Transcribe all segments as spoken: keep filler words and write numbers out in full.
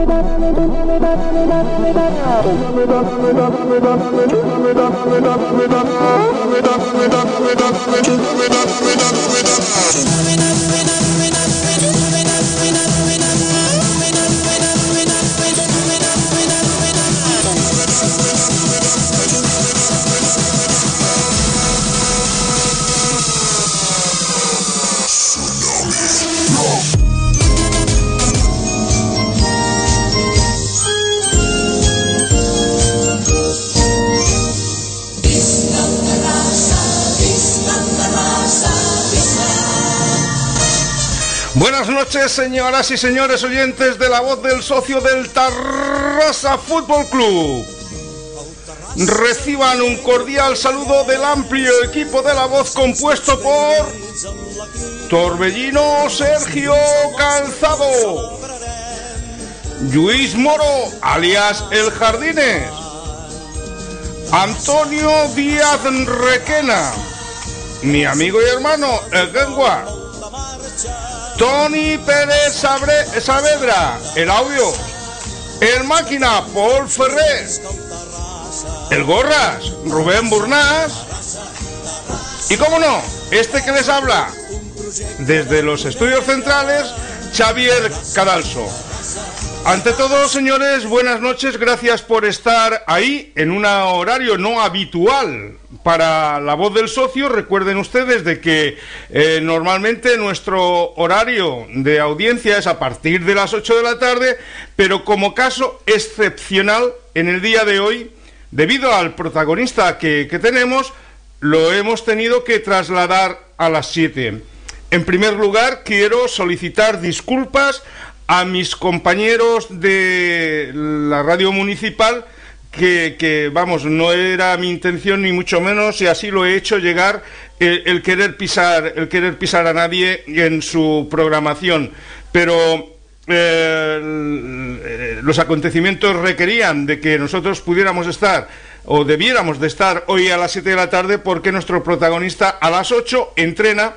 Buenas noches, señoras y señores oyentes de La Voz del Socio del Tarrasa Fútbol Club. Reciban un cordial saludo del amplio equipo de La Voz compuesto por Torbellino Sergio Calzado, Luis Moro, alias El Jardines, Antonio Díaz Requena, mi amigo y hermano El Gengua, Tony Pérez Sabre, Saavedra, el audio, el máquina Paul Ferrer, el gorras Rubén Burnás y, cómo no, este que les habla desde los estudios centrales, Xavier Cadalso. Ante todo, señores, buenas noches, gracias por estar ahí en un horario no habitual para La Voz del Socio. Recuerden ustedes de que eh, normalmente nuestro horario de audiencia es a partir de las ocho de la tarde, pero como caso excepcional en el día de hoy, debido al protagonista que, que tenemos, lo hemos tenido que trasladar a las siete. En primer lugar, quiero solicitar disculpas a mis compañeros de la radio municipal, que, que vamos, no era mi intención ni mucho menos, y así lo he hecho llegar, el, el querer pisar, el querer pisar a nadie en su programación, pero eh, los acontecimientos requerían de que nosotros pudiéramos estar o debiéramos de estar hoy a las siete de la tarde, porque nuestro protagonista a las ocho entrena.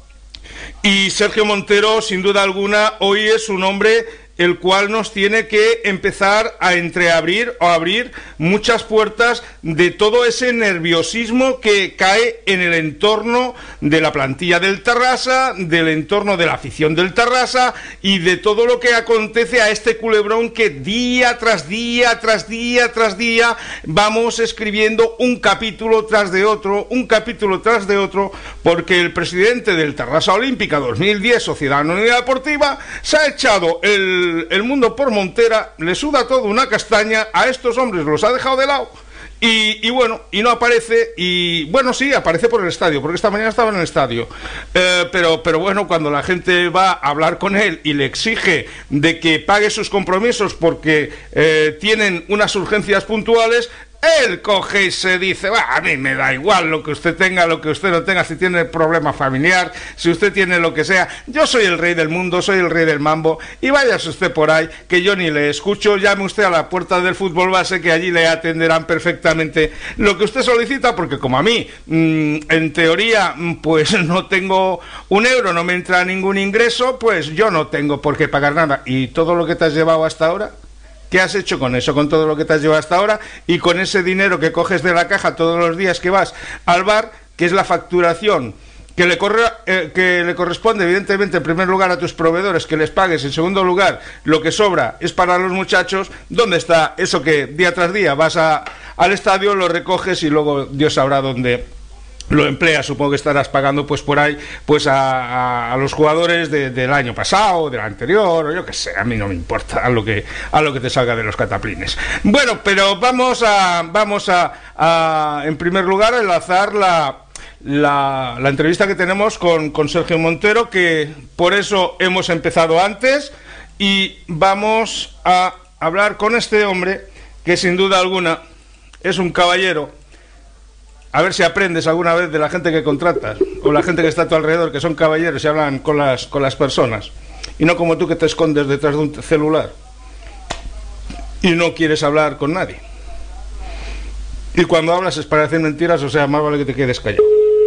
Y Sergio Montero, sin duda alguna, hoy es un hombre el cual nos tiene que empezar a entreabrir o abrir muchas puertas de todo ese nerviosismo que cae en el entorno de la plantilla del Tarrasa, del entorno de la afición del Tarrasa y de todo lo que acontece a este culebrón que día tras día, tras día, tras día vamos escribiendo un capítulo tras de otro, un capítulo tras de otro, porque el presidente del Tarrasa Olímpica dos mil diez, Sociedad Anónima Deportiva, se ha echado el el mundo por montera, le suda todo una castaña, a estos hombres los ha dejado de lado y, y bueno, y no aparece, y bueno, sí, aparece por el estadio, porque esta mañana estaba en el estadio, eh, pero, pero bueno, cuando la gente va a hablar con él y le exige de que pague sus compromisos porque eh, tienen unas urgencias puntuales, él coge y se dice, bah, a mí me da igual lo que usted tenga, lo que usted no tenga, si tiene problema familiar, si usted tiene lo que sea, yo soy el rey del mundo, soy el rey del mambo, y váyase usted por ahí, que yo ni le escucho, llame usted a la puerta del fútbol base, que allí le atenderán perfectamente lo que usted solicita, porque como a mí, mmm, en teoría, pues no tengo un euro, no me entra ningún ingreso, pues yo no tengo por qué pagar nada. ¿Y todo lo que te has llevado hasta ahora? ¿Qué has hecho con eso, con todo lo que te has llevado hasta ahora y con ese dinero que coges de la caja todos los días que vas al bar, que es la facturación que le, corre, eh, que le corresponde evidentemente en primer lugar a tus proveedores, que les pagues, en segundo lugar lo que sobra es para los muchachos? ¿Dónde está eso que día tras día vas a, al estadio, lo recoges y luego Dios sabrá dónde lo empleas? Supongo que estarás pagando pues por ahí pues a, a, a los jugadores de, del año pasado, del anterior, o yo qué sé, a mí no me importa a lo que a lo que te salga de los cataplines. Bueno, pero vamos a vamos a, a en primer lugar a enlazar la La, la entrevista que tenemos con, con Sergio Montero, que por eso hemos empezado antes, y vamos a hablar con este hombre que sin duda alguna es un caballero. A ver si aprendes alguna vez de la gente que contratas o la gente que está a tu alrededor, que son caballeros y hablan con las, con las personas, y no como tú, que te escondes detrás de un celular y no quieres hablar con nadie, y cuando hablas es para decir mentiras, o sea, más vale que te quedes callado.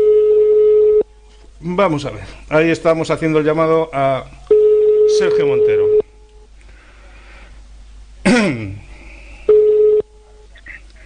Vamos a ver, ahí estamos haciendo el llamado a Sergio Montero.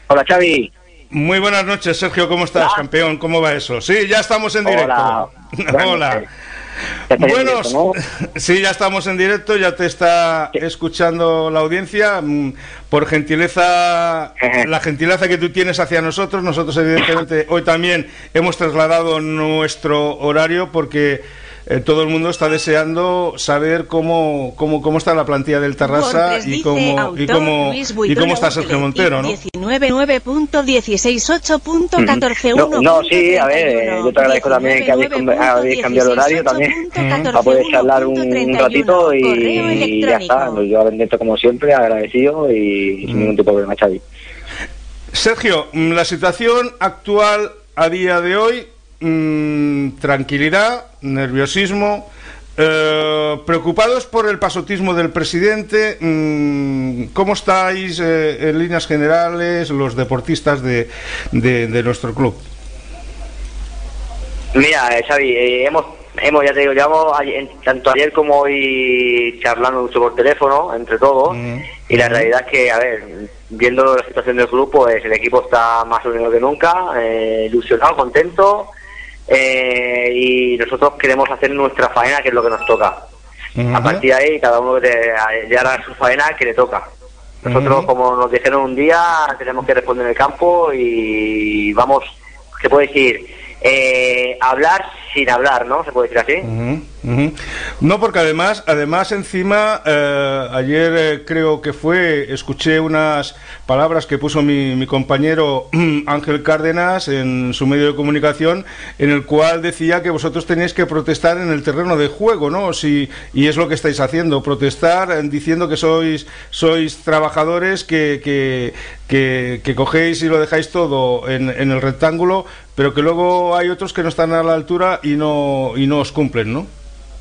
Hola, Xavi. Muy buenas noches, Sergio, ¿cómo estás, ¿Hola? campeón? ¿Cómo va eso? Sí, ya estamos en directo. Hola. Hola. Bueno, ¿no? Sí, ya estamos en directo, ya te está escuchando la audiencia. Por gentileza, la gentileza que tú tienes hacia nosotros, nosotros evidentemente hoy también hemos trasladado nuestro horario porque eh, todo el mundo está deseando saber cómo, cómo, cómo está la plantilla del Tarrasa y cómo, y cómo, y cómo está Sergio Montero, ¿no? diecinueve nueve punto dieciséis ocho punto catorce uno. No, no, sí, a ver, yo te agradezco también que habéis, habéis cambiado el horario también para poder charlar un, un ratito y, y ya está. Yo atento como siempre, agradecido y sin ningún tipo de problema, Xavi. Sergio, la situación actual a día de hoy, mmm, tranquilidad, nerviosismo, eh, preocupados por el pasotismo del presidente. Mmm, ¿Cómo estáis eh, en líneas generales los deportistas de, de, de nuestro club? Mira, eh, Xavi, eh, hemos, hemos, ya te digo, llevamos ayer, tanto ayer como hoy charlando mucho por teléfono, entre todos, mm. y la realidad es que, a ver, viendo la situación del club, pues el equipo está más unido que nunca, eh, ilusionado, contento, eh, y nosotros queremos hacer nuestra faena, que es lo que nos toca. Uh-huh. A partir de ahí, cada uno que ya hará su faena que le toca. Nosotros, uh-huh. como nos dijeron un día, tenemos que responder en el campo y vamos, ¿qué puedo decir? Eh, hablar sin hablar, ¿no? Se puede decir así. Uh-huh, uh-huh. No, porque además, además encima, eh, ayer eh, creo que fue, escuché unas palabras que puso mi, mi compañero Ángel Cárdenas en su medio de comunicación, en el cual decía que vosotros tenéis que protestar en el terreno de juego, ¿no? Si, y es lo que estáis haciendo, protestar eh, diciendo que sois sois trabajadores que, que, que, que cogéis y lo dejáis todo en, en el rectángulo, pero que luego hay otros que no están a la altura y no y no os cumplen, ¿no?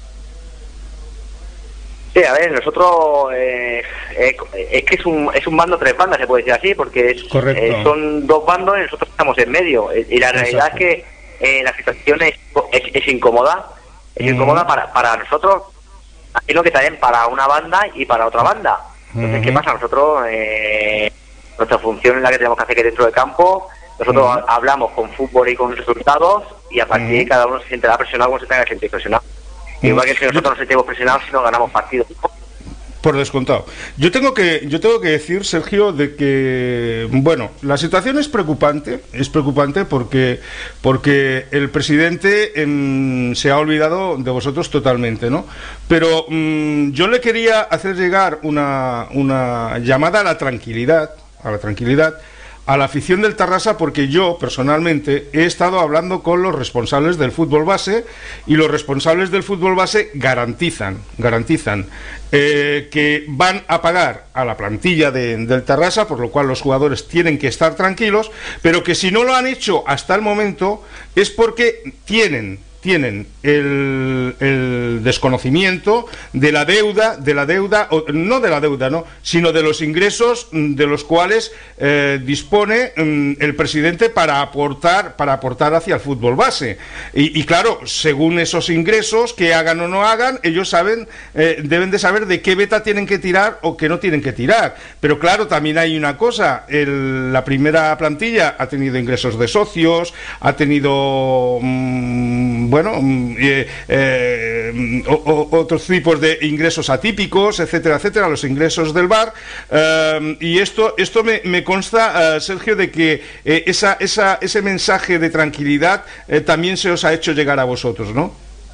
Sí, a ver, nosotros eh, eh, es que es un es un bando tres bandas, se puede decir así, porque es, eh, son dos bandos y nosotros estamos en medio, y la realidad Exacto. es que eh, la situación es, es, es incómoda, es uh-huh. incómoda para, para nosotros, sino que también para una banda y para otra banda. Entonces, uh-huh. ¿qué pasa? Nosotros, eh, nuestra función es la que tenemos que hacer, que dentro del campo, nosotros uh-huh. hablamos con fútbol y con resultados, y a partir de ahí cada uno se sienterá presionado como se tenga que sentir presionado. Uh-huh. Igual que si nosotros nos sentimos presionados si no ganamos partidos. Por descontado. Yo tengo que yo tengo que decir, Sergio, de que bueno, la situación es preocupante, es preocupante porque porque el presidente eh, se ha olvidado de vosotros totalmente, ¿no? Pero mmm, yo le quería hacer llegar una una llamada a la tranquilidad, a la tranquilidad. a la afición del Tarrasa, porque yo personalmente he estado hablando con los responsables del fútbol base y los responsables del fútbol base garantizan, garantizan eh, que van a pagar a la plantilla de, del Tarrasa, por lo cual los jugadores tienen que estar tranquilos, pero que si no lo han hecho hasta el momento es porque tienen tienen el, el desconocimiento de la deuda, de la deuda, o, no de la deuda, no, sino de los ingresos de los cuales eh, dispone mm, el presidente para aportar, para aportar hacia el fútbol base. Y, y claro, según esos ingresos, que hagan o no hagan, ellos saben, eh, deben de saber de qué beta tienen que tirar o que no tienen que tirar. Pero claro, también hay una cosa, el, la primera plantilla ha tenido ingresos de socios, ha tenido mmm, bueno, eh, eh, o, o, otros tipos de ingresos atípicos, etcétera, etcétera, los ingresos del bar, eh, y esto esto me, me consta, eh, Sergio, de que eh, esa, esa, ese mensaje de tranquilidad eh, también se os ha hecho llegar a vosotros, ¿no?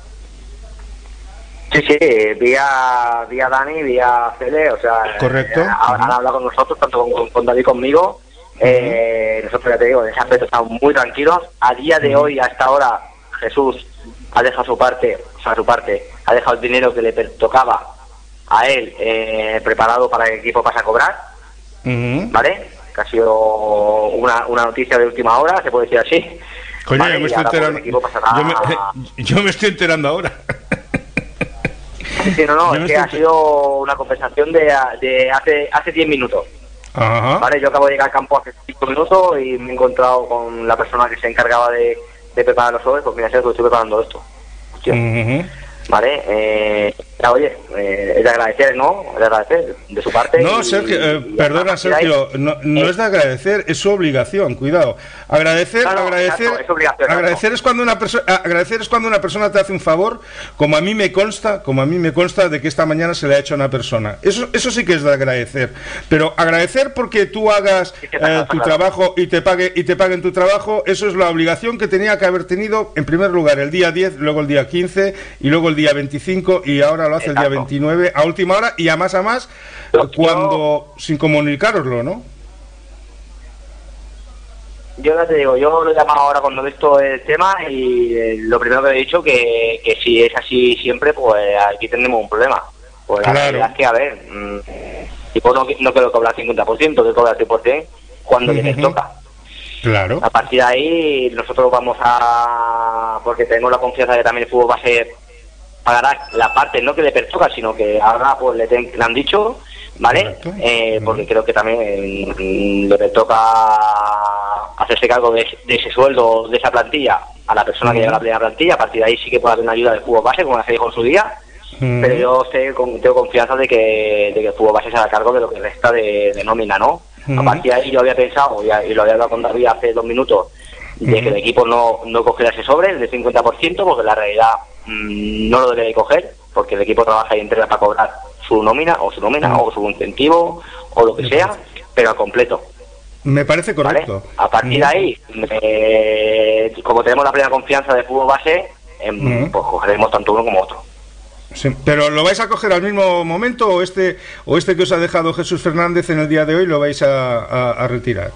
Sí, sí, vía, vía Dani, vía Fede, o sea, correcto. Eh, han, han hablado con nosotros, tanto con, con David conmigo. Eh, uh-huh. Nosotros, ya te digo, en ese aspecto estamos muy tranquilos. A día de uh-huh. hoy, hasta ahora, Jesús ha dejado su parte, o sea, su parte, ha dejado el dinero que le tocaba a él eh, preparado para que el equipo pase a cobrar, uh-huh. ¿vale? Que ha sido una, una noticia de última hora, se puede decir así. Coño, ¿vale? yo, me estoy enterando, pasará... yo, me, yo me estoy enterando ahora. Sí, sí, no, no, es que ha sido una conversación de, de hace hace diez minutos. Uh-huh. ¿Vale? Yo acabo de llegar al campo hace cinco minutos y me he encontrado con la persona que se encargaba de de preparar los sobres, pues mira, sé que estoy preparando esto. Hostia. Uh-huh. Vale, eh, Ya, oye, eh, es de agradecer, ¿no? Es de agradecer de su parte. No, y, Sergio, eh, y perdona, Sergio, no, no eh, es de agradecer, es su obligación, cuidado. Agradecer, no, no, agradecer, exacto, es obligación, agradecer es cuando una persona, agradecer es cuando una persona te hace un favor, como a mí me consta, como a mí me consta de que esta mañana se le ha hecho a una persona. Eso, eso sí que es de agradecer. Pero agradecer porque tú hagas eh, tu trabajo y te pague y te paguen tu trabajo, eso es la obligación que tenía que haber tenido en primer lugar el día diez, luego el día quince y luego el día veinticinco y ahora lo hace el día veintinueve a última hora y a más a más cuando sin comunicároslo, ¿no? Yo ya te digo, yo lo he llamado ahora cuando he visto el tema y eh, lo primero que he dicho que, que si es así siempre, pues aquí tenemos un problema. Pues la Claro. realidad es que, a ver, mmm, tipo no, no quiero cobrar cincuenta por ciento, que cobrar cien por ciento cuando Ujú. les toca. Claro. A partir de ahí nosotros vamos a, porque tenemos la confianza de que también el fútbol base pagará la parte no que le pertoca, sino que ahora pues le, ten, le han dicho, ¿vale? Correcto. Eh, porque Ujú. creo que también mm, le toca hacerse cargo de, de ese sueldo, de esa plantilla, a la persona que Ujú. lleva la primera plantilla. A partir de ahí sí que puede haber una ayuda del fútbol base, como se dijo en su día. Ujú. Pero yo sé, con- tengo confianza de que, de que el fútbol base se haga cargo de lo que resta de, de nómina, ¿no? Ujú. A partir de ahí yo había pensado, y, y lo había hablado con David hace dos minutos, de Ujú. que el equipo no, no cogiera ese sobre del cincuenta por ciento, porque la realidad mmm, no lo debe de coger, porque el equipo trabaja y entrena para cobrar su nómina, o su nómina, Ujú. o su incentivo, o lo que sea, pero al completo. Me parece ¿Vale? correcto. A partir de ahí, eh, como tenemos la plena confianza del fútbol base, em, Ujú. pues cogeremos tanto uno como otro. Sí, pero ¿lo vais a coger al mismo momento o este o este que os ha dejado Jesús Fernández en el día de hoy lo vais a, a- a retirar?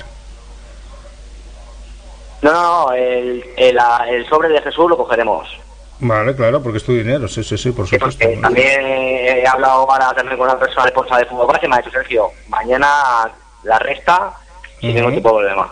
No, no, no, el, el, el sobre de Jesús lo cogeremos. Vale, claro, porque es tu dinero, sí, sí, sí, por Sí, supuesto. porque también he hablado ahora también con una persona responsable de fútbol base, me ha dicho Sergio, mañana la resta sin ningún Ujú. tipo de problema.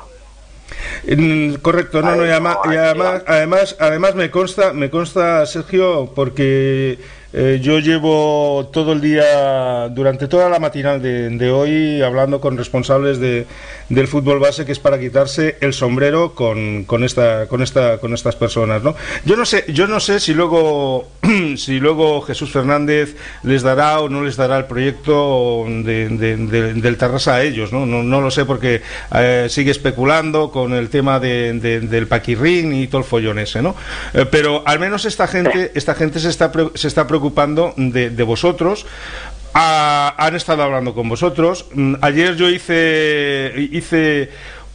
Mm, correcto, no, Vale, no, y, ama- no, y ahí además, va. además, además me consta, me consta, Sergio, porque eh, yo llevo todo el día, durante toda la matinal de, de hoy, hablando con responsables de, del fútbol base, que es para quitarse el sombrero con, con esta, con esta, con estas personas, ¿no? Yo no sé, yo no sé si luego, si luego Jesús Fernández les dará o no les dará el proyecto de, de- de- del Tarrasa a ellos, ¿no? No, no lo sé porque eh, sigue especulando con el tema de, de- del paquirrín y todo el follón ese, ¿no? Eh, pero al menos esta gente, esta gente se está pre- se está preocupando de, de vosotros. Ha- han estado hablando con vosotros. Mm, Ayer yo hice hice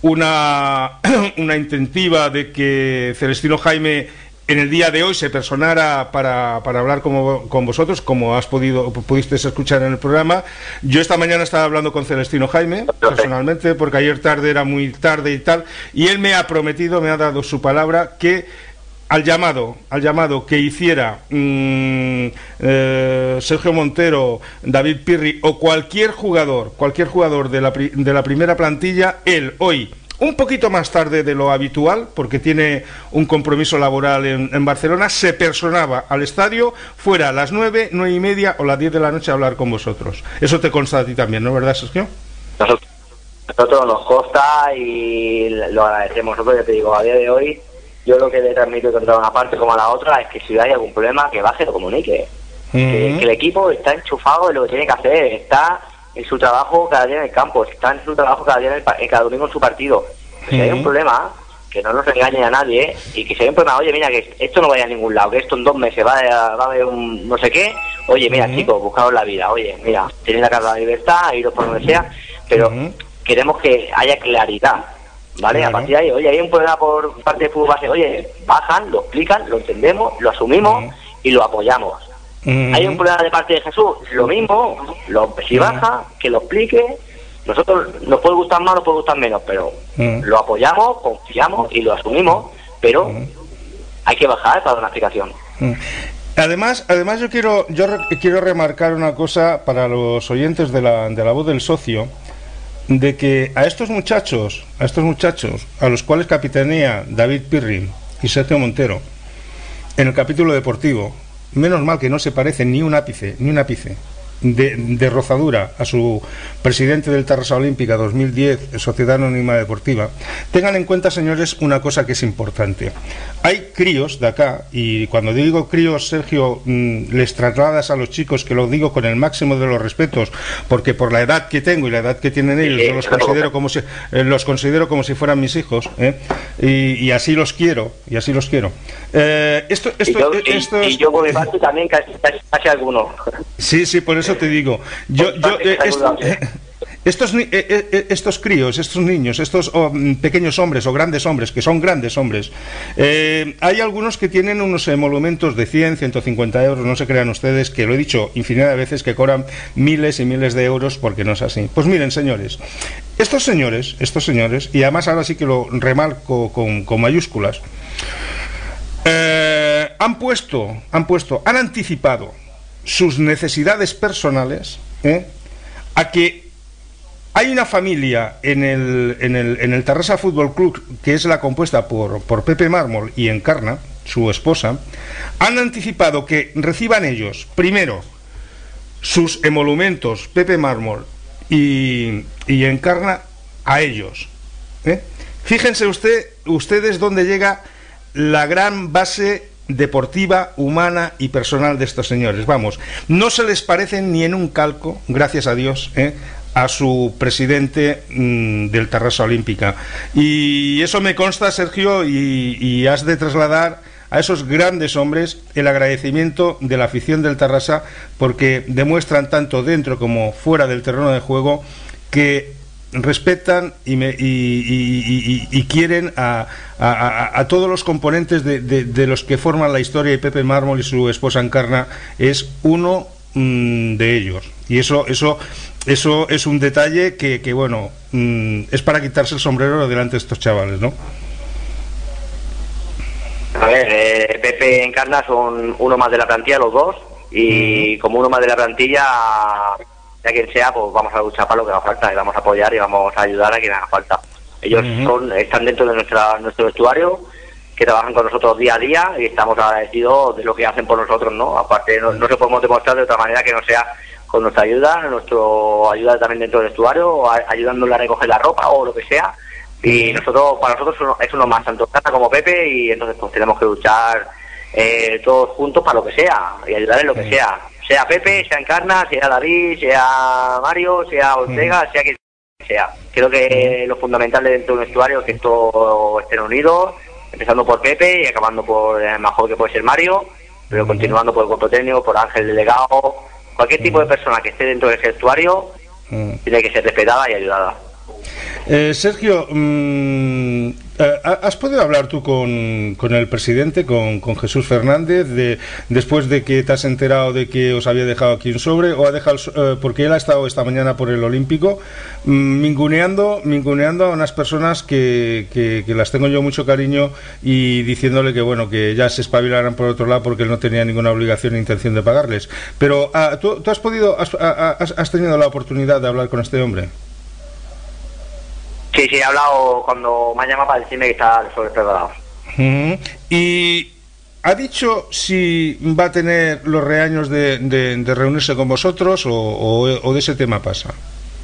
una una intentiva de que Celestino Jaime en el día de hoy se personara para, para hablar como, con vosotros, como has podido pudiste escuchar en el programa. Yo esta mañana estaba hablando con Celestino Jaime personalmente, porque ayer tarde era muy tarde y tal, y él me ha prometido, me ha dado su palabra que al llamado, al llamado que hiciera mmm, eh, Sergio Montero, David Pirri o cualquier jugador, cualquier jugador de la, pri de la primera plantilla, él hoy, un poquito más tarde de lo habitual, porque tiene un compromiso laboral en, en Barcelona, se personaba al estadio, fuera a las nueve, nueve y media o las diez de la noche a hablar con vosotros. Eso te consta a ti también, ¿no, verdad, Sergio? Nosotros, nosotros nos consta y lo agradecemos. Nosotros, ya te digo, a día de hoy, yo lo que le transmito tanto a una parte como a la otra es que si hay algún problema, que baje, lo comunique. Uh que, -huh. que el equipo está enchufado en lo que tiene que hacer, está en su trabajo cada día en el campo, está en su trabajo cada día en, el, en cada domingo en su partido. Si uh-huh. hay un problema, que no nos engañe a nadie, ¿eh? Y que si hay un problema, oye, mira, que esto no vaya a ningún lado, que esto en dos meses va a, va a haber un no sé qué, oye, mira, uh-huh. chicos, buscaos la vida, oye, mira, tenéis la carta de libertad, iros por donde sea, pero uh-huh. queremos que haya claridad, ¿vale? Claro. A partir de ahí, oye, hay un problema por parte de fútbol base, oye, bajan, lo explican, lo entendemos, lo asumimos uh-huh. y lo apoyamos. Uh-huh. Hay un problema de parte de Jesús, lo mismo, lo, si baja, que lo explique. Nosotros nos puede gustar más, nos puede gustar menos, pero uh-huh. lo apoyamos, confiamos y lo asumimos, pero uh-huh. hay que bajar para dar una explicación. Uh-huh. Además, además yo quiero yo re quiero remarcar una cosa para los oyentes de la, de la voz del socio, de que a estos muchachos, a estos muchachos, a los cuales capitanea David Pirri y Sergio Montero, en el capítulo deportivo, menos mal que no se parecen ni un ápice, ni un ápice de, de rozadura a su presidente del Tarrasa Olímpica dos mil diez, Sociedad Anónima Deportiva, tengan en cuenta, señores, una cosa que es importante. Hay críos de acá, y cuando digo críos, Sergio, mmm, les trasladas a los chicos, que lo digo con el máximo de los respetos, porque por la edad que tengo y la edad que tienen ellos, yo los considero como si, eh, los considero como si fueran mis hijos, ¿eh? y, y así los quiero, y así los quiero. Eh, esto, esto, y, yo, esto y, es... y yo por mi parte también casi, casi, casi alguno. Sí, sí, por eso te digo. Yo, yo, eh, esto, eh, estos, eh, eh, estos críos, estos niños, estos oh, pequeños hombres o grandes hombres, que son grandes hombres, eh, hay algunos que tienen unos emolumentos de cien, ciento cincuenta euros, no se crean ustedes, que lo he dicho infinidad de veces, que cobran miles y miles de euros, porque no es así. Pues miren, señores, estos señores, estos señores, y además ahora sí que lo remarco con, con mayúsculas, eh, han puesto, han puesto, han anticipado sus necesidades personales, ¿eh? a que hay una familia en el, en el, en el Tarrasa Fútbol Club, que es la compuesta por, por Pepe Mármol y Encarna, su esposa, han anticipado que reciban ellos, primero, sus emolumentos, Pepe Mármol y, y Encarna, a ellos. ¿eh? Fíjense usted, ustedes dónde llega la gran base deportiva, humana y personal de estos señores. Vamos, no se les parecen ni en un calco, gracias a Dios, ¿eh? a su presidente mmm, del Tarrasa Olímpica. Y eso me consta, Sergio, y, y has de trasladar a esos grandes hombres el agradecimiento de la afición del Tarrasa, porque demuestran tanto dentro como fuera del terreno de juego que respetan y, me, y, y, y, y quieren a, a, a todos los componentes de, de, de los que forman la historia, y Pepe Mármol y su esposa Encarna es uno mmm, de ellos, y eso eso eso es un detalle que, que bueno, mmm, es para quitarse el sombrero delante de estos chavales, ¿no? A ver, eh, Pepe y Encarna son uno más de la plantilla, los dos, y uh-huh. como uno más de la plantilla, ya quien sea, pues vamos a luchar para lo que haga falta, y vamos a apoyar y vamos a ayudar a quien haga falta. Ellos uh-huh. son están dentro de nuestra, nuestro vestuario, que trabajan con nosotros día a día, y estamos agradecidos de lo que hacen por nosotros, ¿no? Aparte, no, no se podemos demostrar de otra manera que no sea con nuestra ayuda, nuestro ayuda también dentro del vestuario, a, ayudándole a recoger la ropa o lo que sea. Y nosotros, para nosotros es uno más, tanto Cata como Pepe, y entonces pues tenemos que luchar eh, todos juntos para lo que sea, y ayudar en lo que sea. Sea Pepe, sea Encarna, sea David, sea Mario, sea Ortega, sea quien sea. Creo que lo fundamental dentro del vestuario es que todos estén unidos, empezando por Pepe y acabando por el mejor que puede ser Mario, pero continuando por el cuerpo técnico, por Ángel Delegado. Cualquier tipo de persona que esté dentro del vestuario tiene que ser respetada y ayudada. Eh, Sergio, mmm, ¿has podido hablar tú con, con el presidente, con, con Jesús Fernández, de, después de que te has enterado de que os había dejado aquí un sobre, o ha dejado, eh, porque él ha estado esta mañana por el Olímpico, mmm, minguneando, minguneando a unas personas que, que, que las tengo yo mucho cariño, y diciéndole que bueno, que ya se espabilaran por otro lado porque él no tenía ninguna obligación ni intención de pagarles? Pero ah, ¿tú, tú has podido, has, has, has tenido la oportunidad de hablar con este hombre? Sí, sí, he hablado cuando me ha llamado para decirme que está sobre preparado. Uh-huh. ¿Y ha dicho si va a tener los reaños de, de, de reunirse con vosotros, o, o, o de ese tema pasa?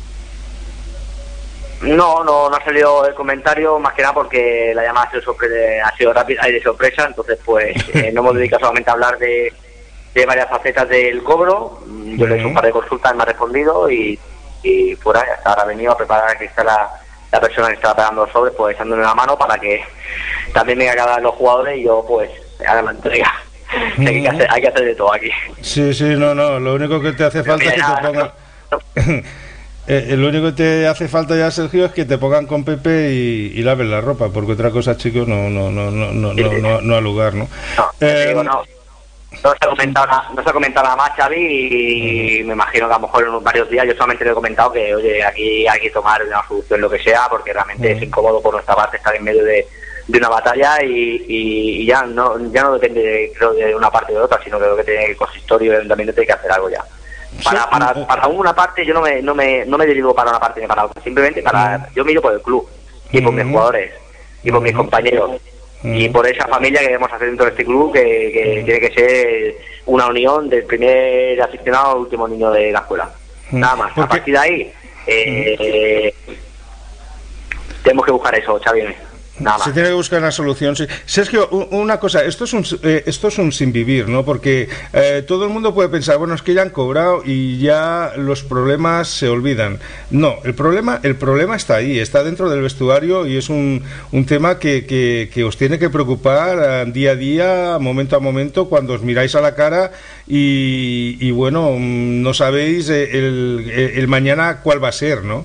No, no, no ha salido el comentario, más que nada porque la llamada ha sido, sorpre- ha sido rápida y de sorpresa, entonces pues eh, no hemos dedicado solamente a hablar de, de varias facetas del cobro. Yo uh-huh. le he hecho un par de consultas, me ha respondido, y, y fuera, hasta ahora ha venido a preparar que está la... la persona que estaba pegando los sobres, pues echándole la mano para que también venga cada los jugadores y yo pues haga la entrega. Mm. hay, que hacer, hay que hacer de todo aquí. Sí, sí, no, no, lo único que te hace falta es que te pongan... eh, lo único que te hace falta ya, Sergio, es que te pongan con Pepe y, y laven la ropa, porque otra cosa, chicos, no no no no no sí, no, sí. no, no ha lugar, ¿no? No, eh, digo, no. No se ha comentado nada, no se ha comentado nada más, Xavi, y uh-huh. me imagino que a lo mejor en varios días yo solamente le he comentado que, oye, aquí hay que tomar una solución, lo que sea, porque realmente uh-huh. es incómodo por nuestra parte estar en medio de, de una batalla, y, y, y ya no ya no depende de, creo, de una parte o de otra, sino que creo que tiene el consistorio y el ayuntamiento tiene que hacer algo ya. Para sí, para, uh-huh. para una parte yo no me no me no me derivo para una parte ni para otra, simplemente para uh-huh. yo miro por el club y por uh-huh. mis jugadores y por uh-huh. mis compañeros. Uh-huh. Y por esa familia que debemos hacer dentro de este club, que, que uh-huh. tiene que ser una unión del primer aficionado al último niño de la escuela. Mm. Nada más. A partir de ahí eh, mm. eh, tenemos que buscar eso, Xavi. Nada más. Se tiene que buscar una solución. Sí. Sergio, una cosa, esto es un eh, esto es un sin vivir, ¿no? Porque eh, todo el mundo puede pensar, bueno, es que ya han cobrado y ya los problemas se olvidan. No, el problema el problema está ahí, está dentro del vestuario y es un, un tema que, que, que os tiene que preocupar eh, día a día, momento a momento, cuando os miráis a la cara y, y bueno, no sabéis el, el, el mañana cuál va a ser, ¿no?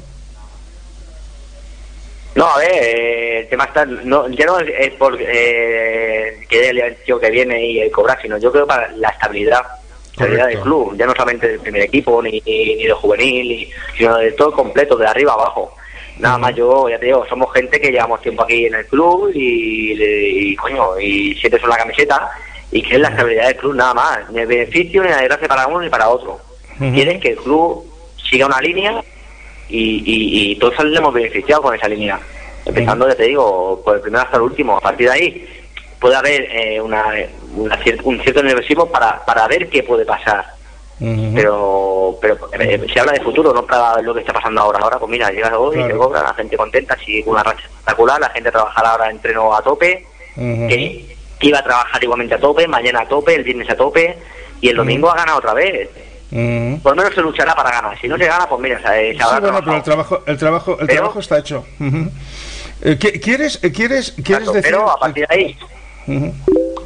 No, a ver, eh, el tema está, no, ya no es por eh, que el tío que viene y el cobrar, sino yo creo para la estabilidad, estabilidad del club, ya no solamente del primer equipo, ni, ni, ni del juvenil, ni, sino de todo completo, de arriba abajo. Nada uh-huh. más yo, ya te digo, somos gente que llevamos tiempo aquí en el club y, y, y coño, y siempre son la camiseta, y que es la estabilidad del club nada más, ni el beneficio ni la desgracia para uno ni para otro. Uh-huh. Quieren que el club siga una línea. Y, y, y todos le hemos beneficiado con esa línea, empezando, ya te digo, por el primero hasta el último. A partir de ahí puede haber eh, una, una cier- un cierto nerviosismo para, para ver qué puede pasar. Uh-huh. pero pero eh, se habla de futuro, no para lo que está pasando ahora. Ahora pues mira, llegas hoy, claro. Te cobran, la gente contenta, sigue una racha espectacular, la gente trabajará ahora entreno a tope, uh-huh. que, que iba a trabajar igualmente a tope, mañana a tope, el viernes a tope, y el domingo uh-huh. ha ganado otra vez. Mm. Por lo menos se luchará para ganar. Si no se gana, pues mira, se, se sí, bueno, pero el trabajo, el trabajo, el pero, trabajo está hecho. Uh-huh. eh, ¿Quieres, quieres, quieres claro, decir? Pero a partir de ahí. Uh-huh.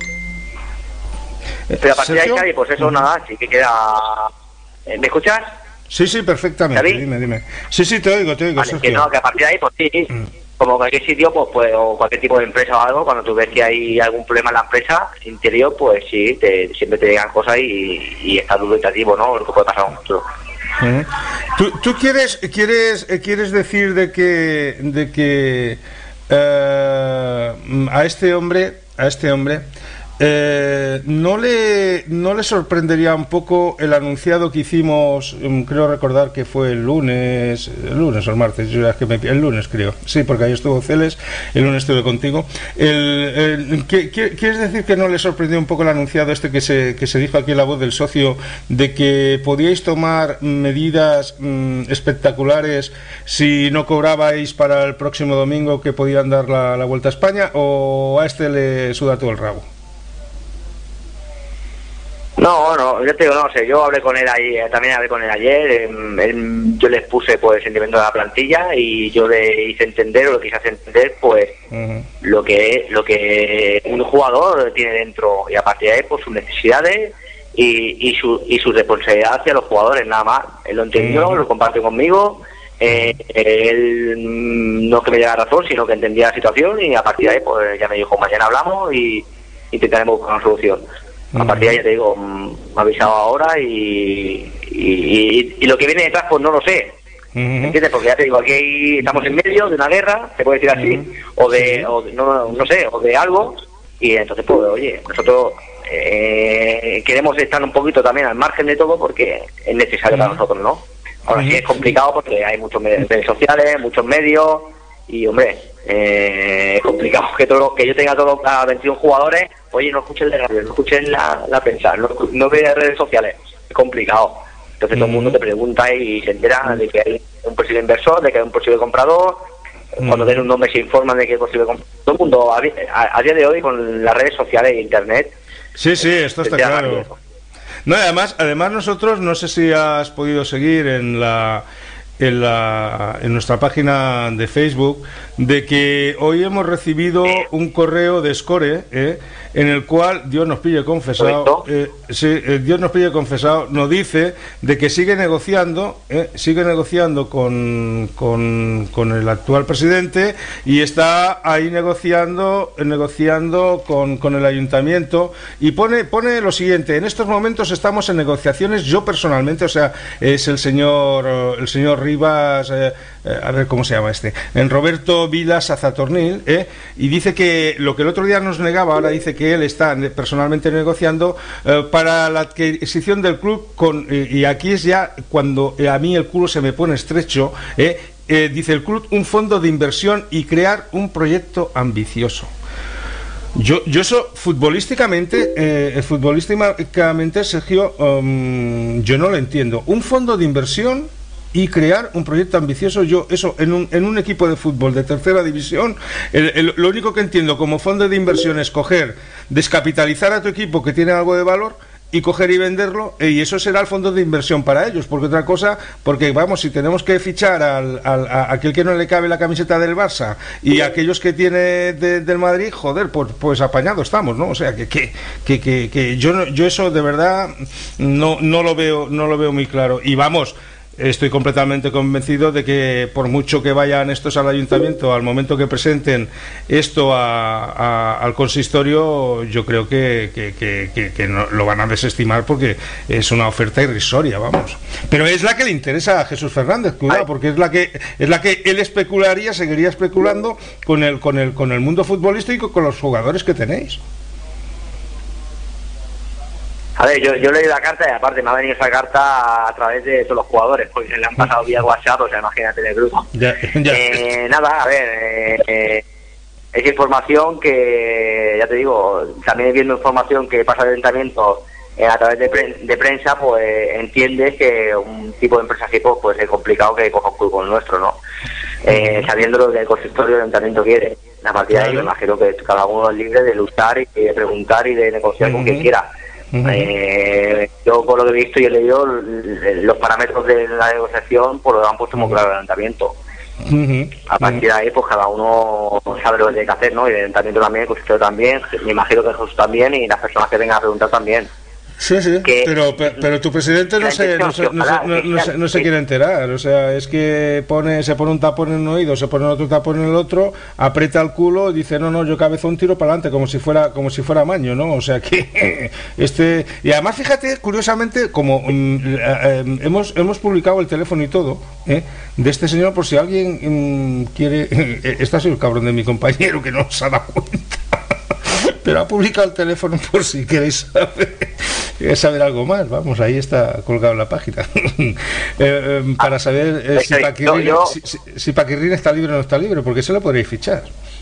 Pero a partir ¿Sergio? de ahí, pues eso uh-huh. nada, sí que queda. ¿Me escuchas? Sí, sí, perfectamente. ¿David? Dime, dime. Sí, sí, te oigo, te oigo. Vale, que no, que a partir de ahí, pues sí. Uh-huh. Como cualquier sitio, pues, pues, o cualquier tipo de empresa o algo, cuando tú ves que hay algún problema en la empresa interior, pues sí, te, siempre te llegan cosas y, y está dubitativo, ¿no? Lo que puede pasar a un futuro. Uh-huh. ¿Tú, tú quieres quieres quieres decir de que de que uh, a este hombre a este hombre Eh, ¿no le no le sorprendería un poco el anunciado que hicimos? Creo recordar que fue el lunes, el lunes o el martes, yo es que me, el lunes creo, sí, porque ahí estuvo Celes, el lunes estuve contigo. El, el, ¿qué, qué, ¿Quieres decir que no le sorprendió un poco el anunciado este que se que se dijo aquí en La Voz del Socio de que podíais tomar medidas mmm, espectaculares si no cobrabais para el próximo domingo, que podían dar la, la vuelta a España, o a este le suda todo el rabo? No, no, yo te digo, no sé, yo hablé con él ahí, también hablé con él ayer, eh, él, yo les puse pues el sentimiento de la plantilla y yo le hice entender, o lo quise hacer entender, pues uh-huh. lo que lo que un jugador tiene dentro, y a partir de ahí pues sus necesidades y, y su y su responsabilidad hacia los jugadores, nada más. Él lo entendió, uh-huh. lo compartió conmigo, eh, él no que me diera razón, sino que entendía la situación, y a partir de ahí pues ya me dijo, mañana hablamos y intentaremos buscar una solución. A partir de ahí, ya te digo, me ha avisado ahora y, y, y, y lo que viene detrás, pues no lo sé. Uh-huh. ¿Entiendes? Porque ya te digo, aquí estamos en medio de una guerra, se puede decir así, uh-huh. o de, sí. o de no, no sé, o de algo, y entonces, pues, oye, nosotros eh, queremos estar un poquito también al margen de todo porque es necesario uh-huh. para nosotros, ¿no? Ahora uh-huh. sí es complicado porque hay muchos medios, redes sociales, muchos medios, y, hombre, eh, es complicado que todo que yo tenga todos a veintiún jugadores. Oye, no escuchen la radio, no escuchen la, la prensa, no, no vean redes sociales, es complicado. Entonces mm. todo el mundo te pregunta y se entera de que hay un posible inversor, de que hay un posible comprador. Mm. Cuando tienen un nombre se informan de que hay posible comprador. Todo el mundo, a, a, a día de hoy, con las redes sociales e internet. Sí, sí, esto está claro. No, además, además nosotros, no sé si has podido seguir en la... En, la, en nuestra página de Facebook, de que hoy hemos recibido un correo de Score, eh, en el cual Dios nos pille confesado, eh, sí, eh, Dios nos pille confesado, nos dice de que sigue negociando, eh, sigue negociando con, con, con el actual presidente, y está ahí negociando, negociando con, con el ayuntamiento, y pone, pone lo siguiente: en estos momentos estamos en negociaciones, yo personalmente, o sea, es el señor, el señor Rivas, eh, eh, a ver cómo se llama este, en Roberto Vilas Azatornil, eh, y dice que lo que el otro día nos negaba, ahora dice que él está personalmente negociando eh, para la adquisición del club con, eh, y aquí es ya cuando eh, a mí el culo se me pone estrecho, eh, eh, dice el club, un fondo de inversión y crear un proyecto ambicioso. Yo, yo eso futbolísticamente, eh, futbolísticamente, Sergio, um, yo no lo entiendo. Un fondo de inversión y crear un proyecto ambicioso, yo eso en un, en un equipo de fútbol de tercera división, el, el, lo único que entiendo como fondo de inversión es coger, descapitalizar a tu equipo que tiene algo de valor y coger y venderlo, y eso será el fondo de inversión para ellos, porque otra cosa, porque vamos, si tenemos que fichar al, al, a aquel que no le cabe la camiseta del Barça y a aquellos que tiene de, del Madrid, joder, pues, pues apañado estamos, ¿no? O sea, que que, que, que, que yo, yo eso de verdad no, no lo veo, no lo veo muy claro, y vamos, estoy completamente convencido de que por mucho que vayan estos al ayuntamiento, al momento que presenten esto a, a, al consistorio, yo creo que, que, que, que, que no, lo van a desestimar porque es una oferta irrisoria, vamos. Pero es la que le interesa a Jesús Fernández, cuidado, porque es la que es la que él especularía, seguiría especulando con el con el con el mundo futbolístico, con los jugadores que tenéis. A ver, yo, yo leí la carta y aparte me ha venido esa carta a través de todos los jugadores, porque le han pasado vía WhatsApp, o sea, imagínate en el grupo. Ya, ya. Eh, nada, a ver, eh, eh, es información que, ya te digo, también viendo información que pasa del ayuntamiento eh, a través de, pre de prensa, pues entiendes que un tipo de empresa así pues, pues es complicado que coja un club como el nuestro, ¿no? Eh, sabiendo lo que el consistorio del ayuntamiento quiere. A partir de ahí, me imagino que cada uno es libre de luchar y de preguntar y de negociar uh-huh. con quien quiera. Uh-huh. eh, yo por lo que he visto y he leído los parámetros de la negociación pues lo han puesto muy claro el ayuntamiento. Uh-huh. A partir de ahí pues cada uno sabe lo que tiene que hacer, ¿no? Y el ayuntamiento también, el consistorio también, me imagino que Jesús también y las personas que vengan a preguntar también. Sí, sí, que, pero, pero tu presidente no se, no, se, no, se, no, no, se, no se quiere enterar, o sea, es que pone se pone un tapón en un oído, se pone otro tapón en el otro, aprieta el culo y dice, no, no, yo cabezón tiro para adelante, como si fuera como si fuera Maño, ¿no? O sea que, este y además fíjate, curiosamente, como um, eh, hemos hemos publicado el teléfono y todo, ¿eh? de este señor, por si alguien um, quiere, eh, este ha sido el cabrón de mi compañero que no se ha dado cuenta. Pero ha publicado el teléfono por si queréis saber, saber algo más. Vamos, ahí está colgado en la página. eh, eh, para saber eh, si, Paquirrín, yo, yo... si, si, si Paquirrín está libre o no está libre, porque se lo podréis fichar.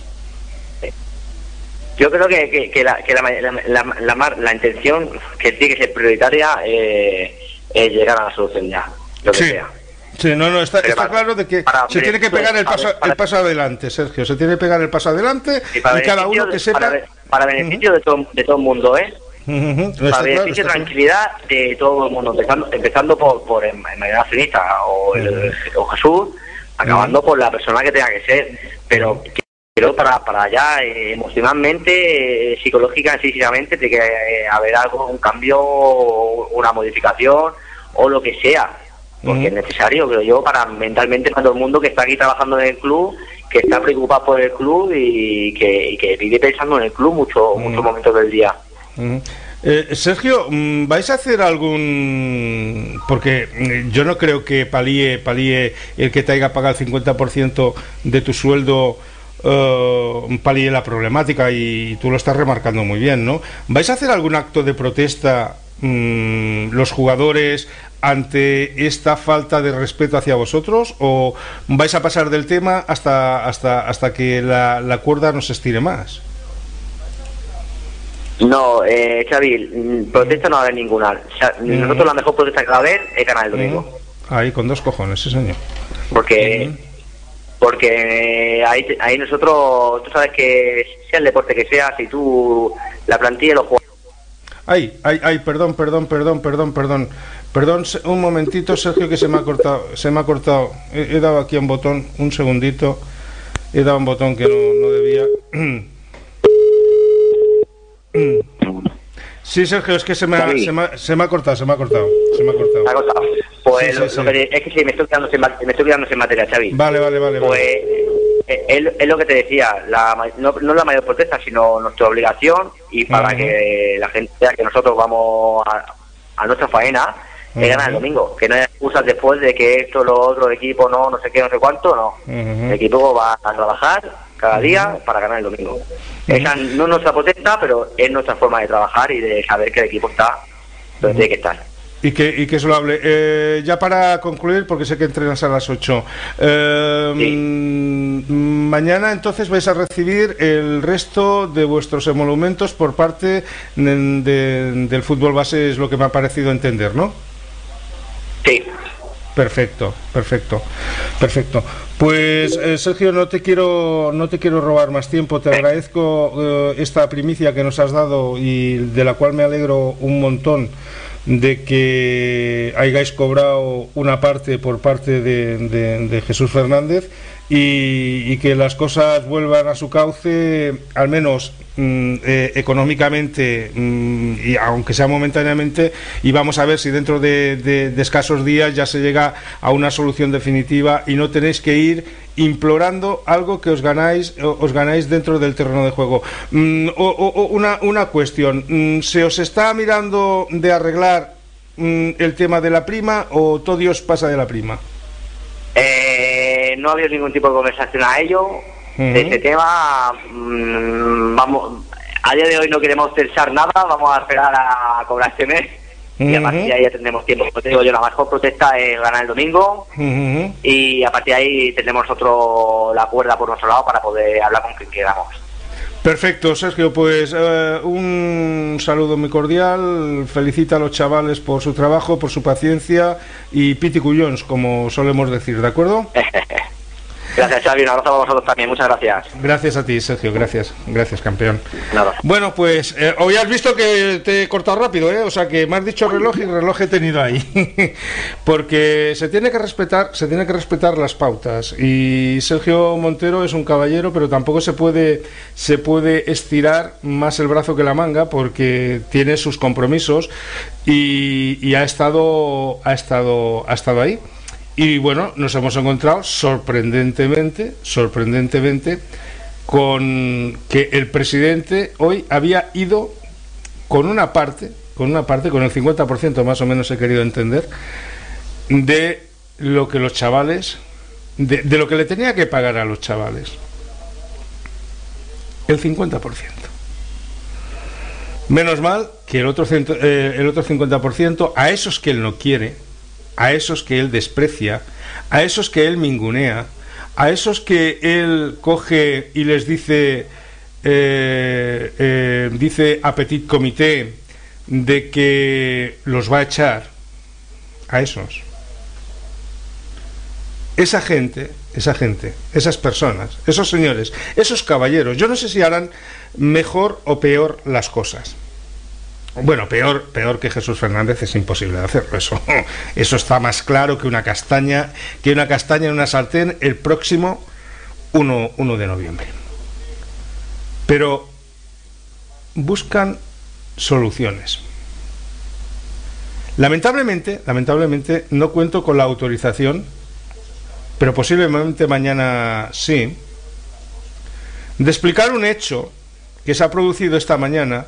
Yo creo que, que, que, la, que la, la, la, la, la intención que tiene que ser prioritaria eh, es llegar a la solución ya, lo que sí. sea. Sí, no, no, está, está para, claro de que para, se tiene que pegar el paso, para, el paso adelante, Sergio, se tiene que pegar el paso adelante y, y cada uno que sepa... Para, para beneficio uh-huh. de, todo, de todo el mundo, ¿eh? Uh-huh. Para beneficio y tranquilidad claro. de todo el mundo, empezando, empezando por, por el Mariano Accionista o, el, uh-huh. o Jesús, acabando uh-huh. por la persona que tenga que ser, pero... Pero para, para allá, eh, emocionalmente, eh, psicológica, físicamente, tiene que eh, haber algo, un cambio, una modificación o lo que sea, porque uh-huh. es necesario, creo yo, para mentalmente para todo el mundo que está aquí trabajando en el club, que está preocupado por el club y que, y que vive pensando en el club mucho, uh-huh. muchos momentos del día. Uh-huh. Eh, Sergio, ¿vais a hacer algún...? Porque yo no creo que palíe, palíe el que te haya pagado el cincuenta por ciento de tu sueldo... Uh, palíe la problemática y tú lo estás remarcando muy bien, ¿no? ¿Vais a hacer algún acto de protesta mmm, los jugadores ante esta falta de respeto hacia vosotros o vais a pasar del tema hasta hasta hasta que la, la cuerda no se estire más? No, eh, Xavi, protesta no va a haber ninguna. O sea, mm. Nosotros la mejor protesta que va a haber es ganar el domingo. Mm. Ahí, con dos cojones, sí señor. Porque... Mm. Porque ahí, ahí nosotros, tú sabes que sea el deporte que sea, si tú la plantilla los jugadores... Ay, ay, ay, perdón, perdón, perdón, perdón, perdón, perdón, un momentito, Sergio, que se me ha cortado, se me ha cortado, he, he dado aquí un botón, un segundito, he dado un botón que no, no debía. Sí, Sergio, es que se me, ha, se, me ha, se me ha cortado, se me ha cortado, se me ha cortado. ¿Se ha cortado? Pues sí, lo, sí, lo sí. que, es que sí, me estoy quedando sin, me estoy quedando sin materia, Xavi. Vale, vale, vale. Pues vale. Es, es lo que te decía, la, no, no la mayor protesta, sino nuestra obligación y para uh-huh. que la gente vea que nosotros vamos a, a nuestra faena, uh-huh. que ganar el domingo, que no hay excusas después de que esto, lo otro, el equipo no, no sé qué, no sé cuánto, no. Uh-huh. El equipo va a trabajar cada día uh-huh. para ganar el domingo. Uh-huh. Esa no es nuestra protesta, pero es nuestra forma de trabajar y de saber que el equipo está donde uh-huh. tiene que estar. Y que, y que es loable. Eh, ya para concluir, porque sé que entrenas a las ocho. Eh, sí. Mañana entonces vais a recibir el resto de vuestros emolumentos por parte de, de, del fútbol base, es lo que me ha parecido entender, ¿no? Sí. Perfecto, perfecto, perfecto. Pues eh, Sergio, no te quiero, no te quiero robar más tiempo. Te agradezco eh, esta primicia que nos has dado y de la cual me alegro un montón, de que hayáis cobrado una parte por parte de, de, de Jesús Fernández y, y que las cosas vuelvan a su cauce, al menos mm, eh, económicamente, mm, y aunque sea momentáneamente, y vamos a ver si dentro de, de, de escasos días ya se llega a una solución definitiva y no tenéis que ir implorando algo que os ganáis os ganáis dentro del terreno de juego. Mm, o, o, una, una cuestión, mm, ¿se os está mirando de arreglar mm, el tema de la prima o todo Dios pasa de la prima? Eh, no ha habido ningún tipo de conversación a ello. Uh-huh. De este tema, mmm, vamos, a día de hoy no queremos pensar nada, vamos a esperar a cobrar este mes. Uh-huh. Y a partir de ahí ya tendremos tiempo. Como te digo yo, la mejor protesta es ganar el domingo. Uh-huh. Y a partir de ahí tendremos nosotros la cuerda por nuestro lado para poder hablar con quien queramos. Perfecto, Sergio, pues uh, un saludo muy cordial, felicita a los chavales por su trabajo, por su paciencia y piti cuyons, como solemos decir, ¿de acuerdo? Gracias, Xavi, un abrazo a vosotros también, muchas gracias. Gracias a ti, Sergio, gracias, gracias, campeón. Nada. Bueno, pues eh, hoy has visto que te he cortado rápido, ¿eh? O sea que me has dicho reloj y reloj he tenido ahí. Porque se tiene que respetar, se tiene que respetar las pautas. Y Sergio Montero es un caballero, pero tampoco se puede, se puede estirar más el brazo que la manga, porque tiene sus compromisos y, y ha estado, ha estado, ha estado ahí. Y bueno, nos hemos encontrado sorprendentemente, sorprendentemente, con que el presidente hoy había ido con una parte, con una parte, con el cincuenta por ciento más o menos he querido entender, de lo que los chavales, de, de lo que le tenía que pagar a los chavales. El cincuenta por ciento. Menos mal que el otro, ciento, eh, el otro cincuenta por ciento, a esos que él no quiere, a esos que él desprecia, a esos que él mingunea, a esos que él coge y les dice, eh, eh, dice a petit comité de que los va a echar, a esos, esa gente, esa gente, esas personas, esos señores, esos caballeros, yo no sé si harán mejor o peor las cosas. Bueno, peor, peor que Jesús Fernández es imposible de hacerlo, eso, eso está más claro que una castaña, que una castaña en una sartén el próximo uno de noviembre. Pero buscan soluciones. Lamentablemente, lamentablemente no cuento con la autorización, pero posiblemente mañana sí, de explicar un hecho que se ha producido esta mañana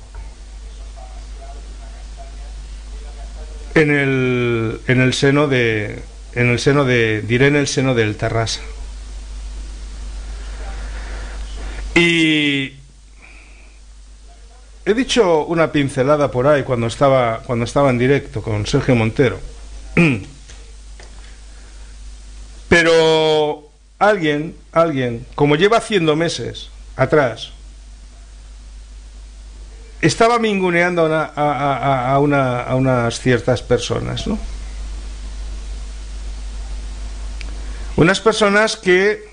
en el en el seno de en el seno de diré en el seno del Terrassa. Y he dicho una pincelada por ahí cuando estaba cuando estaba en directo con Sergio Montero. Pero alguien, alguien, como lleva haciendo meses atrás, estaba minguneando a, una, a, a, a, una, a unas ciertas personas, ¿no? Unas personas que,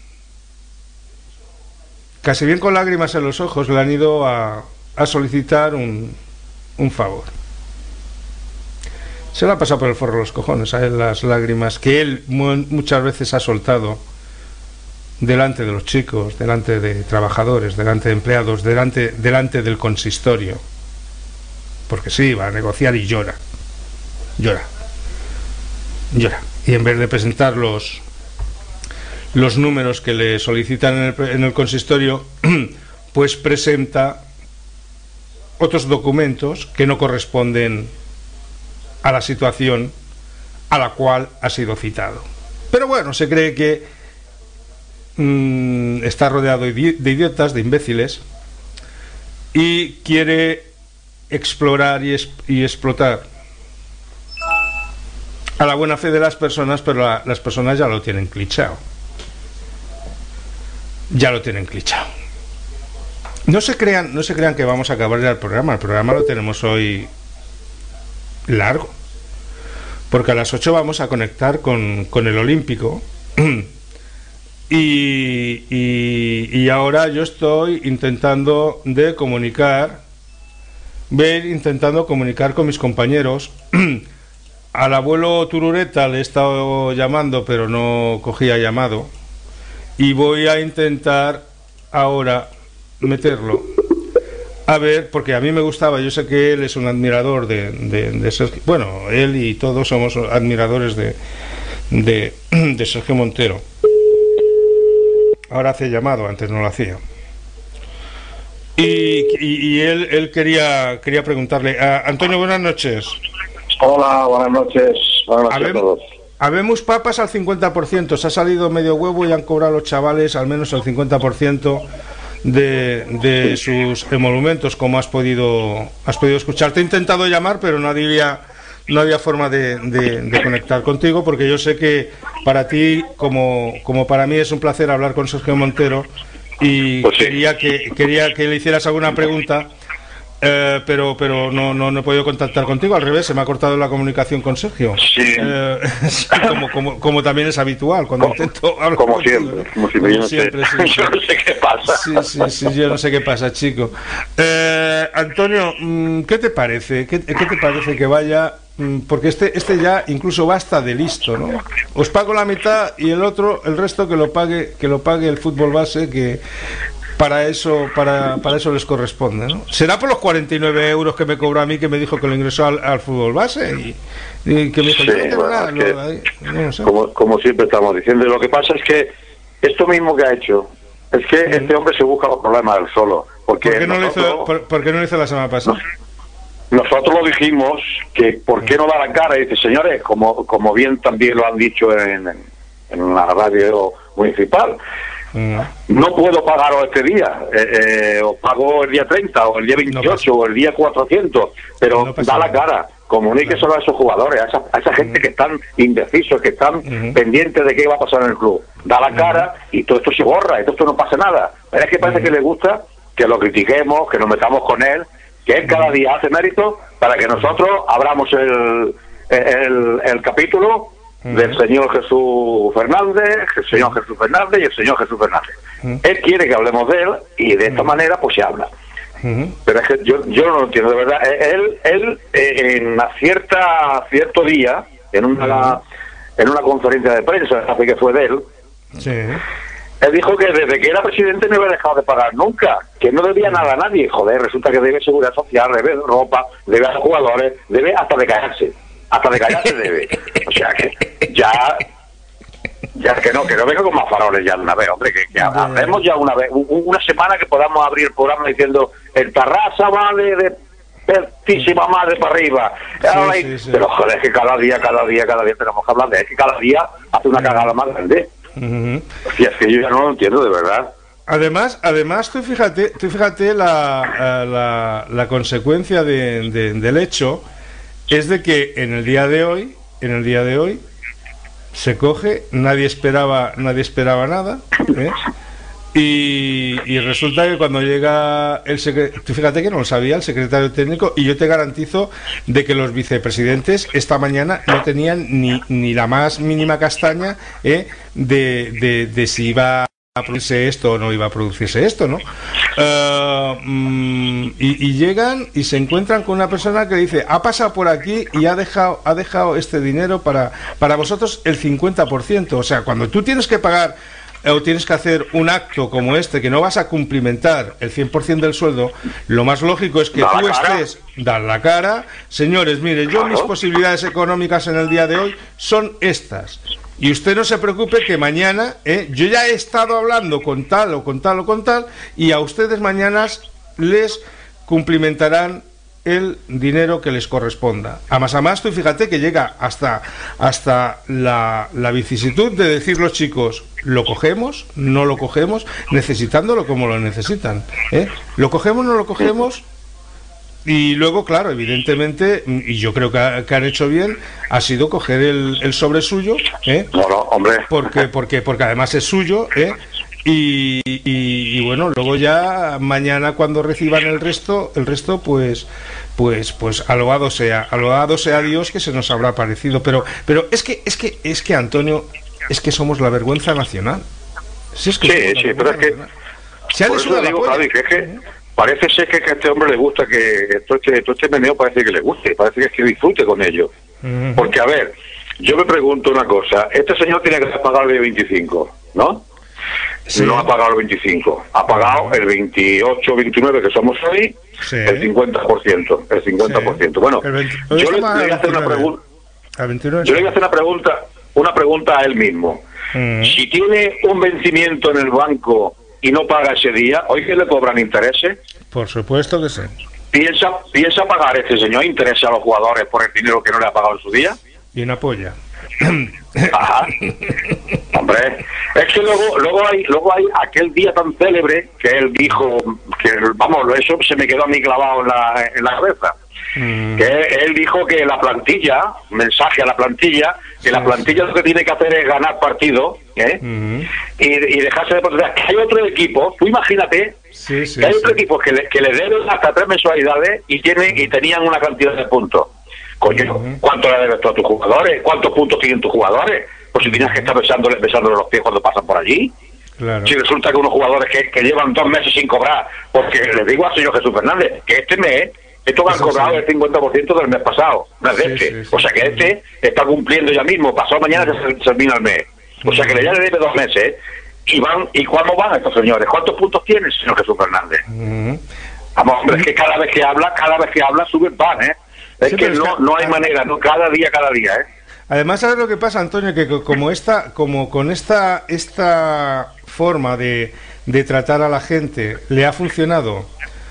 casi bien con lágrimas en los ojos, le han ido a, a solicitar un, un favor. Se le ha pasado por el forro de los cojones a él las lágrimas que él muchas veces ha soltado delante de los chicos, delante de trabajadores, delante de empleados, delante, delante del consistorio. Porque sí, va a negociar y llora. Llora. Llora. Y en vez de presentar los, los números que le solicitan en el, en el consistorio, pues presenta otros documentos que no corresponden a la situación a la cual ha sido citado. Pero bueno, se cree que mmm, está rodeado de idiotas, de imbéciles, y quiere explorar y, es, y explotar a la buena fe de las personas, pero la, las personas ya lo tienen clichado. Ya lo tienen clichado. No se crean, no se crean que vamos a acabar ya el programa. El programa lo tenemos hoy largo, porque a las ocho vamos a conectar con, con el Olímpico. y, y, y ahora yo estoy intentando de comunicar, ver, intentando comunicar con mis compañeros. Al abuelo Turureta le he estado llamando, pero no cogía llamado. Y voy a intentar ahora meterlo. A ver, porque a mí me gustaba, yo sé que él es un admirador de, de, de Sergio, bueno, él y todos somos admiradores de, de, de Sergio Montero. Ahora hace llamado, antes no lo hacía. Y, y, y él, él quería, quería preguntarle, a Antonio, buenas noches. Hola, buenas noches. Buenas noches Habem, a todos. Habemos papas al cincuenta por ciento, se ha salido medio huevo y han cobrado los chavales al menos el cincuenta por ciento de, de sus emolumentos, como has podido has podido escuchar. Te he intentado llamar, pero no había, no había forma de, de, de conectar contigo, porque yo sé que para ti, como, como para mí, es un placer hablar con Sergio Montero, y pues sí. quería que quería que le hicieras alguna pregunta. Eh, pero pero no, no no he podido contactar contigo, al revés, se me ha cortado la comunicación con Sergio. Sí. Eh, como, como, como también es habitual cuando como, intento hablar como contigo, siempre, ¿no? como, siempre, como yo siempre, no sé. sí, Yo no sé qué pasa. Sí, sí, sí, yo no sé qué pasa, chico. Eh, Antonio, ¿qué te parece? ¿Qué, qué te parece que vaya? Porque este este ya incluso basta de listo, ¿no? Os pago la mitad y el otro, el resto que lo pague que lo pague el fútbol base, que para eso para para eso les corresponde, ¿no? Será por los cuarenta y nueve euros que me cobró a mí, que me dijo que lo ingresó al, al fútbol base, y, y que me dijo, sí, yo no tengo bueno, nada, que, no, ahí, no sé. como, como siempre estamos diciendo, lo que pasa es que esto mismo que ha hecho, es que mm. este hombre se busca los problemas él solo. Porque ¿Por qué, no nosotros, lo hizo, por, ¿Por qué no lo hizo la semana pasada? Nosotros lo dijimos, que por qué no da la cara, y dice, señores, como como bien también lo han dicho en, en la radio municipal, no puedo pagaros este día, eh, eh, os pago el día treinta o el día veintiocho no o el día cuatrocientos, pero no da la cara, comuníqueselo claro. a esos jugadores, a esa, a esa gente uh-huh. que están indecisos, que están uh-huh. pendientes de qué va a pasar en el club. Da la cara uh-huh. y todo esto se borra, y todo esto no pasa nada. Pero es que parece uh-huh. que le gusta que lo critiquemos, que nos metamos con él, que él cada día hace mérito para que nosotros abramos el, el, el capítulo Uh-huh. del señor Jesús Fernández, el señor Jesús Fernández y el señor Jesús Fernández. Uh-huh. Él quiere que hablemos de él y de esta uh-huh. manera pues se habla. Uh-huh. Pero es que yo yo no lo entiendo de verdad. Él él eh, en una cierta cierto día en una uh-huh. en una conferencia de prensa, hace que fue de él. Sí. Él dijo que desde que era presidente no había dejado de pagar nunca, que no debía nada a nadie. Joder, resulta que debe seguridad social, debe ropa, debe a los jugadores, debe hasta de callarse. Hasta de callarse debe. O sea que ya ya que no, que no venga con más faroles ya de una vez, hombre, que, que hacemos ya una vez, una semana que podamos abrir el programa diciendo el Tarrasa va de, de pertísima madre para arriba. Sí, sí, sí. Pero joder, es que cada día, cada día, cada día tenemos que hablar de él, es que cada día hace una cagada más grande. Uh-huh. O sea, es que yo ya no lo entiendo de verdad. Además, además tú fíjate, tú fíjate la, la, la consecuencia de, de, del hecho es de que en el día de hoy, en el día de hoy, se coge, nadie esperaba, nadie esperaba nada, ¿eh? y, y resulta que cuando llega el secretario, tú fíjate que no lo sabía el secretario técnico, y yo te garantizo de que los vicepresidentes esta mañana no tenían ni, ni la más mínima castaña, ¿eh? de, de, de si iba a producirse esto o no iba a producirse esto, ¿no? Uh, mm, y, y llegan y se encuentran con una persona que dice, ha pasado por aquí y ha dejado ha dejado este dinero para para vosotros el cincuenta por ciento. O sea, cuando tú tienes que pagar eh, o tienes que hacer un acto como este, que no vas a cumplimentar el cien por ciento del sueldo, lo más lógico es que tú estés, dar la cara, señores, mire, yo mis posibilidades económicas en el día de hoy son estas. Y usted no se preocupe que mañana, ¿eh? yo ya he estado hablando con tal o con tal o con tal, y a ustedes mañana les cumplimentarán el dinero que les corresponda. A más a más, tú fíjate que llega hasta, hasta la, la vicisitud de decir los chicos, lo cogemos, no lo cogemos, necesitándolo como lo necesitan. ¿eh? Lo cogemos, no lo cogemos, y luego, claro, evidentemente, y yo creo que, que han hecho bien, ha sido coger el, el sobre suyo, ¿eh? No, no, hombre. Porque, porque, porque además es suyo, ¿eh? Y, y, y bueno, luego ya mañana cuando reciban el resto, el resto pues pues pues alabado sea, alabado sea Dios que se nos habrá parecido, pero pero es que es que es que Antonio, es que somos la vergüenza nacional. Si es que sí, sí, pero es que se ha por eso digo, Javi, que es que parece ser que, que a este hombre le gusta que todo este, todo este meneo parece que le guste, parece que es que disfrute con ello. Uh-huh. Porque a ver, yo me pregunto una cosa, este señor tiene que pagar el veinticinco, ¿no? Sí. No ha pagado el veinticinco, ha pagado el veintiocho, veintinueve que somos hoy, sí. el cincuenta por ciento, el cincuenta por ciento. Sí. Bueno, veinte... yo le, le voy a hacer una pregunta, yo le voy a hacer una pregunta, una pregunta a él mismo. Mm. Si tiene un vencimiento en el banco y no paga ese día, ¿hoy que le cobran intereses? Por supuesto que sí. ¿Piensa, piensa pagar este señor intereses a los jugadores por el dinero que no le ha pagado en su día? Bien apoya. Ajá. Hombre, es que luego luego hay luego hay aquel día tan célebre que él dijo que, vamos, eso se me quedó a mí clavado en la, en la cabeza. Mm. Que él dijo que la plantilla, mensaje a la plantilla, que sí, la plantilla sí. Lo que tiene que hacer es ganar partidos, ¿eh? Mm. y, y dejarse de potenciar. Que hay otro equipo, tú imagínate, sí, sí, que hay sí. otro equipo que le, que le deben hasta tres mensualidades y tienen y tenían una cantidad de puntos. Coño, uh-huh. ¿cuánto le debes tú a tus jugadores? ¿Cuántos puntos tienen tus jugadores? Pues si tienes que estar besándole, besándole los pies cuando pasan por allí. Claro. Si resulta que unos jugadores que, que llevan dos meses sin cobrar, porque les digo al señor Jesús Fernández, que este mes, estos han cobrado sí. el cincuenta por ciento del mes pasado, no es de sí, este. Sí, sí, o sea que este está cumpliendo ya mismo, pasado mañana se termina el mes. O sea que ya le debe dos meses. Y van y ¿cuándo van estos señores? ¿Cuántos puntos tiene el señor Jesús Fernández? Uh-huh. Vamos, hombre, es que cada vez que habla, cada vez que habla sube el pan, ¿eh? Es sí, que no, no hay manera, no, cada día, cada día, ¿eh? Además, ¿sabes lo que pasa, Antonio? Que como esta, como con esta esta forma de, de tratar a la gente le ha funcionado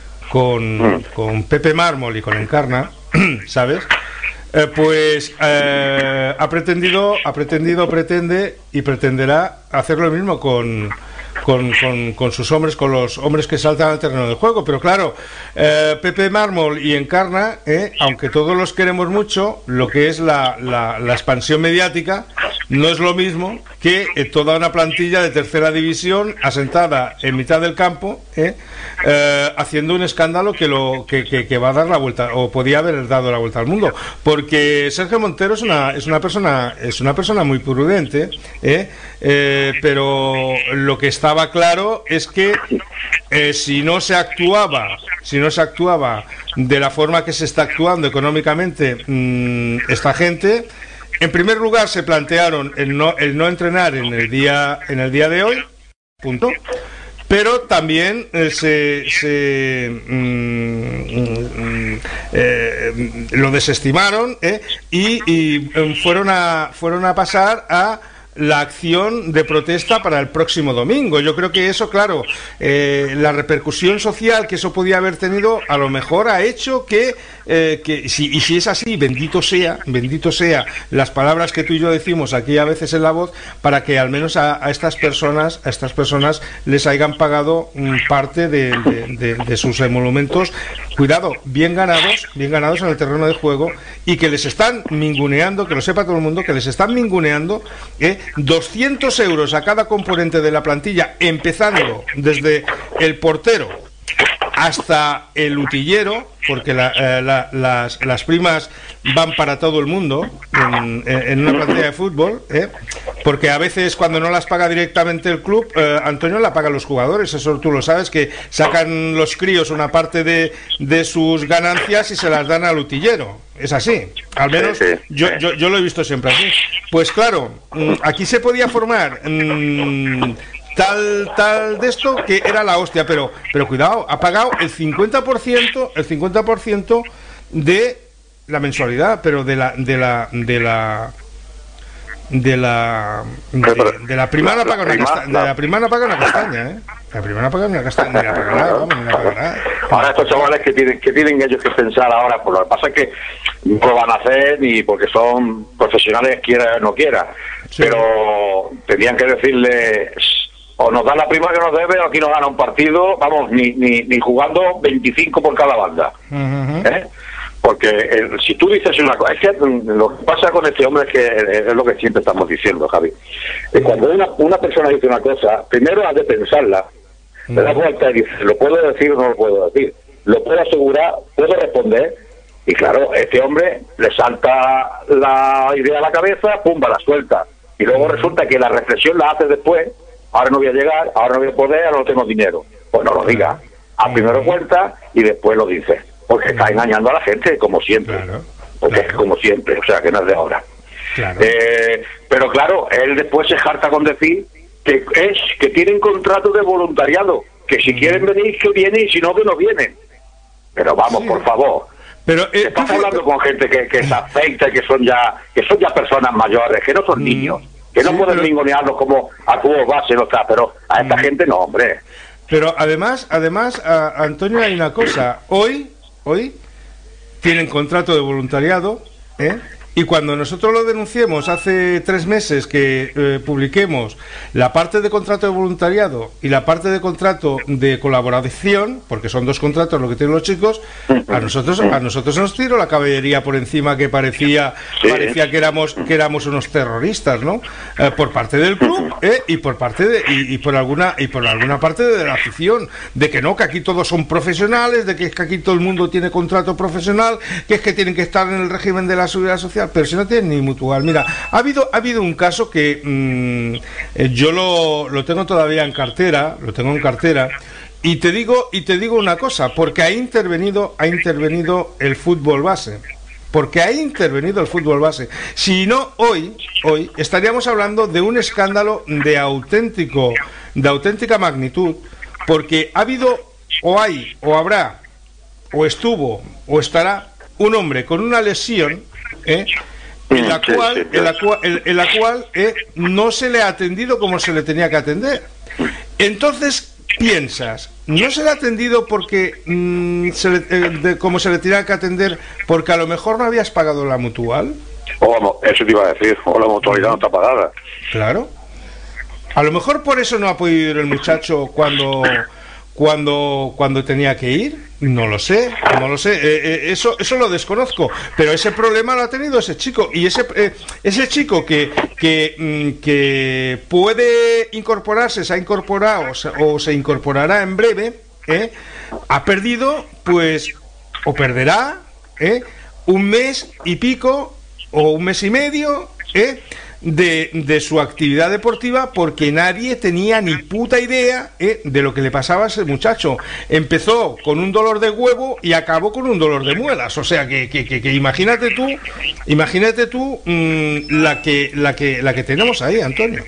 con, mm. con Pepe Mármol y con Encarna, ¿sabes? Eh, pues eh, ha pretendido, ha pretendido, pretende y pretenderá hacer lo mismo con Con, con, con sus hombres, con los hombres que saltan al terreno del juego. Pero claro, eh, Pepe Mármol y Encarna, eh, aunque todos los queremos mucho, lo que es la, la, la expansión mediática no es lo mismo que eh, toda una plantilla de tercera división asentada en mitad del campo, eh, eh, haciendo un escándalo que, lo, que, que, que va a dar la vuelta, o podía haber dado la vuelta al mundo, porque Sergio Montero es una, es una persona es una persona muy prudente, eh, eh, pero lo que estaba claro es que eh, si no se actuaba si no se actuaba de la forma que se está actuando económicamente mmm, esta gente, en primer lugar se plantearon el no, el no entrenar en el día en el día de hoy, punto. Pero también eh, se, se mm, mm, eh, lo desestimaron eh, y, y fueron a fueron a pasar a la acción de protesta para el próximo domingo. Yo creo que eso, claro, eh, la repercusión social que eso podía haber tenido, a lo mejor ha hecho que, eh, que si, y si es así, bendito sea, bendito sea las palabras que tú y yo decimos aquí a veces en la voz, para que al menos a, a estas personas, a estas personas les hayan pagado um, parte de, de, de, de sus emolumentos, cuidado, bien ganados, bien ganados en el terreno de juego, y que les están minguneando, que lo sepa todo el mundo, que les están minguneando, eh, doscientos euros a cada componente de la plantilla, empezando desde el portero hasta el utillero, porque la, eh, la, las, las primas van para todo el mundo en, en una plantilla de fútbol, ¿eh? Porque a veces cuando no las paga directamente el club, eh, Antonio, la pagan los jugadores, eso tú lo sabes, que sacan los críos una parte de, de sus ganancias y se las dan al utillero. Es así, al menos yo, yo, yo lo he visto siempre así. Pues claro, aquí se podía formar mmm, tal tal de esto que era la hostia, pero pero cuidado, ha pagado el cincuenta por ciento, el cincuenta por ciento de la mensualidad, pero de la de la de la de la de, de la prima no paga una castaña, de la prima no paga una castaña, ¿eh? La prima no paga una castaña, ni la pagará, vamos, ni la pagará. Ahora estos chavales que tienen que tienen ellos que pensar ahora, pues lo que pasa es que no lo van a hacer ni porque son profesionales, quiera o no quiera, sí. Pero tendrían que decirle o nos da la prima que nos debe, o aquí nos gana un partido, vamos, ni, ni, ni jugando veinticinco por cada banda. Uh-huh. ¿Eh? Porque eh, si tú dices una cosa, es que lo que pasa con este hombre es que eh, es lo que siempre estamos diciendo, Javi. Eh, cuando una, una persona dice una cosa, primero has de pensarla, uh-huh. te das vuelta y dices, ¿lo puedo decir o no lo puedo decir? ¿Lo puedo asegurar? ¿Puedo responder? Y claro, este hombre le salta la idea a la cabeza, pumba, la suelta. Y luego uh-huh. resulta que la reflexión la hace después. Ahora no voy a llegar, ahora no voy a poder, ahora no tengo dinero. Pues no lo diga. A primero cuenta y después lo dice. Porque está engañando a la gente, como siempre. Claro, porque claro. es como siempre, o sea, que no es de ahora. Claro. Eh, pero claro, él después se jarta con decir que es que tienen contrato de voluntariado, que si mm. quieren venir, que vienen, y si no, que no vienen. Pero vamos, sí. por favor. Pero eh, estás hablando con gente que, que se afecta, que son ya que son ya personas mayores, que no son mm. niños. Que no sí, pueden pero... ningunearlos como a cubos base, no está, pero a esta mm. gente no, hombre. Pero además, además, a, Antonio, hay una cosa. Hoy, hoy, tienen contrato de voluntariado, ¿eh? Y cuando nosotros lo denunciemos hace tres meses que eh, publiquemos la parte de contrato de voluntariado y la parte de contrato de colaboración, porque son dos contratos lo que tienen los chicos, a nosotros a nosotros nos tiró la caballería por encima, que parecía sí. parecía que éramos que éramos unos terroristas, ¿no? Eh, por parte del club ¿eh? y por parte de y, y por alguna y por alguna parte de la afición, de que no, que aquí todos son profesionales, de que es que aquí todo el mundo tiene contrato profesional, que es que tienen que estar en el régimen de la seguridad social. Pero si no tienen ni mutual. Mira, ha habido ha habido un caso que mmm, eh, yo lo, lo tengo todavía en cartera, lo tengo en cartera, y te digo y te digo una cosa, porque ha intervenido ha intervenido el fútbol base. Porque ha intervenido el fútbol base. Si no, hoy, hoy estaríamos hablando de un escándalo de auténtico, de auténtica magnitud, porque ha habido, o hay, o habrá, o estuvo, o estará un hombre con una lesión, ¿eh? en la cual, en la cual, en, en la cual eh, no se le ha atendido como se le tenía que atender. Entonces piensas, no se le ha atendido porque mmm, se le, eh, de, como se le tenía que atender, porque a lo mejor no habías pagado la mutual. O eso te iba a decir, o la mutualidad no está pagada. Claro. A lo mejor por eso no ha podido ir el muchacho cuando cuando cuando tenía que ir. No lo sé, no lo sé, eh, eh, eso eso lo desconozco, pero ese problema lo ha tenido ese chico, y ese eh, ese chico que que, mm, que puede incorporarse, se ha incorporado o se, o se incorporará en breve, eh, ha perdido, pues, o perderá eh, un mes y pico o un mes y medio eh, de, de su actividad deportiva, porque nadie tenía ni puta idea eh, de lo que le pasaba a ese muchacho. Empezó con un dolor de huevo y acabó con un dolor de muelas, o sea que, que, que, que imagínate tú, imagínate tú mmm, la que la que la que tenemos ahí, Antonio.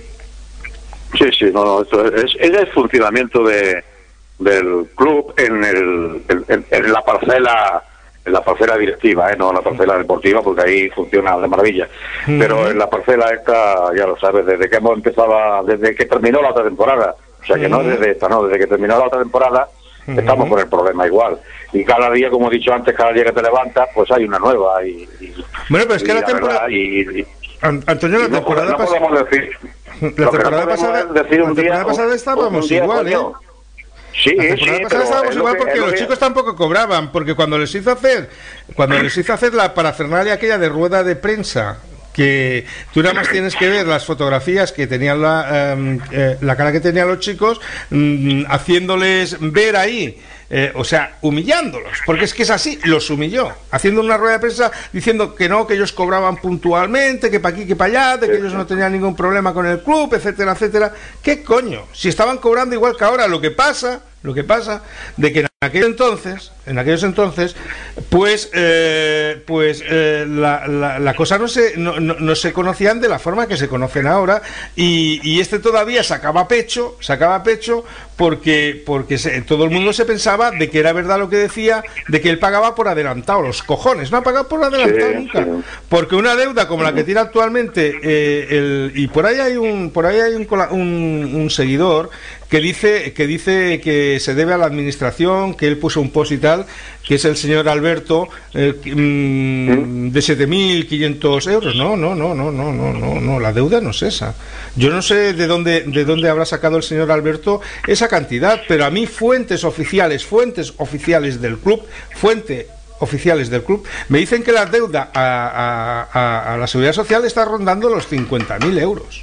Sí, sí, no, no, esto es, es el funcionamiento de del club en el en, en la parcela en la parcela directiva, ¿eh? No en la parcela deportiva, porque ahí funciona de maravilla. Uh-huh. Pero en la parcela esta, ya lo sabes, desde que hemos empezado, desde que terminó la otra temporada, o sea que uh-huh. no desde esta, no, desde que terminó la otra temporada, uh-huh. estamos con el problema igual. Y cada día, como he dicho antes, cada día que te levantas, pues hay una nueva. Y, y bueno, pero es que la, la temporada... Y, y, Antonio, la temporada no, no podemos decir... La temporada pasada, decir un la temporada día, pasada estábamos día, igual, ¿eh? Sí, la temporada sí, pasada estábamos igual, porque los chicos tampoco cobraban, porque cuando les hizo hacer cuando les hizo hacer la parafernalia aquella de rueda de prensa, que tú nada más tienes que ver las fotografías que tenían la, eh, eh, la cara que tenían los chicos, mmm, haciéndoles ver ahí, eh, o sea, humillándolos, porque es que es así, los humilló, haciendo una rueda de prensa diciendo que no, que ellos cobraban puntualmente, que para aquí, que para allá, de que ellos no tenían ningún problema con el club, etcétera, etcétera. ¿Qué coño? Si estaban cobrando igual que ahora. Lo que pasa, lo que pasa, de que en aquellos entonces, en aquellos entonces, pues, eh, pues eh, la, la, la cosa no se, no, no, no se conocían de la forma que se conocen ahora, y, y este todavía sacaba pecho, sacaba pecho, porque, porque se, todo el mundo se pensaba de que era verdad lo que decía, de que él pagaba por adelantado, los cojones, no ha pagado por adelantado sí, nunca, sí. Porque una deuda como la que tiene actualmente, eh, el, y por ahí hay un, por ahí hay un, un, un seguidor que dice que dice que se debe a la administración, que él puso un post y tal, que es el señor Alberto, eh, mm, de siete mil quinientos euros. No, no, no, no, no, no, no, no, la deuda no es esa. Yo no sé de dónde de dónde habrá sacado el señor Alberto esa cantidad, pero a mí fuentes oficiales, fuentes oficiales del club, fuente oficiales del club, me dicen que la deuda a, a, a, a la Seguridad Social está rondando los cincuenta mil euros.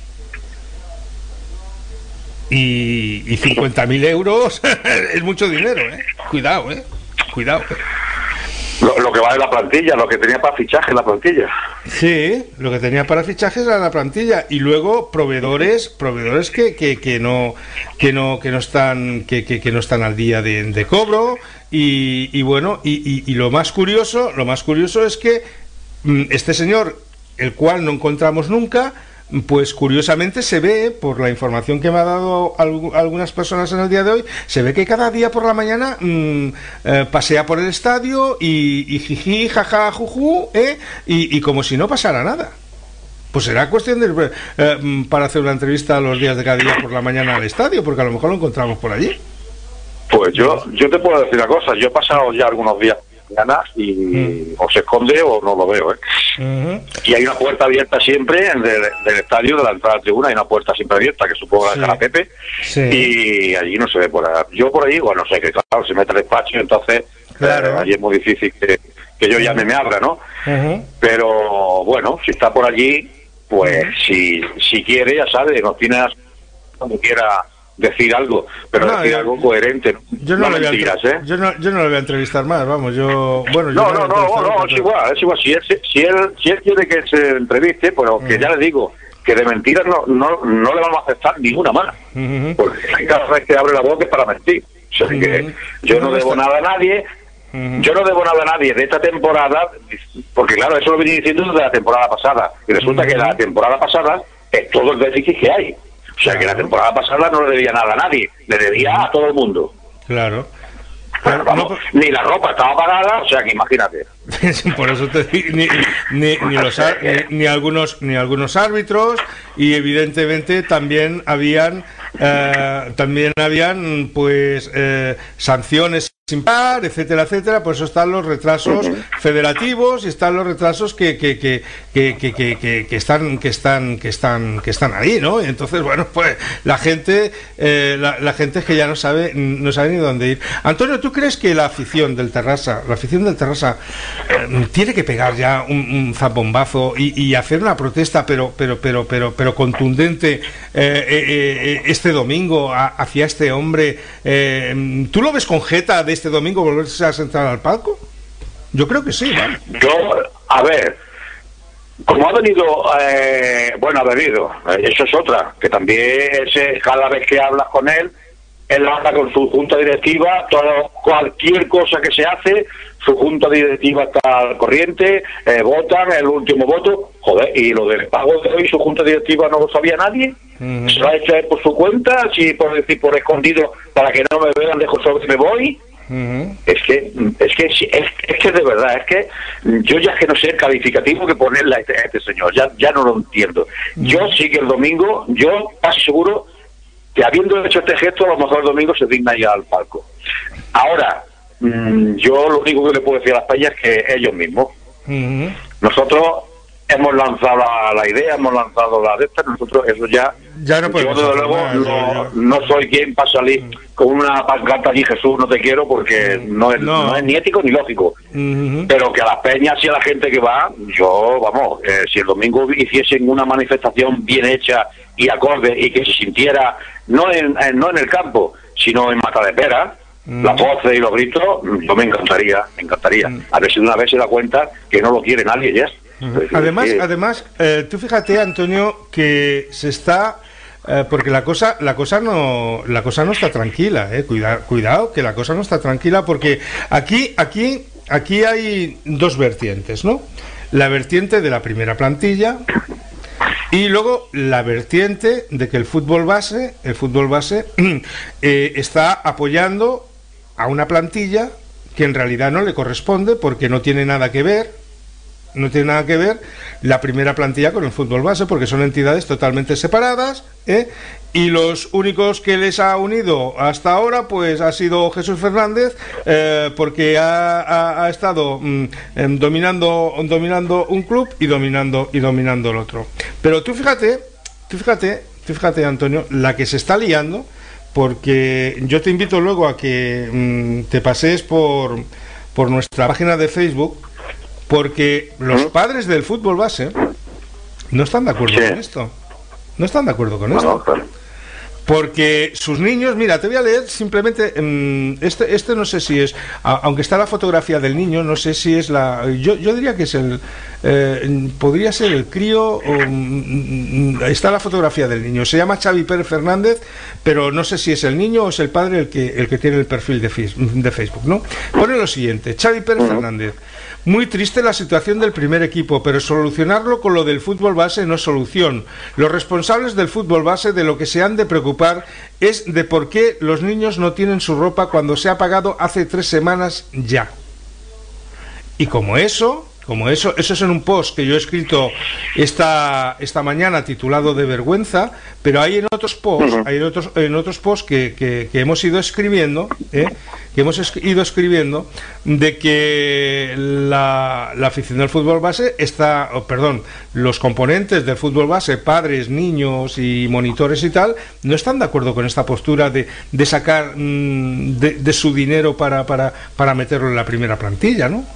Y, y cincuenta mil euros es mucho dinero, ¿eh? Cuidado, ¿eh? Cuidado. Lo, lo que vale la plantilla, lo que tenía para fichaje la plantilla. Sí, lo que tenía para fichajes era la plantilla. Y luego proveedores, proveedores que, que, que no, que no, que no están, que, que, que no están al día de, de cobro. Y, y bueno, y, y, y lo más curioso, lo más curioso es que este señor, el cual no encontramos nunca, pues curiosamente se ve, por la información que me ha dado alg- algunas personas en el día de hoy, se ve que cada día por la mañana mmm, eh, pasea por el estadio y, y jiji, jaja, juju, ¿eh? y, y como si no pasara nada. Pues será cuestión de eh, para hacer una entrevista los días de cada día por la mañana al estadio, porque a lo mejor lo encontramos por allí. Pues yo yo te puedo decir una cosa, yo he pasado ya algunos días ganas y mm. o se esconde o no lo veo, ¿eh? Uh-huh. Y hay una puerta abierta siempre del, del estadio, de la entrada a la tribuna, hay una puerta siempre abierta que supongo que la dejará Pepe, sí. Y allí no se ve por ahí. Yo por ahí, bueno, no sé, que claro, se mete al despacho, entonces claro. eh, allí es muy difícil que, que yo llame, me abra, ¿no? Uh-huh. Pero bueno, si está por allí, pues uh-huh. si si quiere, ya sabe, nos tiene cuando quiera decir algo, pero no, decir yo, algo coherente, yo no, no le mentiras, voy a, ¿eh? Yo no, yo no le voy a entrevistar más, vamos, yo... bueno, no, yo no, no, no, no, es igual, es igual, si él, si él, si él quiere que se entreviste, pero uh-huh. que ya le digo, que de mentiras no, no, no le vamos a aceptar ninguna más, uh-huh. porque cada vez que abre la boca es para mentir, o sea uh-huh. que yo no, no debo nada a nadie, uh-huh. yo no debo nada a nadie de esta temporada, porque claro, eso lo venía diciendo desde la temporada pasada, y resulta uh-huh. que la temporada pasada es todo el déficit que hay. O sea, claro. que la temporada pasada no le debía nada a nadie, le debía a todo el mundo. Claro. Pero, vamos, no, ni la ropa estaba pagada, o sea que imagínate. Por eso te digo, ni, ni, ni, los, ni, ni, algunos, ni algunos árbitros, y evidentemente también habían, eh, también habían pues eh, sanciones sin pagar, etcétera, etcétera. Por eso están los retrasos uh-huh. federativos y están los retrasos que que, que, que, que, que, que, que están que están que están que están ahí, ¿no? Y entonces, bueno, pues la gente eh, la, la gente es que ya no sabe no sabe ni dónde ir. Antonio, ¿tú crees que la afición del Terrassa, la afición del Terrassa eh, tiene que pegar ya un, un zambombazo y, y hacer una protesta, pero pero pero pero pero contundente eh, eh, eh, este domingo a, hacia este hombre? Eh, ¿Tú lo ves con jeta de este domingo volverse a sentar al palco? Yo creo que sí, ¿vale? Yo, a ver, como ha venido, eh, bueno, ha venido, eso es otra, que también ese, cada vez que hablas con él, él habla con su junta directiva, todo, cualquier cosa que se hace, su junta directiva está al corriente, eh, votan, el último voto, joder, y lo del pago de hoy, su junta directiva no lo sabía nadie, uh-huh. se lo ha hecho él por su cuenta, así por decir, por escondido, para que no me vean, dejo sobre me voy. Uh-huh. Es que es que es, es que de verdad es que yo ya es que no sé el calificativo que ponerle a este, a este señor, ya ya no lo entiendo. Uh-huh. Yo sí que el domingo, yo casi seguro que habiendo hecho este gesto, a lo mejor el domingo se digna ir al palco. Ahora, mmm, yo lo único que le puedo decir a las peñas es que ellos mismos. Uh-huh. Nosotros hemos lanzado la, la idea, hemos lanzado la de esta, nosotros eso ya... ya no yo desde luego nada, no, yo... no soy quien para salir uh-huh. con una pancarta allí, Jesús, no te quiero, porque uh-huh. no, es, no. no es ni ético ni lógico. Uh-huh. Pero que a las peñas y a la gente que va, yo, vamos, eh, si el domingo hiciesen una manifestación bien hecha y acorde y que se sintiera, no en, en, no en el campo, sino en Matadepera, uh-huh. las voces y los gritos, yo me encantaría, me encantaría. Uh-huh. A ver si de una vez se da cuenta que no lo quiere nadie ya. Uh-huh. Además, además eh, tú fíjate, Antonio, que se está eh, porque la cosa, la cosa no, la cosa no está tranquila, eh. Cuidado, cuidado, que la cosa no está tranquila, porque aquí, aquí, aquí hay dos vertientes, ¿no? La vertiente de la primera plantilla Y luego la vertiente de que el fútbol base, el fútbol base eh, está apoyando a una plantilla que en realidad no le corresponde porque no tiene nada que ver, no tiene nada que ver la primera plantilla con el fútbol base, porque son entidades totalmente separadas, ¿eh? Y los únicos que les ha unido hasta ahora pues ha sido Jesús Fernández, eh, porque ha, ha, ha estado mm, dominando dominando un club y dominando y dominando el otro. Pero tú fíjate, tú fíjate, tú fíjate, Antonio, la que se está liando, porque yo te invito luego a que mm, te pases por por nuestra página de Facebook, porque los padres del fútbol base no están de acuerdo sí. con esto. No están de acuerdo con esto. Porque sus niños, mira, te voy a leer simplemente, este este no sé si es, aunque está la fotografía del niño, no sé si es la, yo yo diría que es el, eh, podría ser el crío, o, está la fotografía del niño, se llama Xavi Pérez Fernández, pero no sé si es el niño o es el padre el que el que tiene el perfil de, de Facebook, ¿no? Pone lo siguiente: Xavi Pérez uh-huh. Fernández. Muy triste la situación del primer equipo, pero solucionarlo con lo del fútbol base no es solución. Los responsables del fútbol base de lo que se han de preocupar es de por qué los niños no tienen su ropa cuando se ha pagado hace tres semanas ya. Y como eso, como eso, eso es en un post que yo he escrito esta esta mañana titulado De vergüenza, pero hay en otros posts, uh-huh. hay en otros en otros posts que, que, que hemos ido escribiendo, ¿eh? que hemos es, ido escribiendo de que la, la afición del fútbol base está, oh, perdón, los componentes del fútbol base, padres, niños y monitores y tal, no están de acuerdo con esta postura de, de sacar mmm, de, de su dinero para, para, para meterlo en la primera plantilla, ¿no?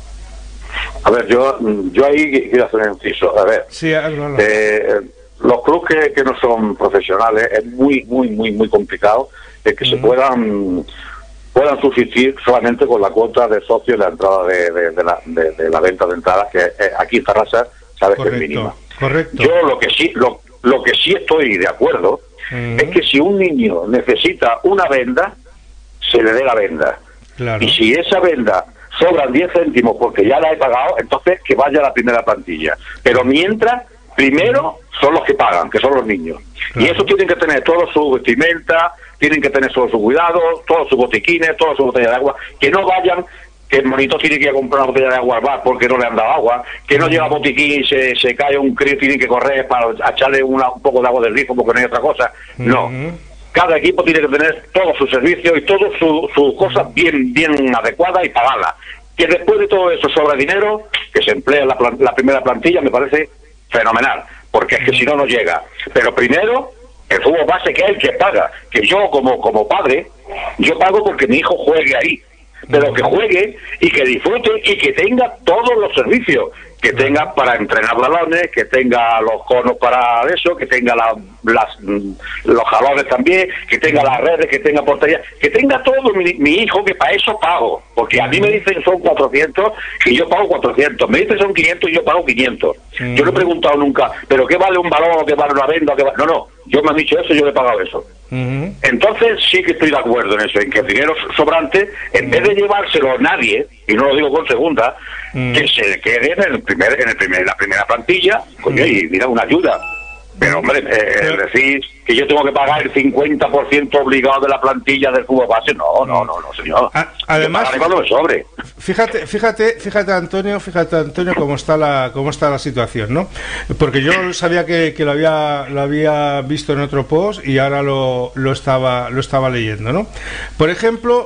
A ver, yo yo ahí quiero hacer un inciso. A ver, sí, no, no. Eh, los clubes que, que no son profesionales es muy, muy, muy, muy complicado el que uh-huh. se puedan puedan subsistir solamente con la cuota de socios de la entrada de, de, de, la, de, de la venta de entradas, que eh, aquí en Tarrasa sabes correcto, que es mínima. Correcto. Yo lo que sí lo, lo que sí estoy de acuerdo uh-huh. es que si un niño necesita una venda, se le dé la venda. Claro. Y si esa venda sobran diez céntimos porque ya la he pagado, entonces que vaya a la primera plantilla. Pero mientras, primero son los que pagan, que son los niños. Claro. Y eso tienen que tener todo su vestimenta, tienen que tener todo su cuidado, todos sus botiquines, todas sus botellas de agua, que no vayan, que el monito tiene que ir a comprar una botella de agua al bar porque no le han dado agua, que no lleva botiquín y se, se cae un crío y tiene que correr para echarle una, un poco de agua del grifo porque no hay otra cosa. No. Uh-huh. Cada equipo tiene que tener todos sus servicios y todas sus su cosas bien bien adecuadas y pagadas. Que después de todo eso sobra dinero, que se emplea en la, la primera plantilla, me parece fenomenal, porque es que si no, no llega. Pero primero, el fútbol base, que es el que paga. Que yo, como, como padre, yo pago porque mi hijo juegue ahí. Pero que juegue y que disfrute y que tenga todos los servicios. Que tenga para entrenar balones, que tenga los conos para eso, que tenga la, las, los jalones también, que tenga las redes, que tenga portería, que tenga todo mi, mi hijo, que para eso pago. Porque a mí me dicen son cuatrocientos y yo pago cuatrocientos. Me dicen son quinientos y yo pago quinientos. Uh-huh. Yo no he preguntado nunca, ¿pero qué vale un balón o qué vale una venda? O qué vale? No, no, yo me han dicho eso y yo le he pagado eso. Uh-huh. Entonces sí que estoy de acuerdo en eso, en que el dinero sobrante, en uh-huh. vez de llevárselo a nadie, y no lo digo con segunda, uh-huh. que se quede en el primer, en el primer, la primera plantilla, coño, uh-huh. y mira, una ayuda. Pero hombre, eh, el decir que yo tengo que pagar el cincuenta por ciento obligado de la plantilla del fútbol base, no, no, no, no, señor. Además, cuando me sobre. Fíjate, fíjate, fíjate Antonio, fíjate Antonio cómo está la, cómo está la situación, ¿no? Porque yo sabía que, que lo había, lo había visto en otro post y ahora lo, lo estaba, lo estaba leyendo, ¿no? Por ejemplo,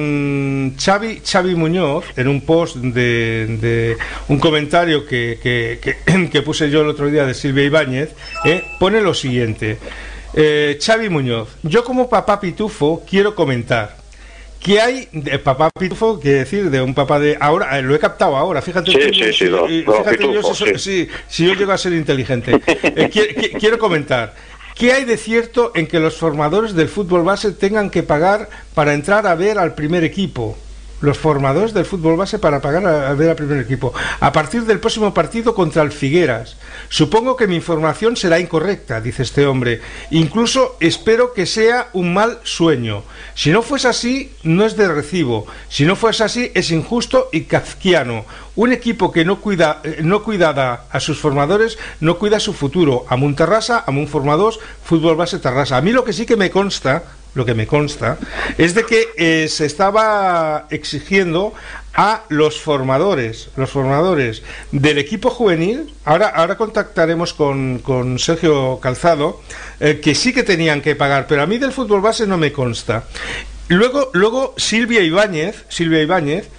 mmm, Xavi, Xavi Muñoz, en un post de, de un comentario que, que, que, que puse yo el otro día de Silvia Ibáñez, eh, pone lo siguiente. Eh, Xavi Muñoz: yo como papá pitufo quiero comentar que hay de papá pitufo, quiere decir de un papá de ahora, eh, lo he captado ahora, fíjate, sí, tú, sí, sí, los, fíjate los yo pitufos, si, sí. Si, si yo llego a ser inteligente. eh, quiero, quiero comentar: ¿qué hay de cierto en que los formadores del fútbol base tengan que pagar para entrar a ver al primer equipo? los formadores del fútbol base para pagar a, a ver al primer equipo a partir del próximo partido contra el Figueras. Supongo que mi información será incorrecta, dice este hombre. Incluso espero que sea un mal sueño. Si no fuese así, no es de recibo. Si no fuese así, es injusto y kafkiano. Un equipo que no cuida no cuidada a sus formadores no cuida su futuro. Amunt Terrassa, amunt formadors, fútbol base Terrassa. A mí lo que sí que me consta, lo que me consta, es de que eh, se estaba exigiendo a los formadores, los formadores del equipo juvenil. Ahora, ahora contactaremos con, con Sergio Calzado, eh, que sí que tenían que pagar, pero a mí del fútbol base no me consta. Luego, luego Silvia Ibáñez, Silvia Ibáñez,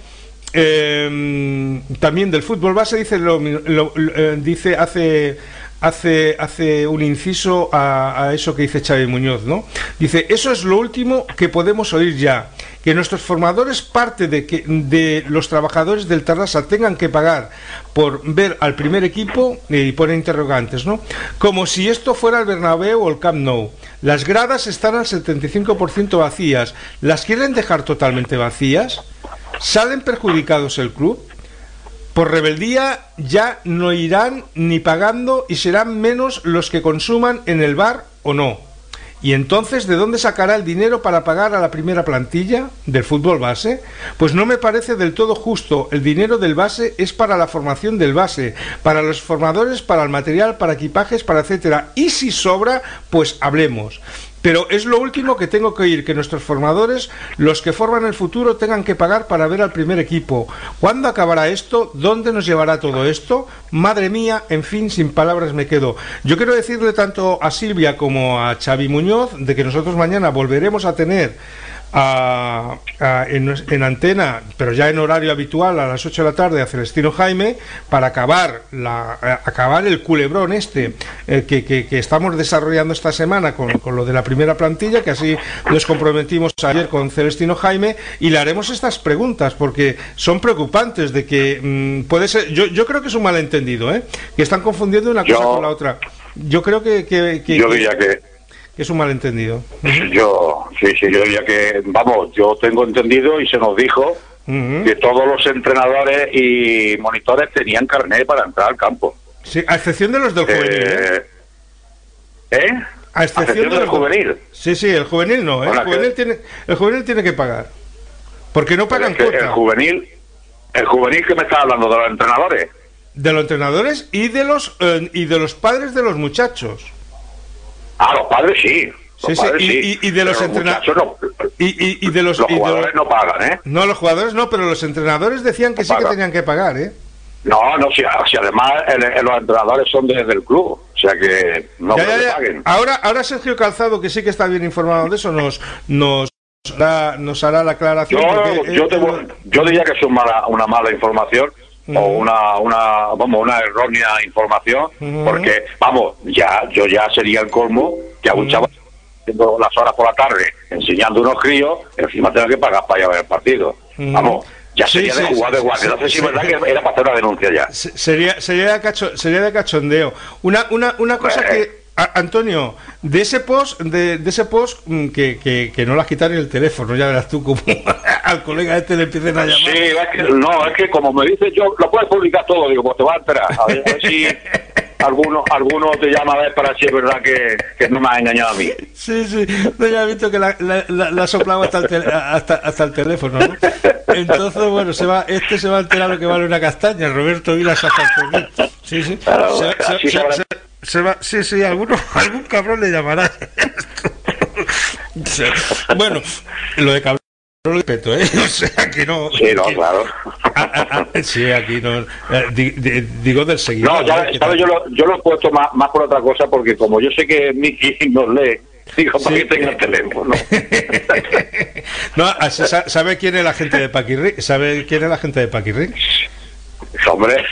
eh, también del fútbol base, dice, lo, lo, lo, dice hace hace hace un inciso a, a eso que dice Xavi Muñoz, ¿no? Dice, eso es lo último que podemos oír ya, que nuestros formadores, parte de que de los trabajadores del Terrassa tengan que pagar por ver al primer equipo, y pone interrogantes, ¿no? Como si esto fuera el Bernabéu o el Camp Nou. Las gradas están al setenta y cinco por ciento vacías. ¿Las quieren dejar totalmente vacías? ¿Salen perjudicados el club? Por rebeldía ya no irán ni pagando y serán menos los que consuman en el bar o no. ¿Y entonces de dónde sacará el dinero para pagar a la primera plantilla del fútbol base? Pues no me parece del todo justo. El dinero del base es para la formación del base, para los formadores, para el material, para equipajes, para etcétera. Y si sobra, pues hablemos. Pero es lo último que tengo que oír, que nuestros formadores, los que forman el futuro, tengan que pagar para ver al primer equipo. ¿Cuándo acabará esto? ¿Dónde nos llevará todo esto? Madre mía, en fin, sin palabras me quedo. Yo quiero decirle tanto a Silvia como a Xavi Muñoz de que nosotros mañana volveremos a tener A, a, en, en antena, pero ya en horario habitual, a las ocho de la tarde, a Celestino Jaime, para acabar la, a, acabar el culebrón este eh, que, que, que estamos desarrollando esta semana con, con lo de la primera plantilla, que así nos comprometimos ayer con Celestino Jaime, y le haremos estas preguntas porque son preocupantes, de que mmm, puede ser, yo, yo creo que es un malentendido, ¿eh? Que están confundiendo una cosa yo, con la otra. Yo creo que, que, que yo diría que es un malentendido. Yo, sí, sí, yo diría que, vamos, yo tengo entendido y se nos dijo uh-huh. que todos los entrenadores y monitores tenían carnet para entrar al campo. Sí, a excepción de los del juvenil. ¿Eh? ¿Eh? A excepción, a excepción del juvenil. Sí, sí, el juvenil no, ¿eh? el, juvenil que... tiene, el juvenil tiene que pagar. Porque no pagan cuota. El juvenil, el juvenil que me está hablando, de los entrenadores. De los entrenadores y de los, eh, y de los padres de los muchachos. Ah, los padres sí. Los sí, padres, sí. Y, sí. y, y de los entrenadores no, y, y, y de los, los y de jugadores los... no pagan, ¿eh? No, los jugadores no, pero los entrenadores decían que no sí pagan. Que tenían que pagar, ¿eh? No, no, si, si además el, el, los entrenadores son desde el club, o sea que no ya, ya, ya. paguen. Ahora, ahora Sergio Calzado, que sí que está bien informado de eso, nos nos hará, nos hará la aclaración. Yo, porque, yo, eh, tengo, eh, yo diría que es una mala, una mala información. Uh-huh. O una, una, vamos, una errónea información, uh-huh. porque, vamos, ya yo ya sería el colmo que a un uh-huh. chaval haciendo las horas por la tarde enseñando unos críos, encima tenga que pagar para ir a ver el partido. Uh-huh. Vamos, ya sería sí, de jugar sí, de guardia. Sí, no sé si es sí, verdad sí. que era para hacer una denuncia ya. Sería, sería, de, cacho, sería de cachondeo. Una, una, una cosa eh. que... A, Antonio, de ese post, de, de ese post que, que, que no las quitan en el teléfono, ya verás tú como al colega este le empiecen a llamar. Sí, es que, no, es que como me dices yo, lo puedes publicar todo, digo, pues te vas a enterar. A ver, a ver si alguno, alguno te llama a ver para si es verdad que, que no me has engañado a mí. Sí, sí, no, ya he visto que la, la, la, la soplaba hasta el, te, hasta, hasta el teléfono, ¿no? Entonces, bueno, se va, este se va a enterar lo que vale una castaña, Roberto Vilas hasta el teléfono. Sí, sí. Claro, se, se, se, se, se va, sí, sí, alguno, algún cabrón le llamará. Bueno, lo de cabrón lo respeto, ¿eh? O sea, que no... Sí, no, que, claro. A, a, a, sí, aquí no... Eh, di, di, digo del seguidor. No, ya, ¿eh? ¿sabes? Yo lo, yo lo he puesto más, más por otra cosa, porque como yo sé que Miki nos lee, digo, para sí. que tenga el teléfono. No, ¿sabe quién es la gente de Paquirri? ¿Sabe quién es la gente de Paquirri? Hombre...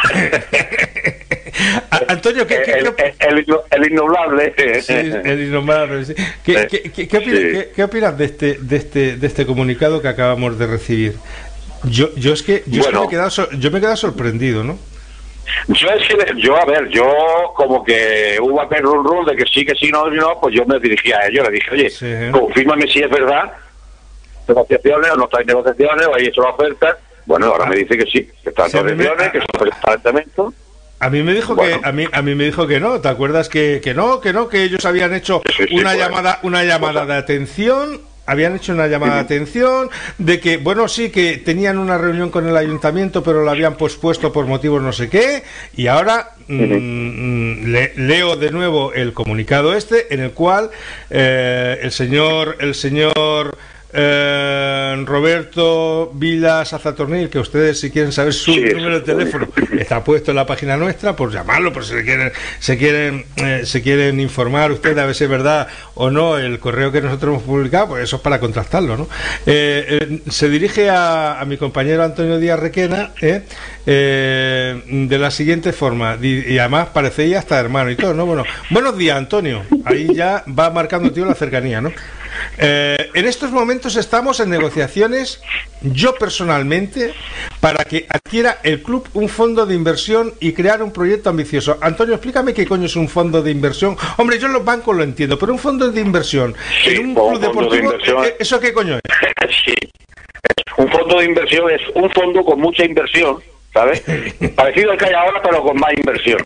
Antonio, ¿qué, qué, el, qué... El, el, el innombrable. Sí, el innombrable. Sí. ¿Qué, qué, qué, qué, opinas, sí. qué, ¿Qué opinas de este, de este, de este comunicado que acabamos de recibir? Yo, yo es que, yo, bueno, es que me he quedado, yo me he quedado sorprendido, ¿no? Yo es que, yo a ver, yo como que hubo aquel run run de que sí, que sí, no, no, pues yo me dirigí a ellos, le dije, oye, sí. confírmame si es verdad negociaciones o no estáis en negociaciones o hay hecho la oferta. Bueno, ahora me dice que sí, que están Sí, a mí me- negociaciones, que son apartamentos. A mí me dijo Bueno. que a mí a mí me dijo que no. ¿Te acuerdas que, que no, que no, que ellos habían hecho Sí, sí, una pues. llamada una llamada de atención? Habían hecho una llamada de atención de que, bueno, sí, que tenían una reunión con el ayuntamiento, pero la habían pospuesto por motivos no sé qué, y ahora mm, mm, le- leo de nuevo el comunicado este, en el cual eh, el señor, el señor eh, Roberto Vilas Azatornil, que ustedes si quieren saber su Sí, número de sí. teléfono, está puesto en la página nuestra, por llamarlo, por si se quieren, se quieren, eh, se quieren informar ustedes a ver si es verdad o no el correo que nosotros hemos publicado, pues eso es para contrastarlo, ¿no? Eh, eh, se dirige a, a mi compañero Antonio Díaz Requena, eh, eh, de la siguiente forma, di- y además parecéis hasta hermano y todo, ¿no? Bueno, buenos días, Antonio. Ahí ya va marcando, tío, la cercanía, ¿no? Eh, en estos momentos estamos en negociaciones, yo personalmente, para que adquiera el club un fondo de inversión y crear un proyecto ambicioso. Antonio, explícame qué coño es un fondo de inversión. Hombre, yo en los bancos lo entiendo, pero un fondo de inversión Sí, en un pues, club un fondo de deportivo, inversión. eh, eh, ¿eso qué coño es? Sí. Un fondo de inversión es un fondo con mucha inversión, ¿sabes? Parecido al que hay ahora, pero con más inversión.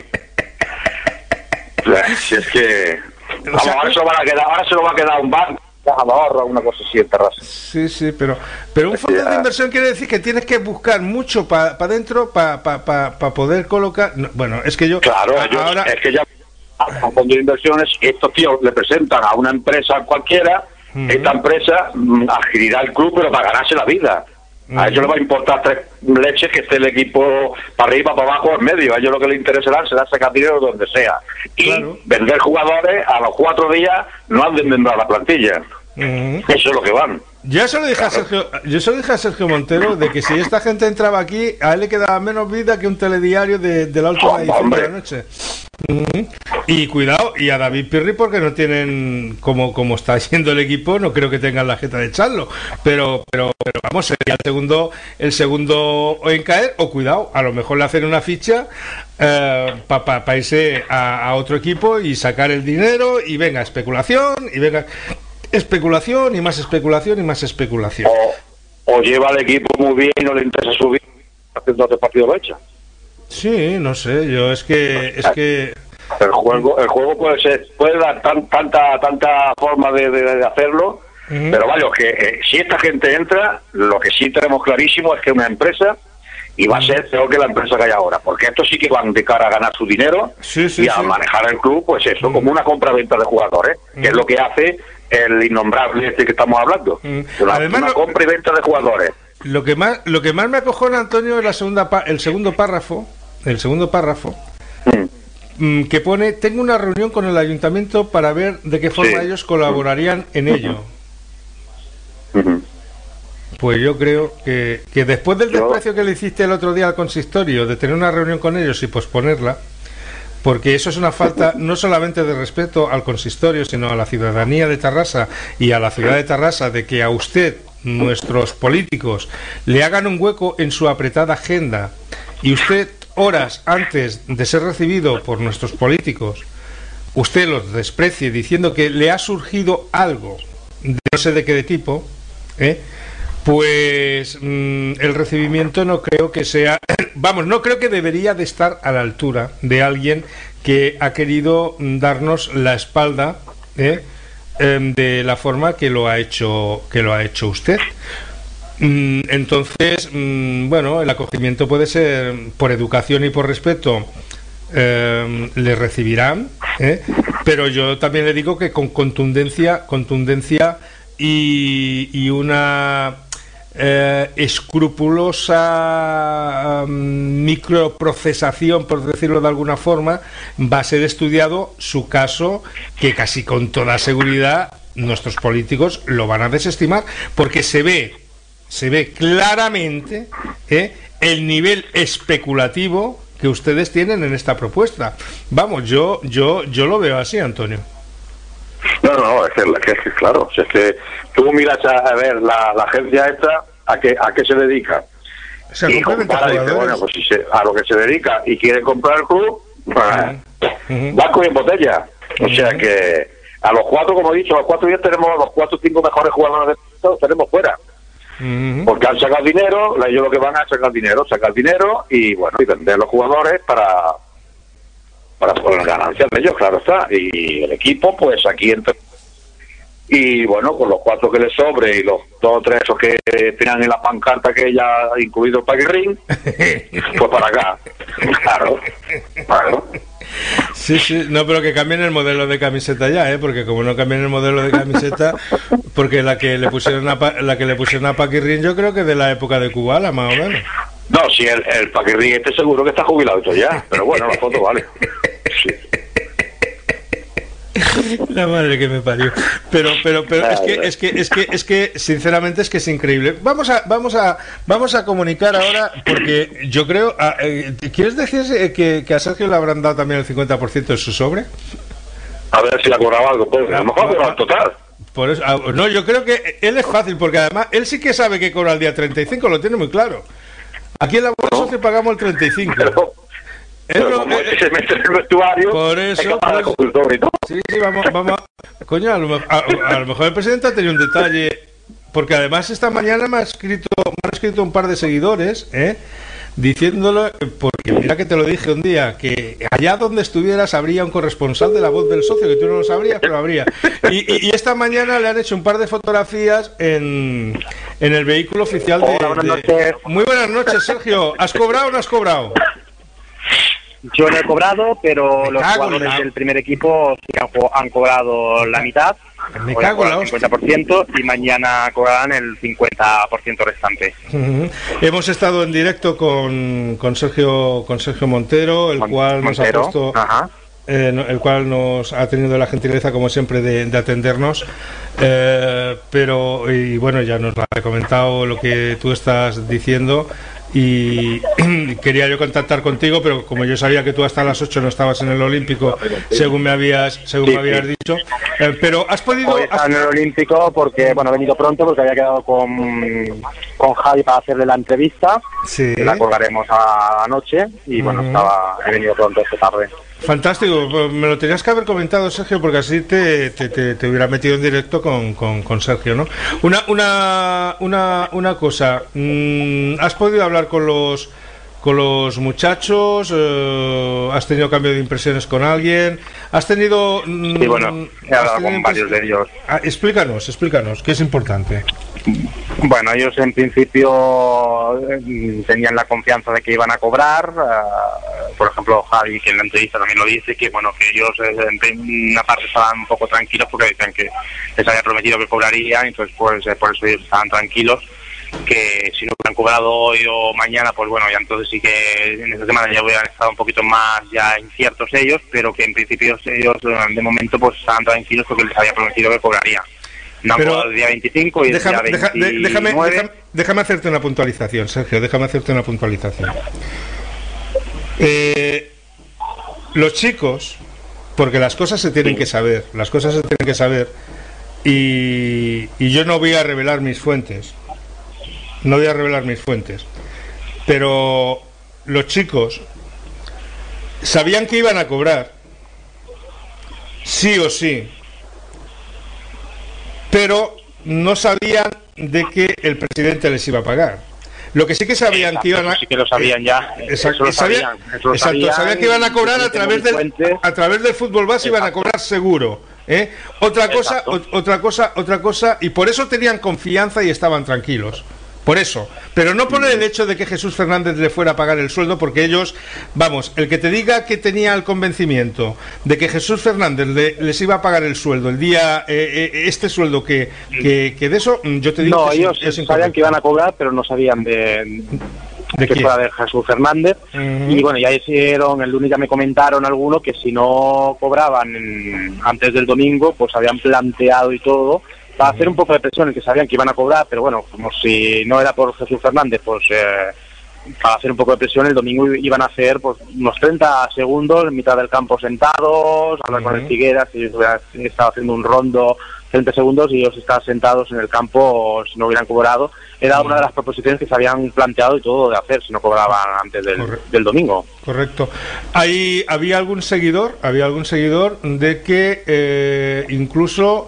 O sea, si es que... Vamos, sea, ahora, se lo van a quedar, ahora se lo va a quedar un banco, caja de ahorro, una cosa así en Terrassa. Sí, sí, pero pero un fondo de inversión quiere decir que tienes que buscar mucho para pa dentro para pa, pa, pa poder colocar... no, bueno, es que yo... Claro, a- ellos- ahora... es que ya a un fondo de inversiones, estos tíos le presentan a una empresa cualquiera, Ujú. esta empresa mm, adquirirá el club, pero para ganarse la vida. A ellos les va a importar tres leches que esté el equipo para arriba, para abajo, en medio. A ellos lo que les interesará será sacar dinero donde sea. Y Claro. vender jugadores a los cuatro días no han de vender la plantilla. Ujú. Eso es lo que van. Yo se lo dije a Sergio, yo se lo dije a Sergio Montero de que si esta gente entraba aquí, a él le quedaba menos vida que un telediario de, de la última Oh, edición hombre. de la noche. Ujú. Y cuidado, y a David Pirri porque no tienen, como, como está yendo el equipo, no creo que tengan la jeta de echarlo. Pero, pero, pero vamos, sería el segundo, el segundo en caer, o cuidado, a lo mejor le hacen una ficha para pa, pa irse a, a otro equipo y sacar el dinero, y venga especulación, y venga especulación, y más especulación, y más especulación. O, o lleva al equipo muy bien y no le interesa subir, haciendo otro partido lo echa. Sí, no sé, yo es que es que El juego, el juego puede ser, puede dar tan, tanta, tanta forma de, de- de hacerlo, Ujú. pero vaya, que eh, si esta gente entra, lo que sí tenemos clarísimo es que es una empresa y va a ser peor que la empresa que hay ahora, porque estos sí que van de cara a ganar su dinero Sí, sí, y a sí. manejar el club, pues eso, como una compra-venta de jugadores, que es lo que hace el innombrable este que estamos hablando, Mm. una, Además, una lo- compra y venta de jugadores. lo que más lo que más me acojona, Antonio, es la segunda pa- el segundo párrafo, el segundo párrafo Mm. mm, que pone: tengo una reunión con el ayuntamiento para ver de qué forma Sí. ellos colaborarían en ello. Ujú. Pues yo creo que, que después del Yo- desprecio que le hiciste el otro día al consistorio de tener una reunión con ellos y posponerla, porque eso es una falta no solamente de respeto al consistorio, sino a la ciudadanía de Tarrasa y a la ciudad de Tarrasa, de que a usted, nuestros políticos, le hagan un hueco en su apretada agenda, y usted, horas antes de ser recibido por nuestros políticos, usted los desprecie diciendo que le ha surgido algo, de no sé de qué de tipo, ¿eh? Pues mm, el recibimiento no creo que sea, vamos, no creo que debería de estar a la altura de alguien que ha querido mm, darnos la espalda, ¿eh? Em, de la forma que lo ha hecho, que lo ha hecho usted. Mm, Entonces, mm, bueno, el acogimiento puede ser por educación y por respeto. Eh, le recibirán, ¿eh? Pero yo también le digo que con contundencia, contundencia y, y una eh, escrupulosa um, microprocesación, por decirlo de alguna forma, va a ser estudiado su caso, que casi con toda seguridad nuestros políticos lo van a desestimar, porque se ve, se ve claramente, ¿eh? el nivel especulativo que ustedes tienen en esta propuesta. Vamos, yo yo yo lo veo así, Antonio. No, no, no, es que, es que, claro, si es que tú miras a, a ver la, la agencia esta, ¿a qué, a qué se dedica? O sea, Y complementa compara, dice, jugadores. bueno, pues si se, a lo que se dedica y quiere comprar el club, pues, Ujú. banco y en botella. O sea que a los cuatro, como he dicho, a los cuatro días tenemos los cuatro o cinco mejores jugadores de todos, tenemos fuera. Uh-huh. Porque han sacado dinero, ellos lo que van a sacar dinero, sacar dinero y bueno, y vender los jugadores para para poner ganancias de ellos, claro está. Y el equipo, pues aquí entre y bueno, con los cuatro que les sobre y los dos o tres esos que tenían en la pancarta que ya ha incluido el Paquirrín, pues para acá. Claro, claro. Sí, sí, no, pero que cambien el modelo de camiseta ya, ¿eh? Porque como no cambien el modelo de camiseta, porque la que le pusieron a pa, la que le pusieron a Paquirrín, yo creo que de la época de Kubala, más o menos. No, si el, el Paquirrín este seguro que está jubilado esto ya, pero bueno, la foto vale. Sí. La madre que me parió. Pero, pero, pero es que, es que, es que, es que, sinceramente es que es increíble. Vamos a, vamos a, vamos a comunicar ahora, porque yo creo, a, eh, ¿quieres decir que, que a Sergio le habrán dado también el cincuenta por ciento de su sobre? A ver si le ha cobrado algo, pues a lo mejor ha cobrado total. Por eso, no, yo creo que él es fácil, porque además él sí que sabe que cobra el día treinta y cinco, lo tiene muy claro. Aquí en la Bolsa no. Socio pagamos el treinta y cinco. Pero... Pero lo, como eh, se mete en el vestuario, por eso, por eso. Sí, sí, vamos, vamos. Coño, a lo, a, a lo mejor el presidente ha tenido un detalle, porque además esta mañana me ha escrito, me ha escrito un par de seguidores, ¿eh? Diciéndolo, porque mira que te lo dije un día, que allá donde estuvieras habría un corresponsal de La Voz del Socio, que tú no lo sabrías, pero habría. Y, y, y esta mañana le han hecho un par de fotografías en, en el vehículo oficial de, Hola, de... Muy buenas noches, Sergio. ¿Has cobrado o no has cobrado? Yo no he cobrado, pero los jugadores la... del primer equipo sí que han, han cobrado la mitad, Me cago en la el cincuenta por ciento, y mañana cobrarán el cincuenta por ciento restante. Uh-huh. Hemos estado en directo con, con Sergio con Sergio Montero, el Mon- cual Montero, nos ha puesto... Ajá. Eh, el cual nos ha tenido la gentileza, como siempre, de, de atendernos, eh, pero, y bueno, ya nos lo ha comentado lo que tú estás diciendo, y quería yo contactar contigo, pero como yo sabía que tú hasta las ocho no estabas en el Olímpico, según me habías según sí, me habías sí. dicho, eh, pero has podido... Hoy estaba has... en el Olímpico porque, bueno, he venido pronto porque había quedado con, con Javi para hacerle la entrevista, sí. que la colgaremos a la noche, y bueno, uh-huh. estaba he venido pronto esta tarde. Fantástico, me lo tenías que haber comentado, Sergio, porque así te, te, te, te hubiera metido en directo con, con, con Sergio, ¿no? Una, una, una, una cosa, ¿has podido hablar con los con los muchachos? Eh, ¿Has tenido cambio de impresiones con alguien? ¿Has tenido...? Sí, bueno, he hablado con varios de ellos. Ah, explícanos, explícanos, que es importante. Bueno, ellos en principio tenían la confianza de que iban a cobrar. Uh, por ejemplo, Javi, que en la entrevista también lo dice, que bueno, que ellos en una parte estaban un poco tranquilos porque decían que les había prometido que cobrarían, entonces pues por eso ellos estaban tranquilos, que si no hubieran cobrado hoy o mañana, pues bueno, ya entonces sí que en esta semana ya hubieran estado un poquito más ya inciertos ellos, pero que en principio ellos de momento pues estaban tranquilos porque les había prometido que cobrarían. No, pero el día veinticinco y déjame, el día veintinueve. Déjame, déjame, déjame hacerte una puntualización, Sergio, déjame hacerte una puntualización. Eh, los chicos, porque las cosas se tienen que saber, las cosas se tienen que saber, y, y yo no voy a revelar mis fuentes, no voy a revelar mis fuentes, pero los chicos sabían que iban a cobrar, sí o sí, pero no sabían de que el presidente les iba a pagar. Lo que sí que sabían exacto, que iban a... Sí que lo sabían ya. Exacto, lo sabían, sabían, lo exacto, sabían, sabían que iban a cobrar a través del, a través del fútbol base, iban a cobrar seguro. ¿eh? Otra cosa, o, otra cosa, otra cosa, y por eso tenían confianza y estaban tranquilos. Por eso, pero no por el hecho de que Jesús Fernández le fuera a pagar el sueldo, porque ellos, vamos, el que te diga que tenía el convencimiento de que Jesús Fernández le, les iba a pagar el sueldo el día, eh, eh, este sueldo que, que, que de eso, yo te digo no, que ellos es, es sabían que iban a cobrar, pero no sabían de, ¿De que quién? fuera de Jesús Fernández. Uh-huh. Y bueno, ya hicieron, el lunes ya me comentaron algunos que si no cobraban en, antes del domingo, pues habían planteado y todo, para hacer un poco de presión, en que sabían que iban a cobrar, pero bueno, como si no era por Jesús Fernández, pues eh, para hacer un poco de presión, el domingo iban a hacer pues unos treinta segundos en mitad del campo sentados, hablar uh-huh. con el Figueras, y estaba haciendo un rondo treinta segundos y ellos estaban sentados en el campo si no hubieran cobrado. Era uh-huh. una de las proposiciones que se habían planteado y todo de hacer si no cobraban antes del, del domingo. Correcto. Ahí había algún seguidor, había algún seguidor de que eh, incluso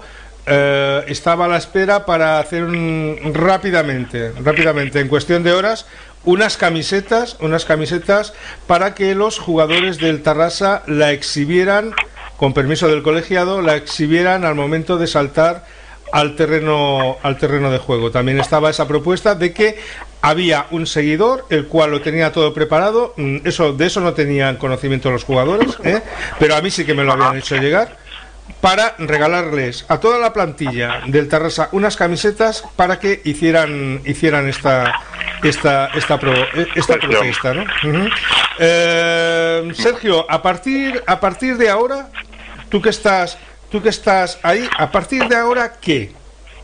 eh, estaba a la espera para hacer un, rápidamente, rápidamente, en cuestión de horas, unas camisetas, unas camisetas para que los jugadores del Tarrasa la exhibieran, con permiso del colegiado, la exhibieran al momento de saltar al terreno, al terreno de juego. También estaba esa propuesta de que había un seguidor, el cual lo tenía todo preparado. Eso, de eso no tenían conocimiento los jugadores, ¿eh? Pero a mí sí que me lo habían hecho llegar, para regalarles a toda la plantilla del Tarrasa unas camisetas para que hicieran hicieran esta esta esta pro, esta protesta, ¿no? Uh-huh. eh, Sergio, a partir a partir de ahora, tú que estás tú que estás ahí, a partir de ahora, ¿qué?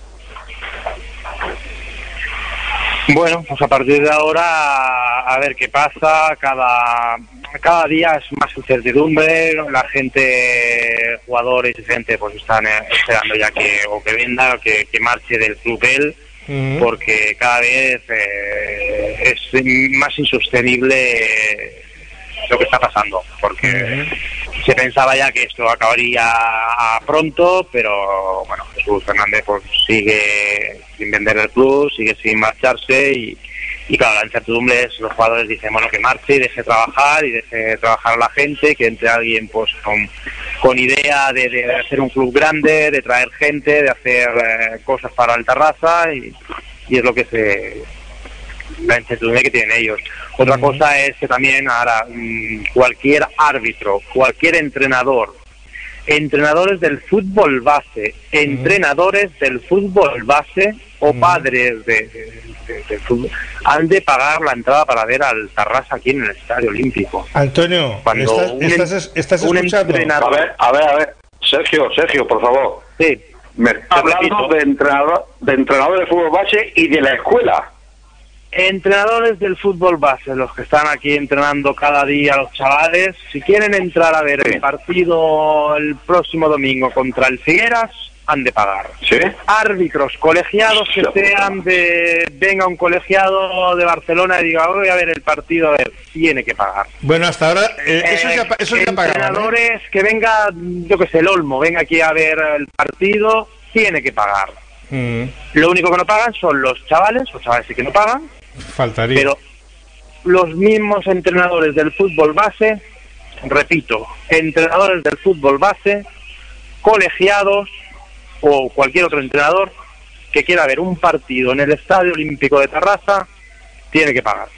Bueno, pues a partir de ahora, a ver qué pasa. Cada cada día es más incertidumbre. La gente, jugadores y gente, pues están esperando ya que o que venda o que, que marche del club él, uh-huh. porque cada vez eh, es más insostenible lo que está pasando, porque uh-huh. se pensaba ya que esto acabaría pronto, pero bueno, Jesús Fernández pues sigue sin vender el club, sigue sin marcharse y, y claro, la incertidumbre es, los jugadores dicen, bueno, que marche y deje trabajar y deje trabajar a la gente, que entre alguien pues con, con idea de, de hacer un club grande, de traer gente, de hacer eh, cosas para el Tarrasa y, y es lo que se... la incertidumbre que tienen ellos. Otra uh-huh. cosa es que también ahora mmm, cualquier árbitro, cualquier entrenador, entrenadores del fútbol base, uh-huh. entrenadores del fútbol base o uh-huh. padres de, de, de, de fútbol, han de pagar la entrada para ver al Tarrasa aquí en el Estadio Olímpico. Antonio, cuando ¿estás, un, estás, estás un escuchando? Entrenador... A ver, a ver, a ver, Sergio, Sergio, por favor. Sí. Me está hablando de entrenador, de entrenador de fútbol base y de la escuela. Entrenadores del fútbol base, los que están aquí entrenando cada día a los chavales, si quieren entrar a ver sí. el partido el próximo domingo contra el Figueras, han de pagar. ¿Sí? Árbitros colegiados que sean de... venga un colegiado de Barcelona y diga, voy a ver el partido, a ver, tiene que pagar. Bueno, hasta ahora eh, eso ya, eso ya pagaban, entrenadores, ¿eh? Que venga, yo que sé, el Olmo, venga aquí a ver el partido, tiene que pagar. Mm. Lo único que no pagan son los chavales, los chavales sí que no pagan. Faltaría. Pero los mismos entrenadores del fútbol base, repito, entrenadores del fútbol base, colegiados o cualquier otro entrenador que quiera ver un partido en el Estadio Olímpico de Tarrasa, tiene que pagar.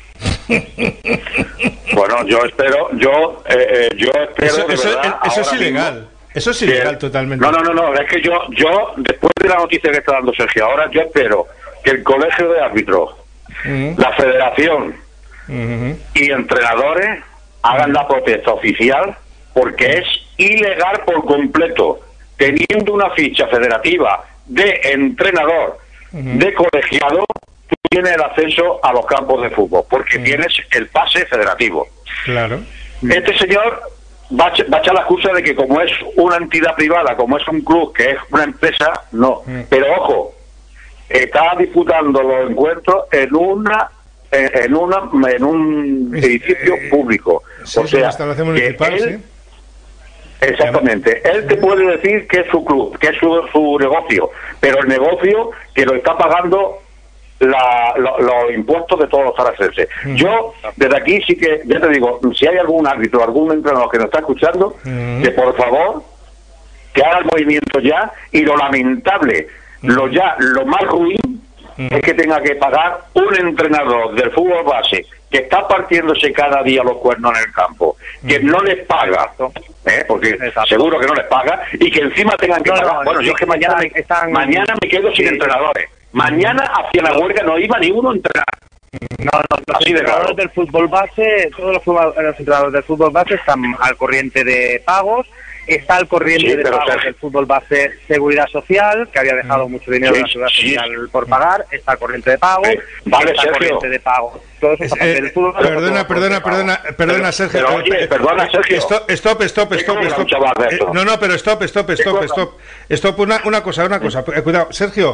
Bueno, yo espero, yo, eh, yo espero eso, de eso, verdad, eso es ilegal. Mismo, eso es ilegal que, totalmente. No, no, no, no, es que yo, yo después de la noticia que está dando Sergio ahora, yo espero que el colegio de árbitros, uh-huh. la federación uh-huh. y entrenadores hagan la protesta oficial, porque es ilegal por completo, teniendo una ficha federativa de entrenador, uh-huh. de colegiado, tú tienes el acceso a los campos de fútbol, porque uh-huh. tienes el pase federativo. Claro. Este señor va a, va a echar la excusa de que como es una entidad privada, como es un club, que es una empresa, no. Uh-huh. Pero ojo, está disputando los encuentros en una en una en un edificio eh, público, sí, o sea, instalación municipal, él, sí. Exactamente, él te puede decir que es su club, que es su, su negocio, pero el negocio que lo está pagando la, lo, los impuestos de todos los tarrasenses. Uh-huh. Yo desde aquí sí que, ya te digo, si hay algún árbitro, algún entrenador que nos está escuchando, uh-huh. que por favor que haga el movimiento ya, y lo lamentable, lo ya, lo más ruin uh-huh. es que tenga que pagar un entrenador del fútbol base que está partiéndose cada día los cuernos en el campo, que uh-huh. no les paga, ¿eh? porque Exacto. seguro que no les paga, y que encima tengan que no, pagar. No, bueno, yo es que mañana me, están... mañana me quedo sin sí. entrenadores. Mañana hacia la huelga no iba ni uno a entrenar. No, no, los Así entrenadores de del fútbol base, todos los, los entrenadores del fútbol base están al corriente de pagos. Está al corriente sí, de pagos del fútbol base Seguridad Social, que había dejado mm. mucho dinero sí, en la Seguridad sí. Social por pagar. Está al corriente de pagos. Sí. Vale, está al corriente de pagos. Todo eso está eh, del fútbol base. Perdona, perdona, perdona, perdona, Sergio. Pero, oye, perdona, Sergio. Stop, stop, stop, stop, stop. Eh, no, no, pero stop, stop, stop, stop. Stop, una, una cosa, una cosa. Cuidado, Sergio.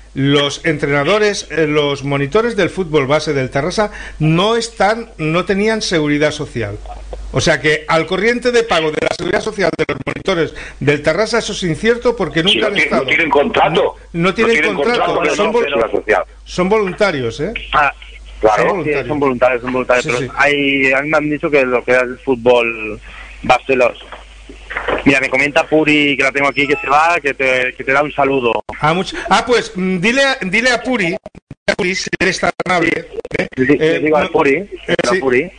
los entrenadores, eh, los monitores del fútbol base del Tarrasa no están, no tenían seguridad social. O sea que al corriente de pago de la seguridad social de los monitores del Tarrasa, eso es incierto porque nunca si no han tienen, estado. No tienen contrato. No, no tienen, no tienen contrato, contrato son, vol social. son voluntarios, ¿eh? Ah, claro, son voluntarios, sí, son voluntarios, son voluntarios. Sí, pero sí. Hay, a mí me han dicho que lo que es el fútbol base los... Mira, me comenta Puri, que la tengo aquí, que se va, que te, que te da un saludo. Ah, mucho... ah pues mm, dile, a, dile a Puri, a Puri, si eres tan amable, ¿eh? Sí, Eh, digo al no, Puri, eh, al sí, Puri.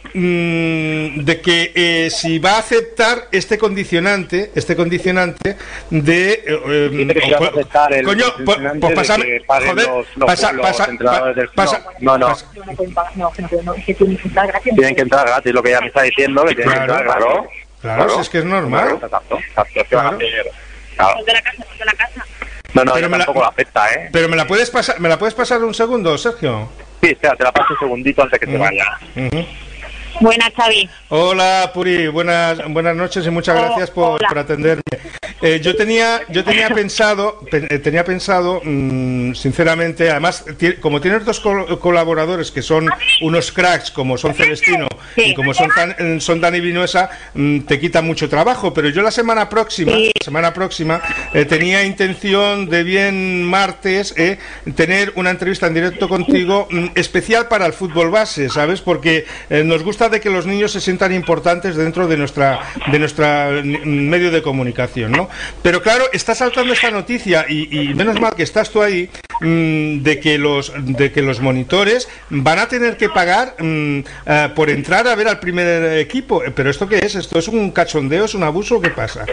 mm, de que eh, si va a aceptar este condicionante, este condicionante de... Eh, Dice que si vas a aceptar el coño, pues, pues pasame, de que paguen joder, los, los, pasa, los pasa, entrenadores del... pasa, no, no, pasa- No, no pueden pagar, no, que no pueden, no, es que tienen que entrar gratis. tienen que entrar gratis, lo que ya me está diciendo, que tienen Claro, que entrar claro. gratis. Claro, Claro. si es que es normal. Exacto, exacto, es que van a Claro. hacer- claro. Los de la casa, los de la casa. No, no, Pero ella me la- tampoco la acepta, ¿eh? Pero me la puedes pasar, me la puedes pasar un segundo, Sergio. Sí, espera, te la paso un segundito antes que te Ujú. vaya. Ujú. Buenas, Xavi. Hola Puri, buenas buenas noches y muchas Oh, gracias por, hola. por atenderme. Eh, yo tenía yo tenía pensado pe- eh, tenía pensado mmm, sinceramente, además ti- como tienes dos col colaboradores que son unos cracks como son Celestino Sí. y como son tan- eh, son Dani Vinuesa, mmm, te quita mucho trabajo, pero yo la semana próxima Sí. la semana próxima eh, tenía intención de bien martes eh, tener una entrevista en directo contigo mm, especial para el fútbol base, ¿sabes? Porque eh, nos gusta de que los niños se sientan importantes dentro de nuestra de nuestra mm, medio de comunicación, ¿no? Pero claro, está saltando esta noticia y, y menos mal que estás tú ahí mm, de que los de que los monitores van a tener que pagar mm, eh, por entrar a ver al primer equipo. Pero ¿esto qué es? ¿Esto es un cachondeo? ¿Es un abuso? ¿Qué pasa?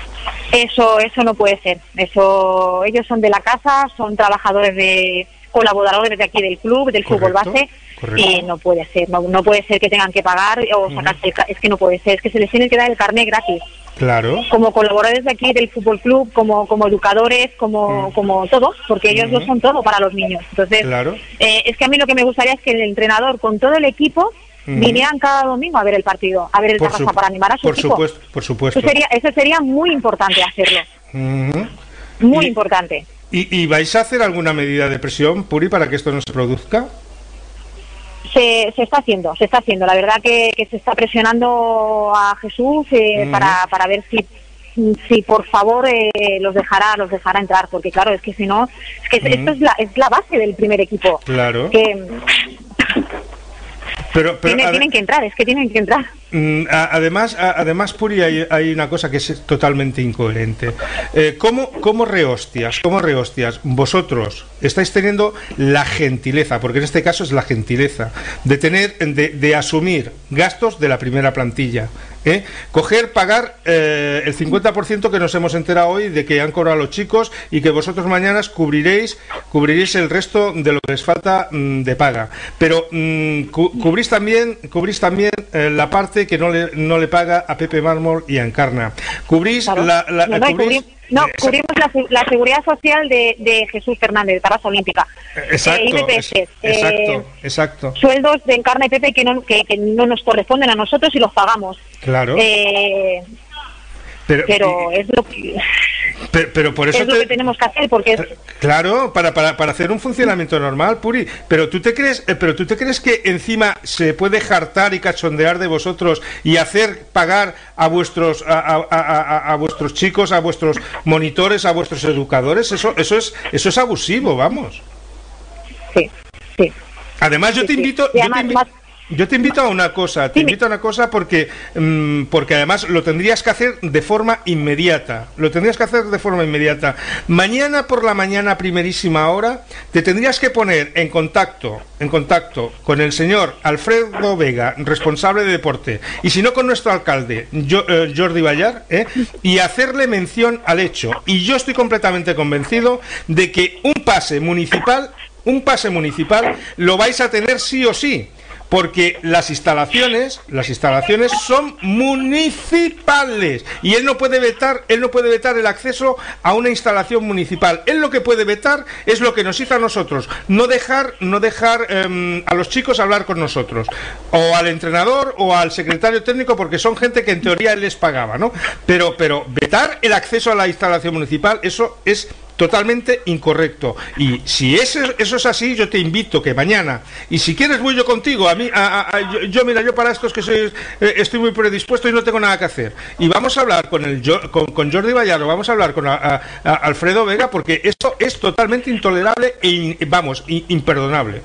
Eso, eso no puede ser. Eso, ellos son de la casa, son trabajadores de colaboradores de aquí del club, del fútbol Correcto, base, correcto. y no puede ser. No, no puede ser que tengan que pagar o sacarse. el ca- Es que no puede ser. Es que se les tiene que dar el carnet gratis. Claro. Como colaboradores de aquí del fútbol club, como como educadores, como como todo, porque ellos lo son todo para los niños. Entonces, Claro. eh, es que a mí lo que me gustaría es que el entrenador con todo el equipo Ujú. vinieran cada domingo a ver el partido, a ver el Por, Tarrasa su- para animar a su por equipo. supuesto, por supuesto. Eso sería, eso sería muy importante hacerlo, Ujú. muy Y- importante. ¿Y, ¿Y vais a hacer alguna medida de presión, Puri, para que esto no se produzca? Se, se está haciendo, se está haciendo. La verdad que, que se está presionando a Jesús eh, Ujú. para, para ver si si por favor eh, los dejará los dejará entrar, porque claro, es que si no, es que Ujú. esto es la, es la base del primer equipo. Claro. Que Pero, pero tiene- ade- tienen que entrar, es que tienen que entrar. Mm, a- Además, a- además Puri, hay, hay una cosa que es totalmente incoherente. Eh, ¿cómo, ¿Cómo rehostias, cómo rehostias vosotros estáis teniendo la gentileza, porque en este caso es la gentileza, de tener, de, de asumir gastos de la primera plantilla? ¿eh? Coger, pagar eh, el cincuenta por ciento que nos hemos enterado hoy de que han cobrado los chicos y que vosotros mañana cubriréis, cubriréis el resto de lo que les falta mm, de paga. Pero mm, cu- cubrís también, cubrís también eh, la parte que no le, no le paga a Pepe Mármol y a Encarna. Cubrís Claro. la... la- no, no, y cubrís- cubri- no, eh, cubrimos la, se- la seguridad social de, de Jesús Fernández, de Tarrasa Olímpica. Exacto, Eh, I B P es- S, exacto, eh, exacto. sueldos de Encarna y Pepe que no, que, que no nos corresponden a nosotros y los pagamos. Claro. Eh, pero, pero y- es lo que, pero, pero por eso es lo te- que tenemos que hacer, porque es, Claro, para, para, para hacer un funcionamiento normal, Puri. Pero tú te crees, eh, pero tú te crees que encima se puede jartar y cachondear de vosotros y hacer pagar a vuestros a, a- a- a- a vuestros chicos, a vuestros monitores, a vuestros educadores. Eso eso es eso es abusivo, vamos. sí, sí. Además, yo Sí, te sí. invito, Y yo además, te invi- más- yo te invito a una cosa, te Dime. invito a una cosa porque mm, porque además lo tendrías que hacer de forma inmediata, lo tendrías que hacer de forma inmediata. Mañana por la mañana, primerísima hora, te tendrías que poner en contacto, en contacto con el señor Alfredo Vega, responsable de deporte, y si no con nuestro alcalde, Jo- eh, Jordi Ballar, ¿eh? y hacerle mención al hecho. Y yo estoy completamente convencido de que un pase municipal un pase municipal lo vais a tener sí o sí, porque las instalaciones, las instalaciones son municipales y él no puede vetar, él no puede vetar el acceso a una instalación municipal. Él lo que puede vetar es lo que nos hizo a nosotros, no dejar, no dejar eh, a los chicos hablar con nosotros, o al entrenador o al secretario técnico, porque son gente que en teoría él les pagaba, ¿no? Pero, pero vetar el acceso a la instalación municipal, eso es totalmente incorrecto. Y si eso, eso es así, yo te invito que mañana, y si quieres voy yo contigo, a mí, a, a, a, yo, yo, mira, yo para estos que soy, eh, estoy muy predispuesto y no tengo nada que hacer. Y vamos a hablar con el con, con Jordi Bayardo, vamos a hablar con a, a, a Alfredo Vega, porque esto es totalmente intolerable e, in, vamos, in, imperdonable.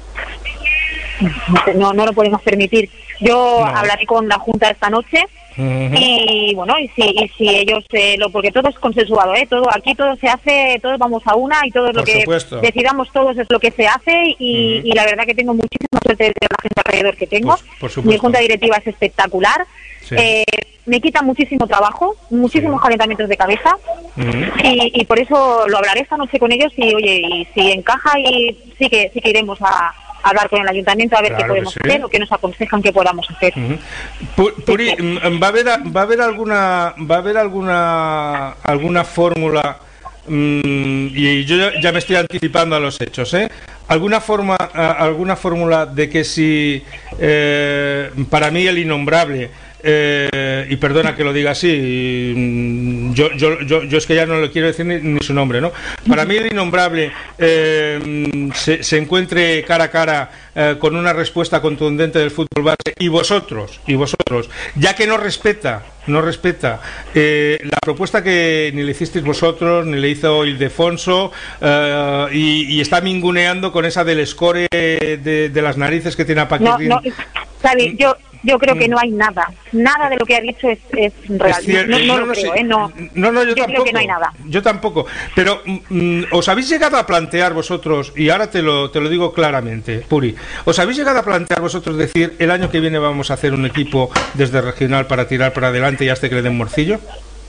No, no lo podemos permitir. Yo no. hablaré con la Junta esta noche. Uh-huh. Y bueno, y si, y si ellos eh, lo porque todo es consensuado, ¿eh? Todo aquí todo se hace, todos vamos a una y todo lo que supuesto. decidamos todos es lo que se hace y, uh-huh. y la verdad que tengo muchísima suerte de la gente alrededor que tengo. Por, por Mi junta directiva es espectacular. Sí. Eh, me quita muchísimo trabajo, muchísimos sí. calentamientos de cabeza uh-huh. y, y por eso lo hablaré esta noche con ellos y oye, y si encaja y sí que sí que iremos a hablar con el ayuntamiento a ver claro qué podemos sí. hacer o qué nos aconsejan que podamos hacer. Uh-huh. Puri, sí. va a haber va a haber alguna va a haber alguna alguna fórmula mmm, y yo ya, ya me estoy anticipando a los hechos, ¿eh? Alguna forma alguna fórmula de que si eh, para mí el innombrable Eh, y perdona que lo diga así, yo, yo, yo, yo es que ya no le quiero decir ni, ni su nombre, ¿no? Para mí el innombrable eh, se, se encuentre cara a cara eh, con una respuesta contundente del fútbol base y vosotros, y vosotros, ya que no respeta, no respeta eh, la propuesta que ni le hicisteis vosotros, ni le hizo Ildefonso eh, y, y está minguneando con esa del score de, de las narices que tiene a Paquirrín. No, no, Xavi, yo... Yo creo que no hay nada, nada de lo que ha dicho es, es real. Es no, no, no, lo no, creo, sí. ¿eh? No, no, no yo, yo tampoco. Creo que no hay nada. Yo tampoco. Pero mm, os habéis llegado a plantear vosotros, y ahora te lo te lo digo claramente, Puri, os habéis llegado a plantear vosotros decir el año que viene vamos a hacer un equipo desde regional para tirar para adelante y hasta que le den morcillo.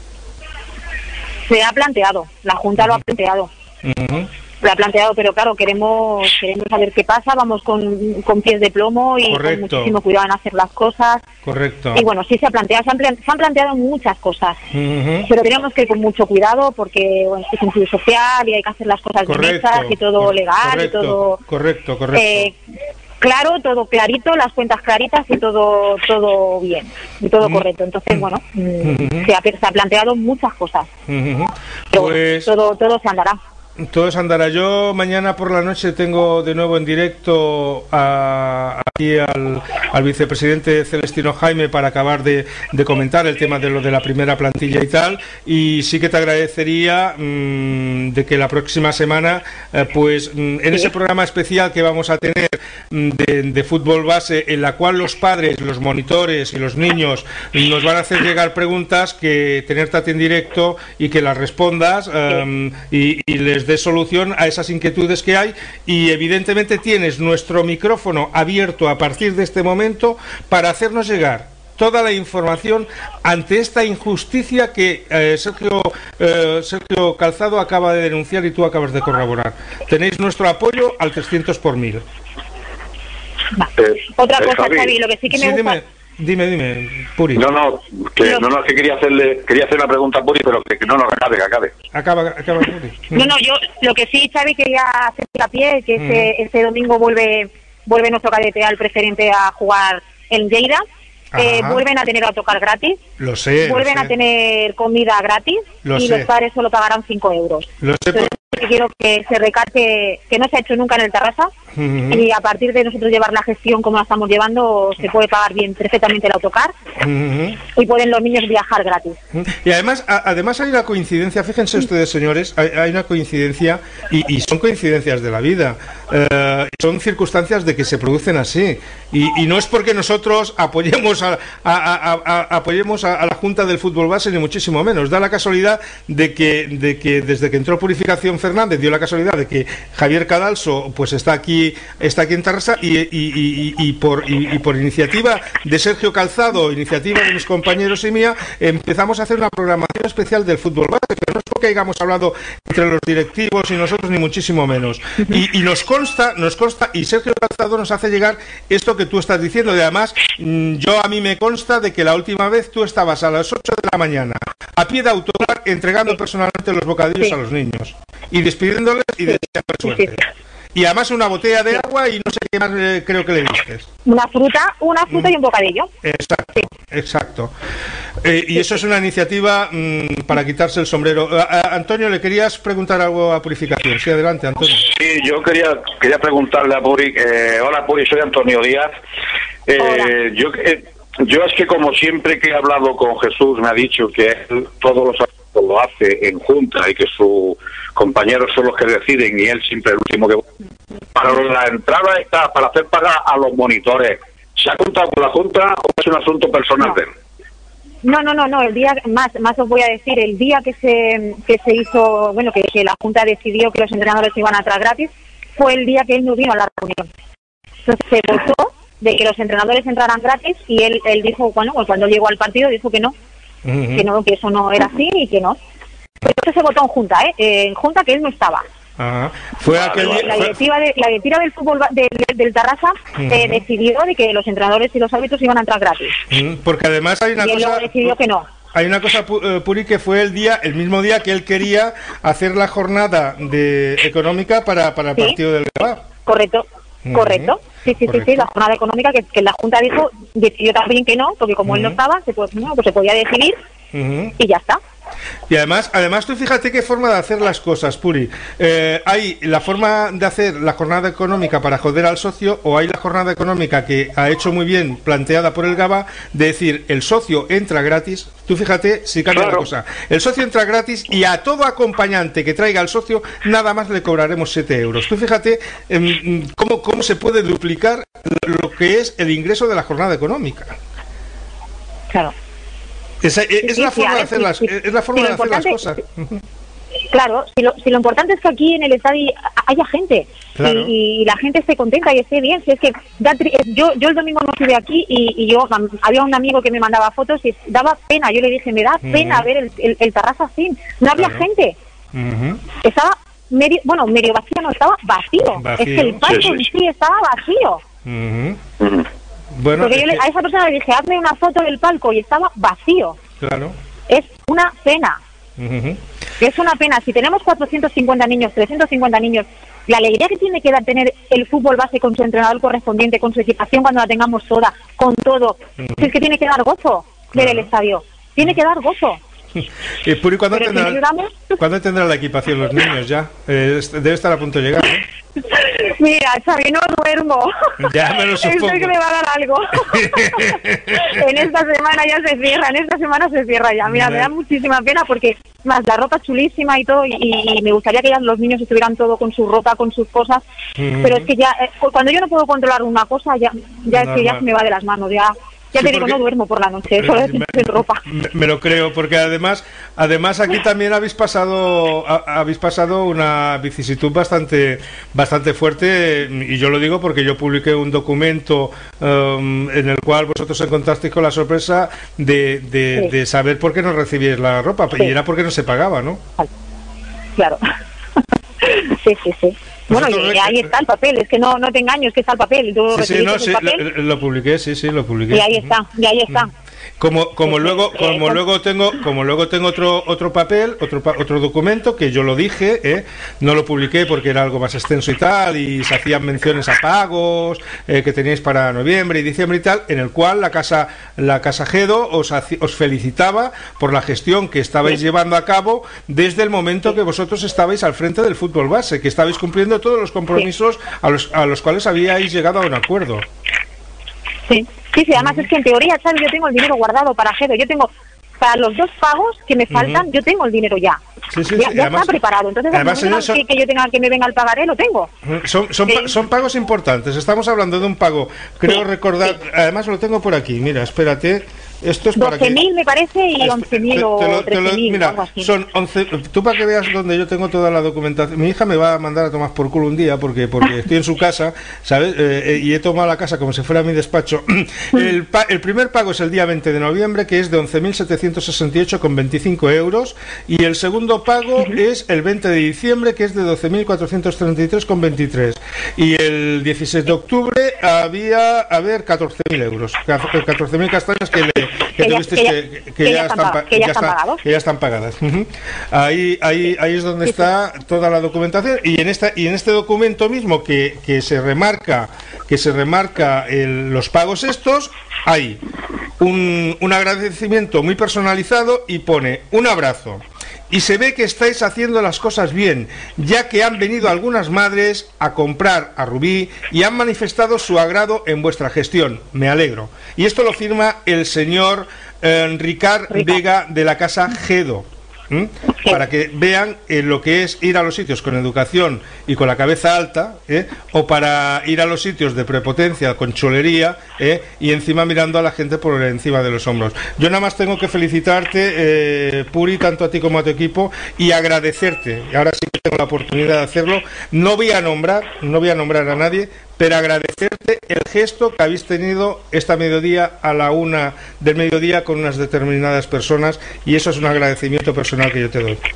Se ha planteado, la Junta uh-huh. lo ha planteado. Uh-huh. Lo ha planteado, pero claro, queremos queremos saber qué pasa, vamos con, con pies de plomo y Correcto. con muchísimo cuidado en hacer las cosas. Correcto. Y bueno, sí se ha planteado, se han, se han planteado muchas cosas, uh-huh. pero tenemos que ir con mucho cuidado porque bueno, es un club social y hay que hacer las cosas correcto. bien hechas y todo Cor- legal correcto. y todo... Correcto, correcto. Eh, claro, todo clarito, las cuentas claritas y todo todo bien, y todo uh-huh. correcto. Entonces, bueno, uh-huh. se, ha, se ha planteado muchas cosas. Uh-huh. Pero pues... todo, todo se andará. Todo se andará. Yo mañana por la noche tengo de nuevo en directo a, aquí al, al vicepresidente Celestino Jaime para acabar de, de comentar el tema de lo de la primera plantilla y tal, y sí que te agradecería mmm, de que la próxima semana eh, pues mmm, en ese programa especial que vamos a tener mmm, de, de fútbol base, en la cual los padres, los monitores y los niños nos van a hacer llegar preguntas, que tenerte a ti en directo y que las respondas um, y, y les de solución a esas inquietudes que hay, y evidentemente tienes nuestro micrófono abierto a partir de este momento para hacernos llegar toda la información ante esta injusticia que eh, Sergio, eh, Sergio Calzado acaba de denunciar y tú acabas de corroborar. Tenéis nuestro apoyo al trescientos por mil. Eh, Otra cosa, Xavi, lo que sí que me sí, gusta... Dime. Dime, dime, Puri. No, no, que no, no, que quería hacerle, quería hacer una pregunta a Puri, pero que, que no, no, acabe, que acabe. Acaba, acaba, Puri. No, no, yo, lo que sí, Xavi, quería hacer a pie, que mm. este, este domingo vuelve, vuelve nuestro cadete al preferente a jugar en Lleida. Eh, vuelven a tener autocar gratis. Lo sé. Vuelven lo sé. a tener comida gratis. Lo y sé. los padres solo pagarán cinco euros. Lo sé. Entonces, por... quiero que se recalque que no se ha hecho nunca en el Tarrasa. Uh-huh. Y a partir de nosotros llevar la gestión como la estamos llevando, se puede pagar bien perfectamente el autocar. Uh-huh. Y pueden los niños viajar gratis. Uh-huh. Y además a, además hay una coincidencia, fíjense ustedes, señores, hay, hay una coincidencia, y, y son coincidencias de la vida, uh, son circunstancias de que se producen así, y, y no es porque nosotros apoyemos a, a, a, a, apoyemos a, a la Junta del Fútbol Base, ni muchísimo menos. Da la casualidad de que, de que desde que entró Purificación Fernández, dio la casualidad de que Javier Cadalso pues está aquí está aquí en Tarrasa, y, y, y, y, por, y, y por iniciativa de Sergio Calzado, iniciativa de mis compañeros y mía, empezamos a hacer una programación especial del fútbol base, pero no es porque hayamos hablado entre los directivos y nosotros, ni muchísimo menos. Y, y nos consta, nos consta, y Sergio Calzado nos hace llegar esto que tú estás diciendo, y además yo a mí me consta de que la última vez tú estabas a las ocho de la mañana a pie de autocar entregando personalmente los bocadillos sí. a los niños y despidiéndoles y deseándoles suerte. Y además una botella de agua y no sé qué más eh, creo que le diste. Una fruta, una fruta mm. y un bocadillo. Exacto, sí. exacto. Eh, y eso es una iniciativa mmm, para quitarse el sombrero. A, a, Antonio, ¿le querías preguntar algo a Purificación? Sí, adelante, Antonio. Sí, yo quería quería preguntarle a Puri. Eh, hola, Puri, soy Antonio Díaz. Eh, hola. Yo, eh, yo es que como siempre que he hablado con Jesús me ha dicho que él todos los años lo hace en junta y que sus compañeros son los que deciden y él siempre el último que... Para la entrada está para hacer pagar a los monitores. ¿Se ha contado con la junta o es un asunto personal no. de él? No, no, no, no, el día más más os voy a decir, el día que se que se hizo, bueno, que, que la junta decidió que los entrenadores iban a entrar gratis, fue el día que él no vino a la reunión. Entonces se votó de que los entrenadores entraran gratis y él él dijo, bueno, pues cuando llegó al partido dijo que no. Uh-huh. que no, que eso no era así y que no. Pero entonces se votó en junta, ¿eh? En junta que él no estaba. Ajá. Fue aquel la, la directiva de la directiva del fútbol de, de, del Tarrasa uh-huh. eh, decidió de que los entrenadores y los árbitros iban a entrar gratis. Uh-huh. Porque además hay una y cosa. Y él luego decidió que no. Hay una cosa, Puri, que fue el día, el mismo día que él quería hacer la jornada de económica para para el ¿Sí? partido del Gavá. Correcto. Uh-huh. Correcto. Sí, sí, Correcto. sí, sí, la jornada económica que, que la Junta dijo, decidió también que no, porque como uh-huh. él no estaba, se, pues, no, pues se podía decidir uh-huh. y ya está. Y además, además tú fíjate qué forma de hacer las cosas, Puri. Eh, hay la forma de hacer la jornada económica para joder al socio, o hay la jornada económica que ha hecho muy bien, planteada por el Gavá, de decir, el socio entra gratis. Tú fíjate si cambia claro. la cosa. El socio entra gratis y a todo acompañante que traiga al socio, nada más le cobraremos siete euros. Tú fíjate eh, cómo, cómo se puede duplicar lo que es el ingreso de la jornada económica. Claro. Esa, es, es, sí, la sí, forma sí, de hacer sí, las, sí. es la forma si de hacer las cosas. Claro, si lo, si lo importante es que aquí en el estadio haya gente claro. y, y la gente esté contenta y esté bien. Si es que da, yo yo el domingo no estuve aquí y, y yo había un amigo que me mandaba fotos y daba pena. Yo le dije, me da pena uh-huh. ver el, el, el Tarrasa así. No había claro. gente. Uh-huh. Estaba medio, bueno, medio vacío, no, estaba vacío. vacío. Es que el palco sí, sí. en sí estaba vacío. Uh-huh. Uh-huh. Bueno, porque yo le, a esa persona le dije, hazme una foto del palco y estaba vacío. Claro. Es una pena. Uh-huh. Es una pena. Si tenemos cuatrocientos cincuenta niños, trescientos cincuenta niños, la alegría que tiene que dar tener el fútbol base con su entrenador correspondiente, con su equipación cuando la tengamos toda, con todo, uh-huh. es que tiene que dar gozo ver claro. el estadio. Tiene que dar gozo. ¿Y Puri, ¿cuándo tendrá, si ¿cuándo tendrá la equipación los niños ya? Eh, debe estar a punto de llegar, ¿no? Mira, Xavi, no duermo. Ya me lo supongo. Estoy que me va a dar algo. En esta semana ya se cierra, en esta semana se cierra ya. Mira, me da muchísima pena porque más la ropa chulísima y todo, y, y me gustaría que ya los niños estuvieran todo con su ropa, con sus cosas, mm. pero es que ya, eh, cuando yo no puedo controlar una cosa, ya, ya es que ya se me va de las manos, ya... Ya sí, te digo, no duermo por la noche, solo es sin ropa. Me, me lo creo, porque además además aquí también habéis pasado a, habéis pasado una vicisitud bastante bastante fuerte, y yo lo digo porque yo publiqué un documento um, en el cual vosotros encontrasteis con la sorpresa de, de, sí. de saber por qué no recibíais la ropa, sí. y era porque no se pagaba, ¿no? Claro. Sí, sí, sí. Bueno, y, y ahí está el papel, es que no no te engaño, es que está el papel. ¿Tú sí, sí, no, sí, papel? Lo, lo publiqué, sí, sí, lo publiqué. Y ahí está, y ahí está. Como como sí, luego sí, como sí. luego tengo como luego tengo otro otro papel, otro otro documento que yo lo dije, ¿eh? No lo publiqué porque era algo más extenso y tal, y se hacían menciones a pagos eh, que teníais para noviembre y diciembre y tal, en el cual la casa la casa Gedo os os felicitaba por la gestión que estabais sí. llevando a cabo desde el momento sí. que vosotros estabais al frente del fútbol base, que estabais cumpliendo todos los compromisos sí. a los a los cuales habíais llegado a un acuerdo. Sí, sí, sí, además uh-huh. es que en teoría, ¿sabes? Yo tengo el dinero guardado para Gedo, yo tengo, para los dos pagos que me faltan, uh-huh. yo tengo el dinero ya. Sí, sí, ya sí. ya Además, está preparado, entonces además, no son, que, que yo tenga que me venga al pagaré, lo tengo. Son, son, sí. son pagos importantes, estamos hablando de un pago, creo sí, recordar, sí. además lo tengo por aquí, mira, espérate. Esto es para doce mil me parece y once mil o trece mil. Mira, son once. Tú para que veas donde yo tengo toda la documentación. Mi hija me va a mandar a tomar por culo un día porque porque estoy en su casa, ¿sabes? Eh, y he tomado la casa como si fuera mi despacho. El, pa, el primer pago es el día veinte de noviembre, que es de once mil setecientos sesenta y ocho con veinticinco euros. Y el segundo pago uh-huh. es el veinte de diciembre, que es de doce mil cuatrocientos treinta y tres con veintitrés. Y el dieciséis de octubre había, a ver, catorce mil euros. catorce mil castañas que le que, que, que, ya, tuviste que, ya, que, que, que ya ya están, están, que ya están está, pagados. Que ya están pagadas. Uh-huh. Ahí, ahí, ahí es donde sí, está sí. toda la documentación y en esta y en este documento mismo que, que se remarca que se remarca el, los pagos estos, hay un, un agradecimiento muy personalizado y pone un abrazo. Y se ve que estáis haciendo las cosas bien, ya que han venido algunas madres a comprar a Rubí y han manifestado su agrado en vuestra gestión. Me alegro. Y esto lo firma el señor eh, Ricard Vega de la Casa Gedo. ¿Mm? Para que vean eh, lo que es ir a los sitios con educación y con la cabeza alta, ¿eh? O para ir a los sitios de prepotencia, con cholería, ¿eh? Y encima mirando a la gente por encima de los hombros. Yo nada más tengo que felicitarte, eh, Puri, tanto a ti como a tu equipo, y agradecerte. Y ahora sí que tengo la oportunidad de hacerlo. No voy a nombrar, no voy a nombrar a nadie, pero agradecerte el gesto que habéis tenido esta mediodía a la una del mediodía con unas determinadas personas, y eso es un agradecimiento personal que yo te doy.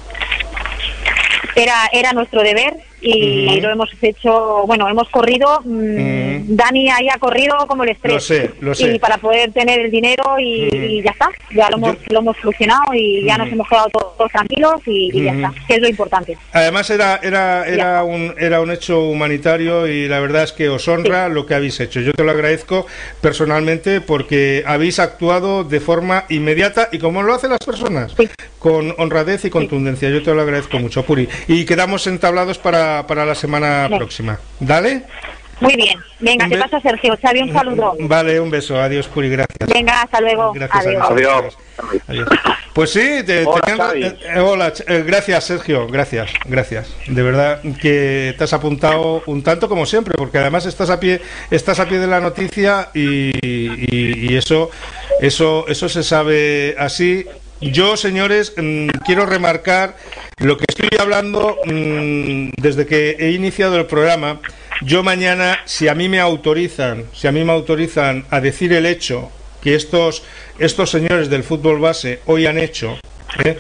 Era, era nuestro deber y uh-huh. lo hemos hecho, bueno, hemos corrido, mmm, uh-huh. Dani ahí ha corrido como el estrés. Lo sé, lo sé. Y para poder tener el dinero y, uh-huh. y ya está, ya lo hemos, yo... lo hemos solucionado y uh-huh. ya nos hemos quedado todos, todos tranquilos y, y uh-huh. ya está, que es lo importante. Además era era era un era un hecho humanitario y la verdad es que os honra sí. lo que habéis hecho. Yo te lo agradezco personalmente porque habéis actuado de forma inmediata y como lo hacen las personas, sí. con honradez y contundencia. Sí. Yo te lo agradezco mucho, Puri. Y quedamos entablados para, para la semana sí. próxima. ¿Dale? Muy bien. Venga, te pasa Sergio. Xavi, un saludo. Vale, un beso. Adiós, Puri. Gracias. Venga, hasta luego. Gracias. Adiós. Adiós. Adiós. Pues sí, te, hola, te eh, eh, hola eh, gracias, Sergio. Gracias, gracias. De verdad que te has apuntado un tanto como siempre, porque además estás a pie, estás a pie de la noticia y, y, y eso, eso, eso se sabe así. Yo, señores, mmm, quiero remarcar lo que estoy hablando mmm, desde que he iniciado el programa. Yo mañana, si a mí me autorizan, si a mí me autorizan a decir el hecho que estos estos señores del fútbol base hoy han hecho, ¿eh?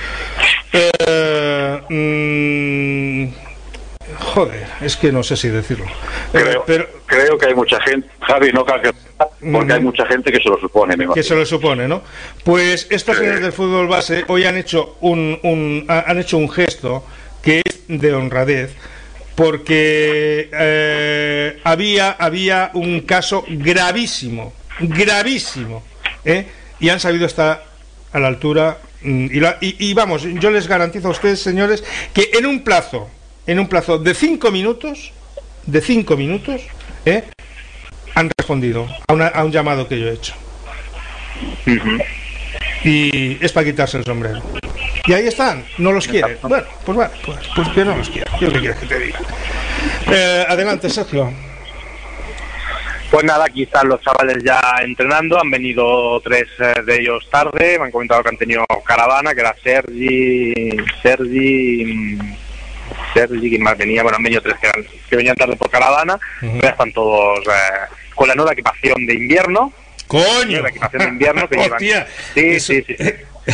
Eh, mmm, joder, es que no sé si decirlo. Creo, eh, pero, creo que hay mucha gente, Javi, no creo que porque hay mucha gente que se lo supone, me que se lo supone, ¿no? Pues estos sí. señores del fútbol base hoy han hecho un, un han hecho un gesto que es de honradez, porque eh, había había un caso gravísimo, gravísimo, ¿eh? Y han sabido estar a la altura y, la, y, y vamos, yo les garantizo a ustedes, señores, que en un plazo, en un plazo de cinco minutos, de cinco minutos, ¿eh? han respondido a, una, a un llamado que yo he hecho. Uh-huh. Y es para quitarse el sombrero. Y ahí están, no los quieren. Bueno, pues bueno, pues, pues que no los quieren. ¿Yo qué quieres que te diga? Eh, adelante, Sergio. Pues nada, aquí están los chavales ya entrenando. Han venido tres eh, de ellos tarde. Me han comentado que han tenido caravana, que era Sergi, Sergi, Sergi, ¿quién más venía? Bueno, han venido tres que, eran, que venían tarde por caravana. Uh-huh. Ya están todos eh, con la nueva equipación de invierno. ¡Coño! La equipación de invierno que llevan. Sí, Eso... sí, sí, sí.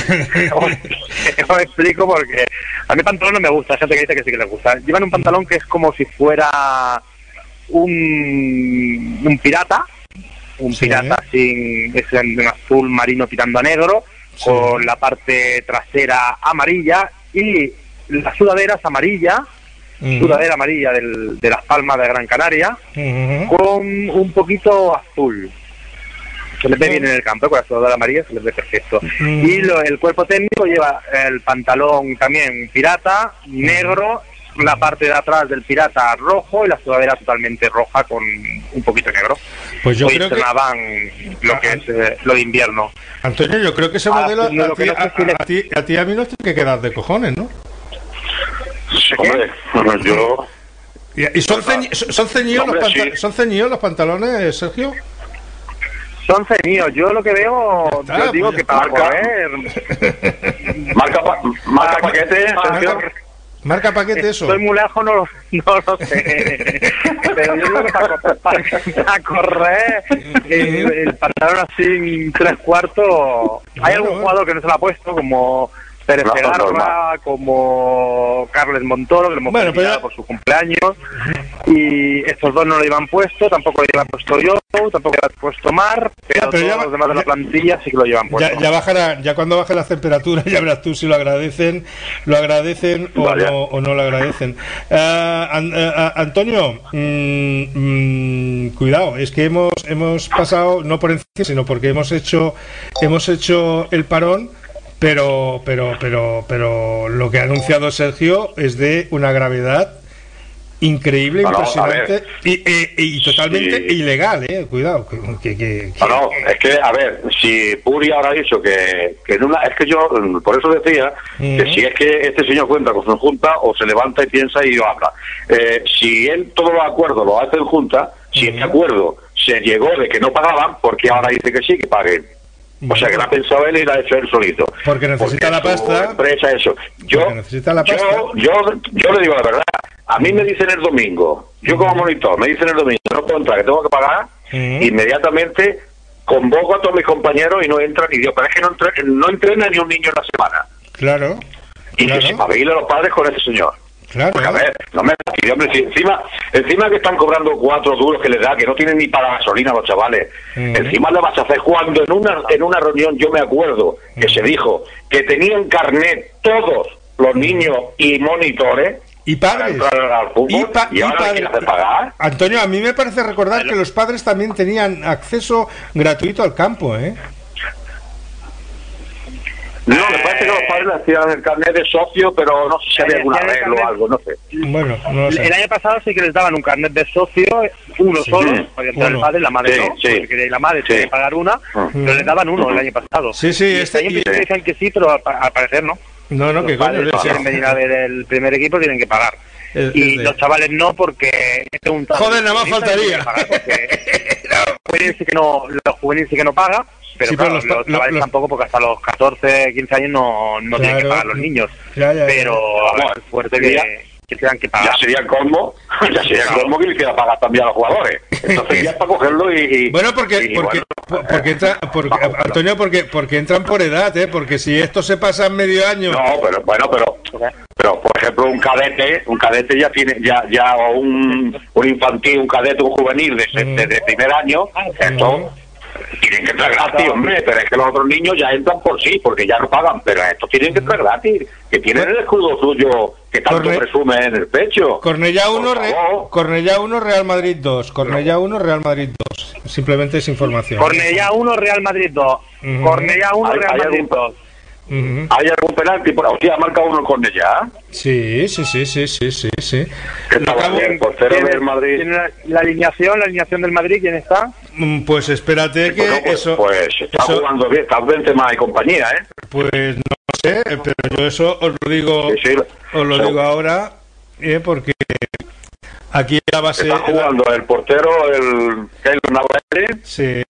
Os explico porque a mí pantalón no me gusta, hay gente que dice que sí que les gusta. Llevan un pantalón que es como si fuera un, un pirata, un sí. pirata sin, es en un azul marino tirando a negro, sí. con la parte trasera amarilla y la sudadera es amarilla, uh-huh. sudadera amarilla del, de las Palmas de Gran Canaria, uh-huh. con un poquito azul. Se les ve bien en el campo, con la sudadera amarilla se les ve perfecto. Uh-huh. Y lo, el cuerpo técnico lleva el pantalón también pirata, negro, uh-huh. la parte de atrás del pirata rojo y la sudadera totalmente roja con un poquito negro. Pues yo Hoy creo estrenaban que... lo que es eh, lo de invierno. Antonio, yo creo que ese modelo ah, a, ti, no a, si le... a, ti, a ti a mí no tiene que quedar de cojones, ¿no? Sí, hombre, bueno, yo... ¿Y son, ceñi son, ceñidos hombre, los sí. ¿Son ceñidos los pantalones, Sergio? Son ceñidos, yo lo que veo, Está, yo digo pues que para marca, correr... marca, pa, marca paquete, Sergio. Marca paquete eso. Estoy muy lejos, no, no lo sé. Pero yo digo que para, para, para correr, el, el pantalón así en tres cuartos... Hay bueno, algún jugador que no se lo ha puesto, como Pérez No, Segarra, normal. como Carles Montoro, que lo hemos Bueno, felicitado pero- por su cumpleaños, y estos dos no lo llevan puesto, tampoco lo llevan puesto yo, tampoco lo llevan puesto Mar, pero, Ah, pero ya todos va- los demás de la ya- plantilla sí que lo llevan puesto. Ya, ya bajará, ya cuando baje las temperaturas ya verás tú si lo agradecen, lo agradecen o Vale. no, o no lo agradecen. Ah, An- ah, Antonio, mm, mm, cuidado, es que hemos hemos pasado no por encima, sino porque hemos hecho hemos hecho el parón, pero pero pero pero lo que ha anunciado Sergio es de una gravedad increíble, Bueno, a impresionante ver. y, e- y totalmente Sí. ilegal, eh, cuidado, que, que, que- No, no, es que, a ver, si Puri ahora ha dicho que, que en una, es que yo, mm, por eso decía que Ujú. si es que este señor cuenta con su junta, o se levanta y piensa y habla. Eh, si él todos los acuerdos los hace en junta, si este acuerdo se llegó de que no pagaban, porque ahora dice que sí, que paguen. O sea, que la ha pensado él y la ha hecho él solito. Porque necesita la su pasta. empresa, eso. Yo, Porque necesita la pasta. yo, yo, yo le digo la verdad. A mí me dicen el domingo, yo como monitor, me dicen el domingo, no puedo entrar, que tengo que pagar, Ujú. inmediatamente convoco a todos mis compañeros y no entran ni Dios. Pero es que no, entre- no entrena ni un niño en la semana. Claro, Y claro, que se pavile a los padres con ese señor. claro. Porque, a ver, no me fastidio, hombre, si encima, encima que están cobrando cuatro duros que les da, que no tienen ni para gasolina los chavales, Mm. encima le vas a hacer cuando en una en una reunión yo me acuerdo que se dijo que tenían carnet todos los niños y monitores Y para padres. entrar al fútbol Y y, pa- y ahora padres. hay que hacer pagar. Antonio, a mí me parece recordar que los padres también tenían acceso gratuito al campo, ¿eh? No, me parece que los padres le hacían el carnet de socio, pero no sé si había Eh, alguna ya de regla o carnet- algo, no sé. Bueno, no lo El sé. año pasado sí que les daban un carnet de socio, uno Sí. solo, podía entrar Uno. el padre, la madre Sí, no, sí. porque quería ir la madre, Sí. tenía que pagar una, Mm. pero les daban uno el año pasado. Sí, sí, Y este- este año y- empiezan a decir que sí, pero al, pa- al parecer no. No, no, Los que coño. padres le- si quieren venir a ver el primer equipo tienen que pagar. El- y el de- los chavales no, porque es un tal- Joder, nada más tienen faltaría. que pagar, porque los juveniles sí que no, los juveniles sí que no paga, pero Sí, pero claro, los los, pa- chavales los- tampoco, porque hasta los catorce, quince años no, no tienen que Claro. pagar los niños. Ya, ya, ya. Pero Vamos, es fuerte ya- que, que tengan que Ya pagar. sería colmo, ya sería colmo que le quiera pagar también a los jugadores. Entonces ya es para cogerlo y... y- Bueno, porque, y porque, bueno, porque entra, porque, Antonio, porque, porque entran por edad, ¿eh? Porque si esto se pasa en medio año. No, pero bueno, pero pero por ejemplo un cadete, un cadete ya tiene ya ya o un, un infantil, un cadete, un juvenil de, de, de primer año, esto tienen que entrar gratis, hombre, pero es que los otros niños ya entran por sí, porque ya no pagan, pero estos tienen que entrar gratis, que tienen el escudo suyo que tanto Corre- presume en el pecho. Cornellá Por uno, Re- favor. Cornellá uno, Real Madrid dos. Cornellá uno, Real Madrid dos. Simplemente es información. Cornellá uno, Real Madrid dos. Ujú. Cornellá uno, ¿Hay- Real hay Madrid algún- dos. Ujú. ¿Hay algún penalti? Por, o sea, marca uno con ella. Sí, sí, sí, sí, sí, sí, sí. Que estaba Acabo- el portero ¿Quién del es- Madrid. quién es la, la alineación, la alineación del Madrid, ¿quién está? Mm, Pues espérate que Bueno, pues, eso, pues está eso- jugando bien, está Benzema y compañía, ¿eh? pues no sé, pero yo eso os lo digo, Sí, sí. os lo Sí. digo ahora, eh, porque aquí la base, Está jugando el portero, el Keylor Navas, sí,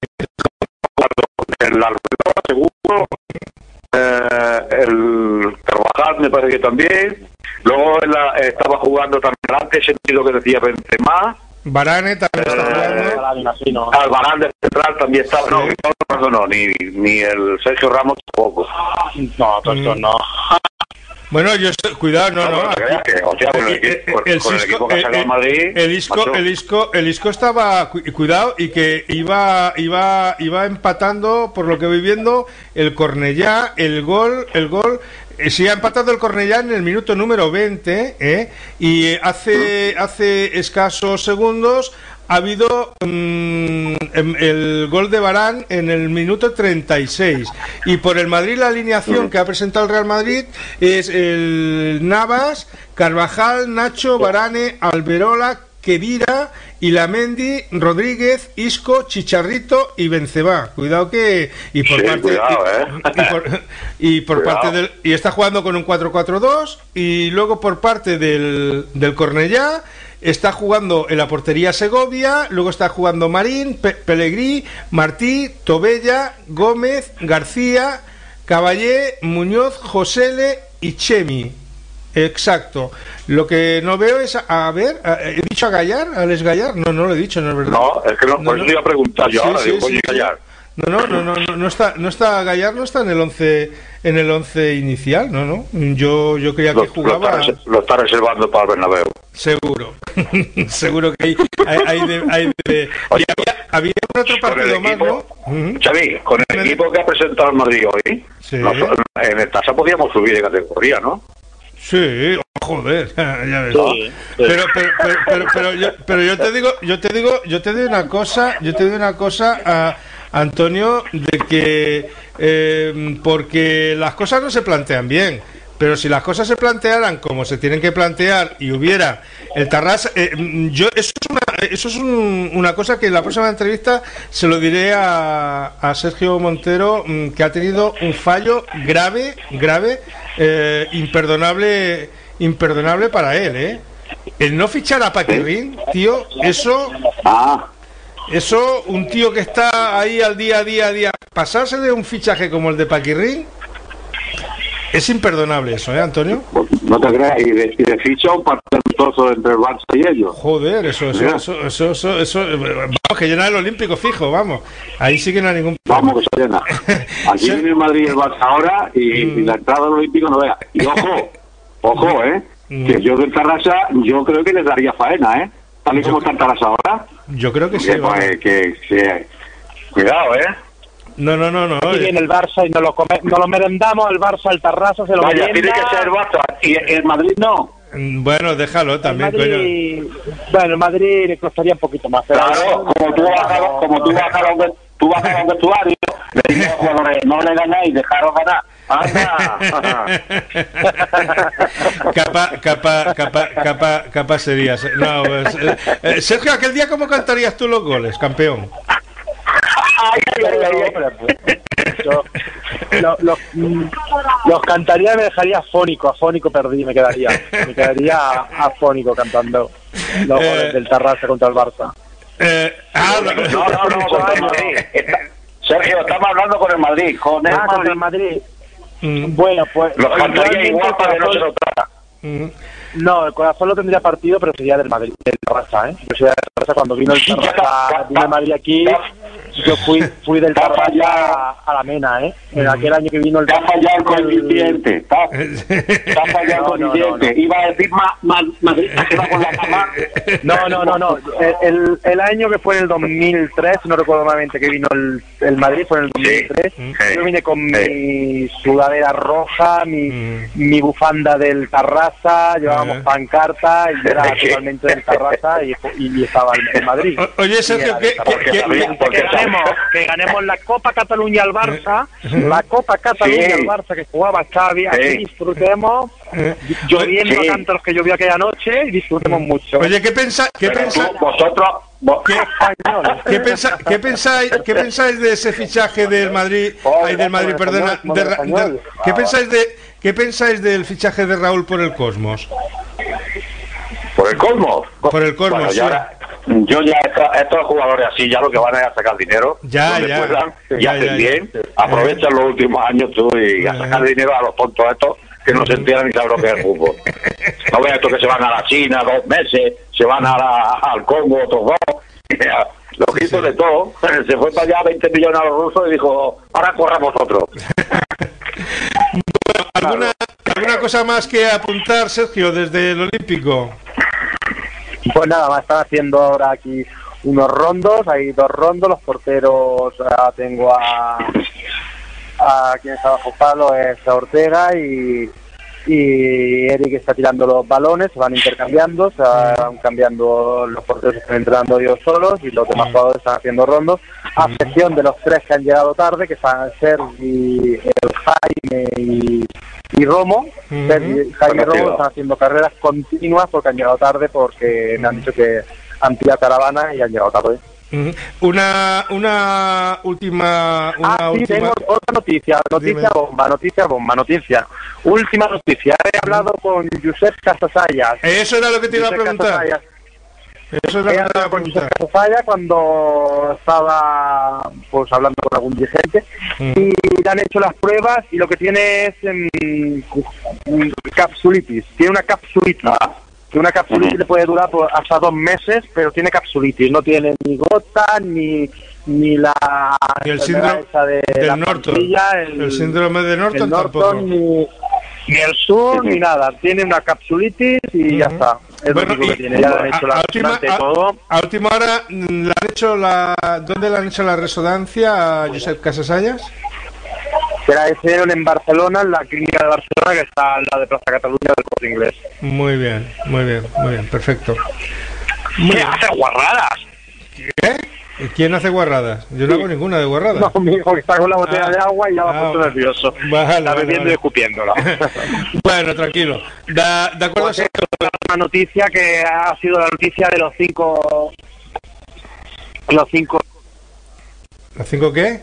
el Arbeloa, seguro, eh, el Carvajal me parece que también. Luego en la- estaba jugando también antes, sentido que decía Benzema. Varane también está jugando. Alvarán de central también estaba. No, no, no, no, ni, ni el Sergio Ramos tampoco. No, todos estos no. Bueno, yo estoy, cuidado, no, no. No, no te creas que, o sea, con el equipo- con- el con el Isco- equipo que ha sacado el- Madrid, el Isco, macho. el Isco, el Isco estaba cu- cuidado y que iba, iba, iba empatando, por lo que voy viendo, el Cornellá, el gol, el gol. Eh, sí, ha empatado el Cornellá en el minuto número veinte, ¿eh? Y hace, hace escasos segundos ha habido mm, em, el gol de Varane en el minuto treinta y seis. Y por el Madrid la alineación que ha presentado el Real Madrid es el Navas, Carvajal, Nacho, Varane, Alberola, Kedira, Ilamendi, Rodríguez, Isco, Chicharrito y Benzema. Cuidado que y por Sí, parte cuidado, y, ¿eh? y por, y por Cuidado. parte del y está jugando con un cuatro cuatro dos y luego por parte del del Cornellá está jugando en la portería Segovia, luego está jugando Marín, Pe- Pellegrí, Martí, Tobella, Gómez, García, Caballé, Muñoz, Josele y Chemi. Exacto. Lo que no veo es, a, a ver, a- ¿he dicho a Gallar? ¿A Les Gallar? No, no lo he dicho, no es verdad. No, es que no, por eso te iba a preguntar yo Sí, ahora, sí, digo, sí, coño, sí. callar. No, no, no, no, no, no está, no está Gallar, no está en el once, en el once inicial, no, no. Yo, yo creía que lo, jugaba. Lo está, lo está reservando para el Bernabéu. Seguro, seguro que hay, hay, hay de, hay de... Oye, había, había otro partido más, ¿no? Xavi, con el equipo que ha presentado el Madrid hoy, sí. Nosotros, en el Tasa podíamos subir de categoría, ¿no? Sí, joder, ya ves. Sí, sí. Pero, pero, pero, pero, pero, yo, pero yo te digo, yo te digo, yo te digo una cosa, yo te digo una cosa a Antonio, de que eh, porque las cosas no se plantean bien, pero si las cosas se plantearan como se tienen que plantear y hubiera el Tarrasa, eh, yo eso es una, eso es un, una cosa que en la próxima entrevista se lo diré a, a Sergio Montero, que ha tenido un fallo grave, grave. Eh, imperdonable imperdonable para él, ¿eh? El no fichar a Paquirrín, tío, eso ah. eso, un tío que está ahí al día a día a día, pasarse de un fichaje como el de Paquirrín es imperdonable eso, ¿eh, Antonio? No te creas, y de, y de ficha un partido entre el Barça y ellos. Joder, eso, eso, eso, eso, eso, eso, vamos, que llena el Olímpico fijo, vamos. Ahí sí que no hay ningún problema. Vamos, que se llena. Aquí viene el Madrid y el Barça ahora y, mm. y la entrada del Olímpico no vea. Y ojo, ojo, ¿eh? Mm. Que yo del Tarrasa, yo creo que les daría faena, ¿eh? Tal y como está el Tarrasa ahora. Yo creo que Porque, sí. Pues, que, que, cuidado, ¿eh? No, no, no, no. Aquí viene el Barça y nos lo, come, nos lo merendamos, el Barça, el Tarrasa, se lo Vaya, merienda. tiene que ser el Barça y el Madrid no. Bueno, déjalo también, el Madrid, coño. Bueno, el Madrid le costaría un poquito más. Pero claro, como tú vas a, como tú vas a los tú vas a los vestuarios, le dices a los jugadores, no le ganáis, dejaros ganar. ¡Anda! capa, capa, capa, capa, capa serías. No, pues, eh, eh, Sergio, aquel día, ¿cómo cantarías tú los goles, campeón? Ay, ay, ay, ay. Yo, lo, lo, los cantaría, me dejaría afónico, afónico perdí, me quedaría, me quedaría afónico cantando los eh, goles del Tarrasa contra el Barça. Eh, ah, no, no, no, no, no, con el Madrid. Está, Sergio, estamos hablando con el Madrid, con el ah, Madrid. Con el Madrid. Mm. Bueno, pues los cantaría igual para que no se lo traga. Mm. No, el corazón lo tendría partido, pero sería del Madrid, del Tarrasa, ¿eh? Yo sería del Tarrasa cuando vino el Tarrasa, vino el Madrid aquí. Yo fui fui del Tarrasa a la Mena, ¿eh? En aquel año que vino el... Te ha fallado el coeficiente. Te ha fallado el coeficiente. Iba a decir Madrid, se va con la cama. No, no, no, no. El, el año que fue en el dos mil tres, no recuerdo nuevamente que vino el, el Madrid, fue en el dos mil tres. Sí, sí, yo vine con sí. mi sudadera roja, mi, mm. mi bufanda del Tarrasa, llevábamos uh-huh. pancarta y era totalmente del Tarrasa y, y, y estaba el, el Madrid. O, oye, Sergio, ¿qué...? Que ganemos, que ganemos la Copa Cataluña al Barça, la Copa Cataluña sí. al Barça que jugaba Xavi, aquí sí. disfrutemos, lloviendo sí. tanto los que llovió aquella noche y disfrutemos mucho. Oye, ¿qué pensáis? ¿Qué pensáis? Vosotros... ¿Qué, ¿Qué, pensa, ¿qué, pensáis, ¿Qué pensáis de ese fichaje del Madrid? Ay, del Madrid, perdona. De, de, ¿Qué pensáis de qué pensáis del fichaje de Raúl por el Cosmos? ¿Por el Cosmos? Por el Cosmos, bueno, sí. ya, yo ya estos, estos jugadores así ya lo que van a, a sacar dinero ya, donde ya, puedan, ya, y hacen ya, bien, ya. aprovechan eh. los últimos años tú y a sacar eh. dinero a los tontos estos que no se enteran ni saben lo que es el fútbol. No veas estos que se van a la China dos meses, se van a la, al Congo otros dos, lo que hizo sí. de todo, se fue para allá veinte millones a los rusos y dijo, ahora corramos otro. Bueno, ¿alguna, ¿alguna cosa más que apuntar, Sergio, desde el Olímpico? Pues nada, más están haciendo ahora aquí unos rondos, hay dos rondos, los porteros, uh, tengo a, a quien está bajo palo, es a Ortega y, y Eric está tirando los balones, se van intercambiando, se van cambiando, los porteros están entrenando ellos solos y los demás jugadores están haciendo rondos, a excepción de los tres que han llegado tarde, que van a ser y, el Jaime y... y Romo, uh-huh. Sergi, Jaime y Romo están haciendo carreras continuas porque han llegado tarde, porque uh-huh. me han dicho que han pillado caravana y han llegado tarde. Uh-huh. Una una última una ah, sí, última... tengo otra noticia, noticia Dime. bomba, noticia bomba, noticia. Última noticia, he hablado con Josep Casasayas. Eso era lo que te iba a preguntar. Casasayas. Eso es lo que te iba a preguntar. Casasayas cuando estaba pues hablando con algún dirigente uh-huh. y le han hecho las pruebas y lo que tiene es um, capsulitis, tiene una capsulitis. Ah. Que una capsulitis uh-huh. le puede durar por hasta dos meses, pero tiene capsulitis, no tiene ni gota, ni ni la ni el síndrome de del la Norton, el, el síndrome de Norton, el Norton tampoco. Ni, ni el sur ni nada, tiene una capsulitis y uh-huh. ya está. Es bueno, lo único y, que tiene. Ya le han hecho la a, última, y todo. A, a última hora, ¿le han hecho la, ¿dónde le han hecho la resonancia a Josep Casasayas? Se la hicieron en Barcelona, en la clínica de Barcelona, que está en la de Plaza Cataluña del Corte Inglés. Muy bien, muy bien, muy bien, perfecto. Muy ¿Qué bien. Hace guarradas? ¿Qué? ¿Quién hace guarradas? Yo no sí. hago ninguna de guarradas. No, mi hijo que está con la botella ah, de agua y ya va ah, puesto nervioso. Vale, está bebiendo vale. y escupiéndola. Bueno, tranquilo. Da, de acuerdo. Pues una noticia que ha sido la noticia de los cinco... Los cinco... ¿Los cinco qué?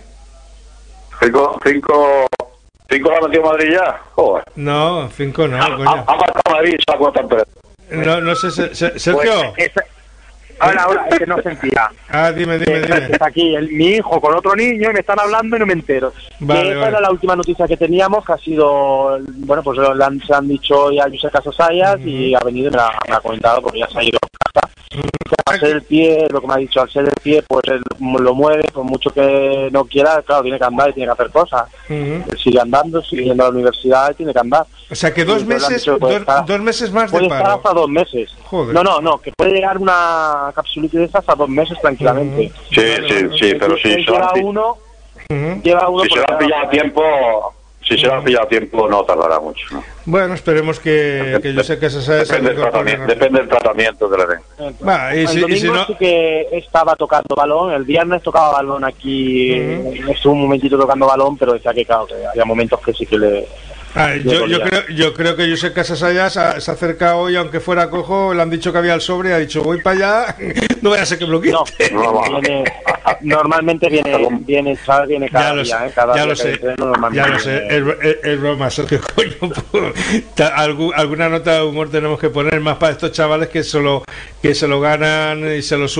Cinco... Cinco... ¿Cinco la metió Madrid ya? Joder. No, cinco no, ha, coño. Ha marcado Madrid, se ha cuenta. No, no sé, Sergio. Pues esa, ahora, ahora, es que no sentía. Ah, dime, dime, dime. Está aquí el, mi hijo con otro niño y me están hablando y no me entero. Vale, esa vale. era la última noticia que teníamos, que ha sido, bueno, pues le han, se han dicho hoy a Josep Casasayas uh-huh. y ha venido y me, la, me ha comentado porque ya se ha ido a casa. Uh-huh. Al ser el pie, lo que me ha dicho, al ser el pie, pues él lo mueve, por mucho que no quiera, claro, tiene que andar y tiene que hacer cosas. Uh-huh. Él sigue andando, sigue yendo a la universidad y tiene que andar. O sea que dos meses, dicho, dos, estar, dos meses más de paro. Puede estar hasta dos meses. Joder. No, no, no, que puede llegar una capsulita de esas a dos meses tranquilamente. Uh-huh. Sí, sí, sí, pero sí. Lleva uno, uh-huh. lleva uno. Si se lo han pillado a tiempo, si se lo han pillado a tiempo, no tardará mucho, ¿no? Bueno, esperemos que, que yo sé que se sabe. Depende, del tratamiento, depende del tratamiento que le den. Va, y el si, domingo y si no... sí que estaba tocando balón, el viernes tocaba balón aquí, uh-huh. estuvo un momentito tocando balón, pero decía que claro, que había momentos que sí que le... Ah, yo, yo, creo, yo creo que Josep Casasayas se acerca hoy, aunque fuera cojo, le han dicho que había el sobre, ha dicho voy para allá, no vaya a ser que bloquee. No, no, viene, normalmente viene, viene, ¿sabes? Viene cada ya lo día, sé, ¿eh? Cada ya día lo sé, entreno, ya lo sé, es broma, Sergio, coño, algún, alguna nota de humor tenemos que poner más para estos chavales que solo que se lo ganan y se lo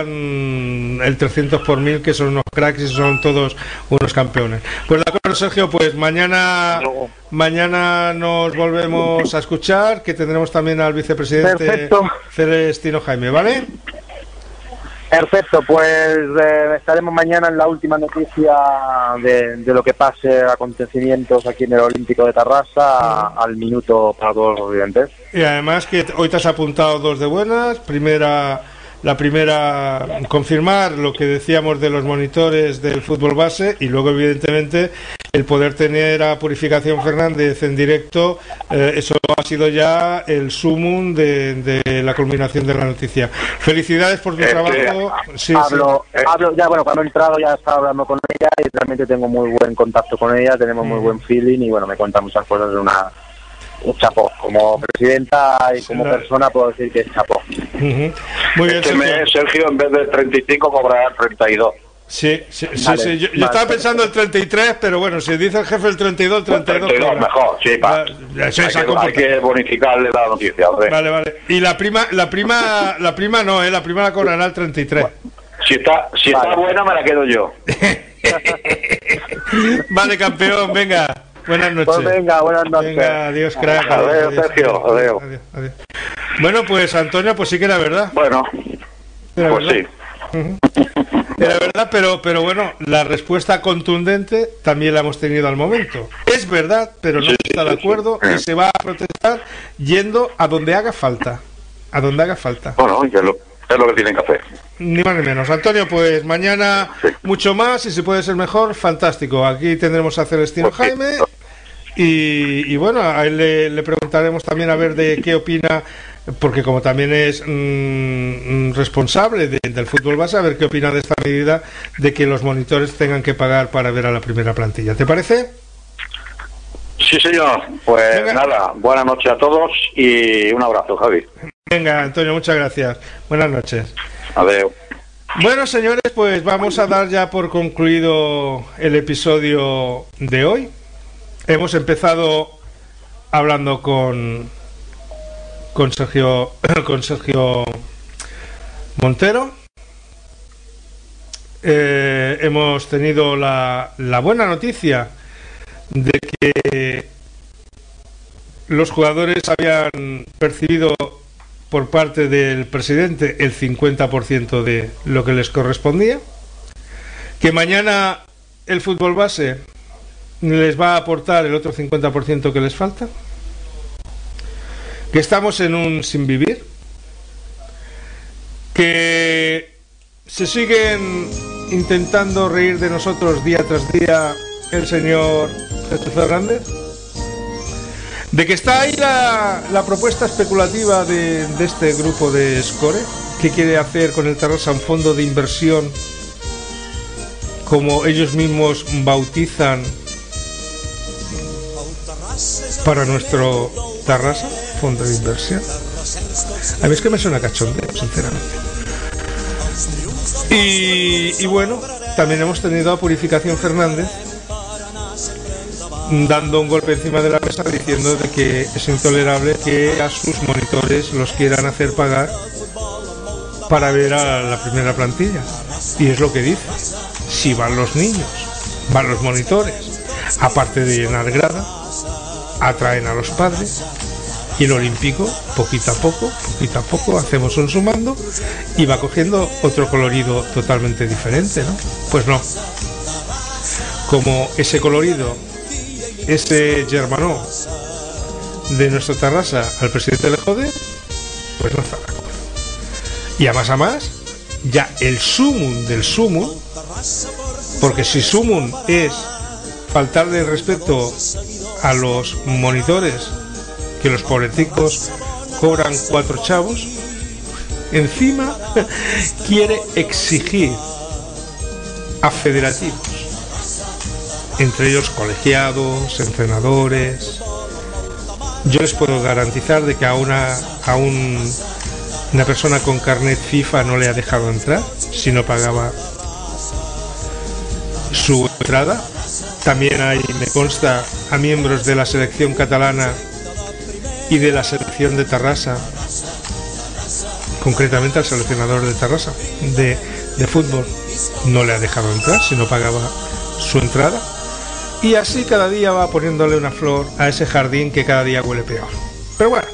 sudan el trescientos por mil, que son unos cracks y son todos unos campeones. Pues de acuerdo, Sergio, pues mañana... No. Mañana nos volvemos a escuchar, que tendremos también al vicepresidente Perfecto. Celestino Jaime, ¿vale? Perfecto, pues eh, estaremos mañana en la última noticia de, de lo que pase, acontecimientos aquí en el Olímpico de Tarrasa, uh-huh. al minuto para todos los oyentes. Y además que hoy te has apuntado dos de buenas, primera... La primera, confirmar lo que decíamos de los monitores del fútbol base, y luego evidentemente el poder tener a Purificación Fernández en directo, eh, eso ha sido ya el sumum de, de la culminación de la noticia. Felicidades por tu eh, trabajo. Eh, sí, hablo, sí. hablo, ya bueno, cuando he entrado ya estaba hablando con ella y realmente tengo muy buen contacto con ella, tenemos mm. muy buen feeling y bueno, me cuenta muchas cosas de una... un chapó, como presidenta y como sí, persona puedo decir que es chapó. Uh-huh. Muy bien, este mes, Sergio, en vez de treinta y cinco cobrará treinta y dos. Sí, sí, sí, vale, sí. Yo, yo vale, estaba pensando el treinta y tres, pero bueno, si dice el jefe el treinta y dos, treinta y dos, treinta y dos mejor, sí, pa. La, sí, hay, que, hay que bonificarle la noticia. ¿Vale? Vale, vale. Y la prima, la prima, la prima no, eh, la prima la cobrará el treinta y tres. Bueno, si está, si vale. está buena me la quedo yo. Vale, campeón, venga. Buenas noches. Pues venga, buenas noches. Venga, adiós, crack. Adiós, Sergio. Adiós. Adiós, adiós. Bueno, pues Antonio, pues sí que era verdad. Bueno, era pues verdad. sí. Uh-huh. Era verdad, pero, pero bueno, la respuesta contundente también la hemos tenido al momento. Es verdad, pero no sí, está de acuerdo sí, sí. y se va a protestar yendo a donde haga falta. A donde haga falta. Bueno, ya lo... es lo que tienen que hacer. Ni más ni menos. Antonio, pues mañana sí. mucho más y si puede ser mejor, fantástico. Aquí tendremos a Celestino pues Jaime sí. y, y bueno, a él le, le preguntaremos también a ver de qué opina, porque como también es mmm, responsable de, del fútbol base, a ver qué opina de esta medida de que los monitores tengan que pagar para ver a la primera plantilla. ¿Te parece? Sí, señor. Pues Venga. nada, buenas noches a todos y un abrazo, Javi. Venga, Antonio, muchas gracias. Buenas noches. Adiós. Bueno, señores, pues vamos a dar ya por concluido el episodio de hoy. Hemos empezado hablando con con Sergio con Sergio Montero. Eh, hemos tenido la, la buena noticia de que los jugadores habían percibido por parte del presidente el cincuenta por ciento de lo que les correspondía. que mañana el fútbol base les va a aportar el otro cincuenta por ciento que les falta, que estamos en un sin vivir, que se siguen intentando reír de nosotros día tras día el señor Jesús Fernández, de que está ahí la, la propuesta especulativa de, de este grupo de Score, que quiere hacer con el Tarrasa un fondo de inversión, como ellos mismos bautizan, para nuestro Tarrasa, fondo de inversión. A mí es que me suena cachondeo, sinceramente. Y, y bueno, también hemos tenido a Purificación Fernández dando un golpe encima de la mesa diciendo de que es intolerable que a sus monitores los quieran hacer pagar para ver a la primera plantilla. Y es lo que dice: si van los niños, van los monitores, aparte de llenar grada, atraen a los padres, y el olímpico, poquito a poco, poquito a poco, hacemos un sumando y va cogiendo otro colorido totalmente diferente, ¿no? Pues no. Como ese colorido, ese germanó de nuestro Tarrasa al presidente le jode, pues no está de acuerdo. Y a más a más, ya el sumum del sumum, porque si sumum es faltarle el respeto a los monitores, que los pobreticos cobran cuatro chavos, encima quiere exigir a federativos, entre ellos colegiados, entrenadores. Yo les puedo garantizar de que a una a un, una persona con carnet FIFA no le ha dejado entrar si no pagaba su entrada. También hay, me consta, a miembros de la selección catalana y de la selección de Tarrasa, concretamente al seleccionador de Tarrasa de, de fútbol, no le ha dejado entrar si no pagaba su entrada. Y así cada día va poniéndole una flor a ese jardín que cada día huele peor. Pero bueno,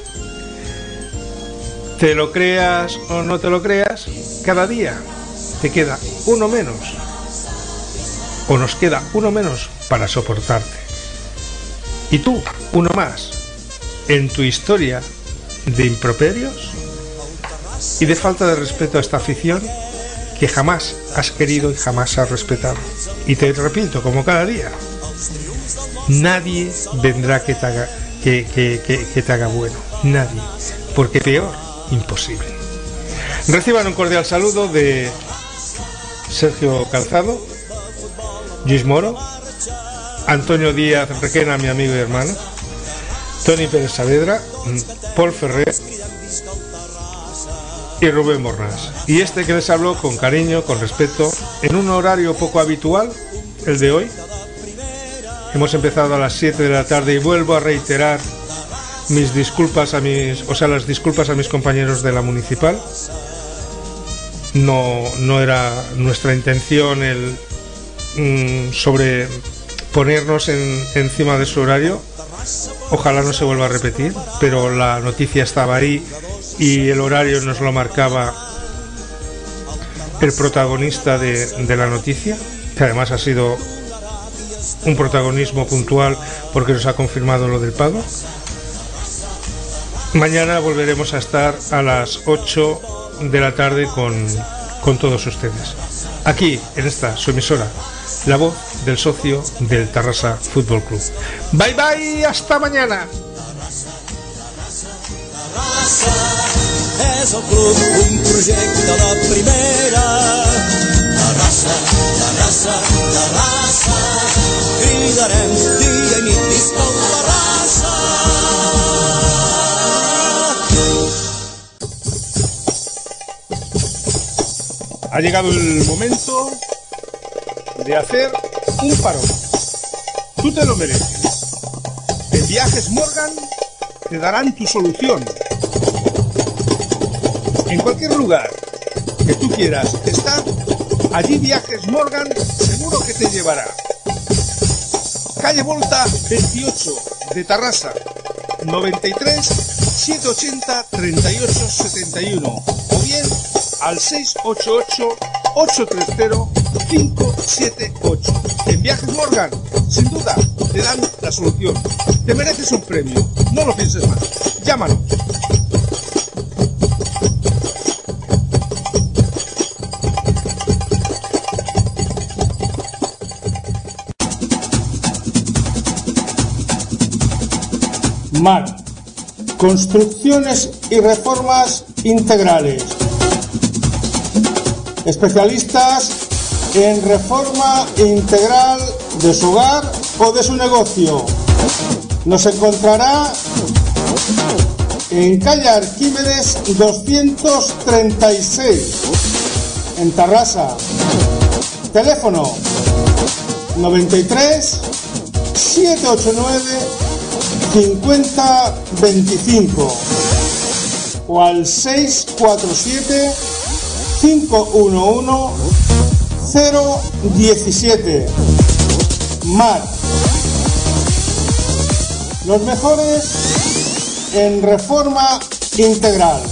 te lo creas o no te lo creas, cada día te queda uno menos, o nos queda uno menos para soportarte. Y tú, uno más en tu historia de improperios y de falta de respeto a esta afición que jamás has querido y jamás has respetado. Y te repito, como cada día, nadie vendrá que te haga, que, que, que, que te haga bueno. Nadie. Porque peor, imposible. Reciban un cordial saludo de Sergio Calzado, Luis Moro, Antonio Díaz Requena, mi amigo y hermano, Tony Pérez Saavedra, Paul Ferrer y Rubén Mornás. Y este que les habló con cariño, con respeto, en un horario poco habitual, el de hoy. Hemos empezado a las siete de la tarde y vuelvo a reiterar mis disculpas a mis, o sea, las disculpas a mis compañeros de la municipal. No, no era nuestra intención el mmm, sobre ponernos en, encima de su horario. Ojalá no se vuelva a repetir, pero la noticia estaba ahí y el horario nos lo marcaba el protagonista de, de la noticia, que además ha sido un protagonismo puntual porque nos ha confirmado lo del pago. Mañana volveremos a estar a las ocho de la tarde con, con todos ustedes, aquí en esta su emisora, la voz del socio del Tarrasa Fútbol Club. Bye bye, hasta mañana. És el club, un projecte de primera. Tarrasa, Tarrasa, Tarrasa, cridarem dia i nit, visca el Tarrasa. Ha llegado el momento de hacer un parón. Tú te lo mereces. En Viajes Morgan te darán tu solución. En cualquier lugar que tú quieras estar, allí Viajes Morgan seguro que te llevará. Calle Volta veintiocho de Tarrasa, noventa y tres, setecientos ochenta, treinta y ocho setenta y uno, o bien al seis ocho ocho, ocho tres cero, cinco siete ocho. En Viajes Morgan, sin duda, te dan la solución. Te mereces un premio, no lo pienses más. Llámanos. M A R, Construcciones y Reformas Integrales. Especialistas en reforma integral de su hogar o de su negocio. Nos encontrará en calle Arquímedes doscientos treinta y seis, en Tarrasa. Teléfono noventa y tres, setecientos ochenta y nueve, cincuenta veinticinco o al seis cuatro siete, cinco uno uno, cero diecisiete. M A R, los mejores en reforma integral.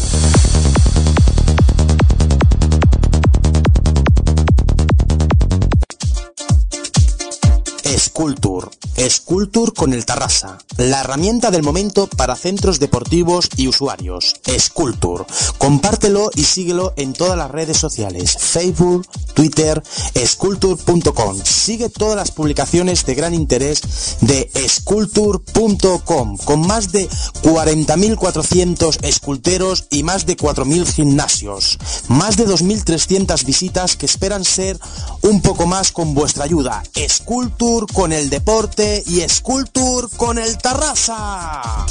Escultur. Escultur con el Tarrasa. La herramienta del momento para centros deportivos y usuarios. Escultur. Compártelo y síguelo en todas las redes sociales. Facebook, Twitter, escultur punto com. Sigue todas las publicaciones de gran interés de escultur punto com, con más de cuarenta mil cuatrocientos esculteros y más de cuatro mil gimnasios. Más de dos mil trescientas visitas que esperan ser un poco más con vuestra ayuda. Escultur con el deporte y Escultur con el Tarrasa.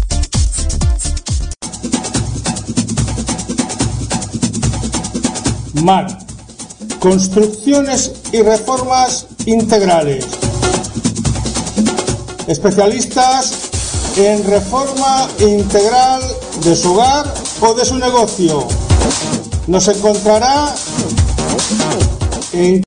M A R, Construcciones y Reformas Integrales. Especialistas en reforma integral de su hogar o de su negocio. Nos encontrará en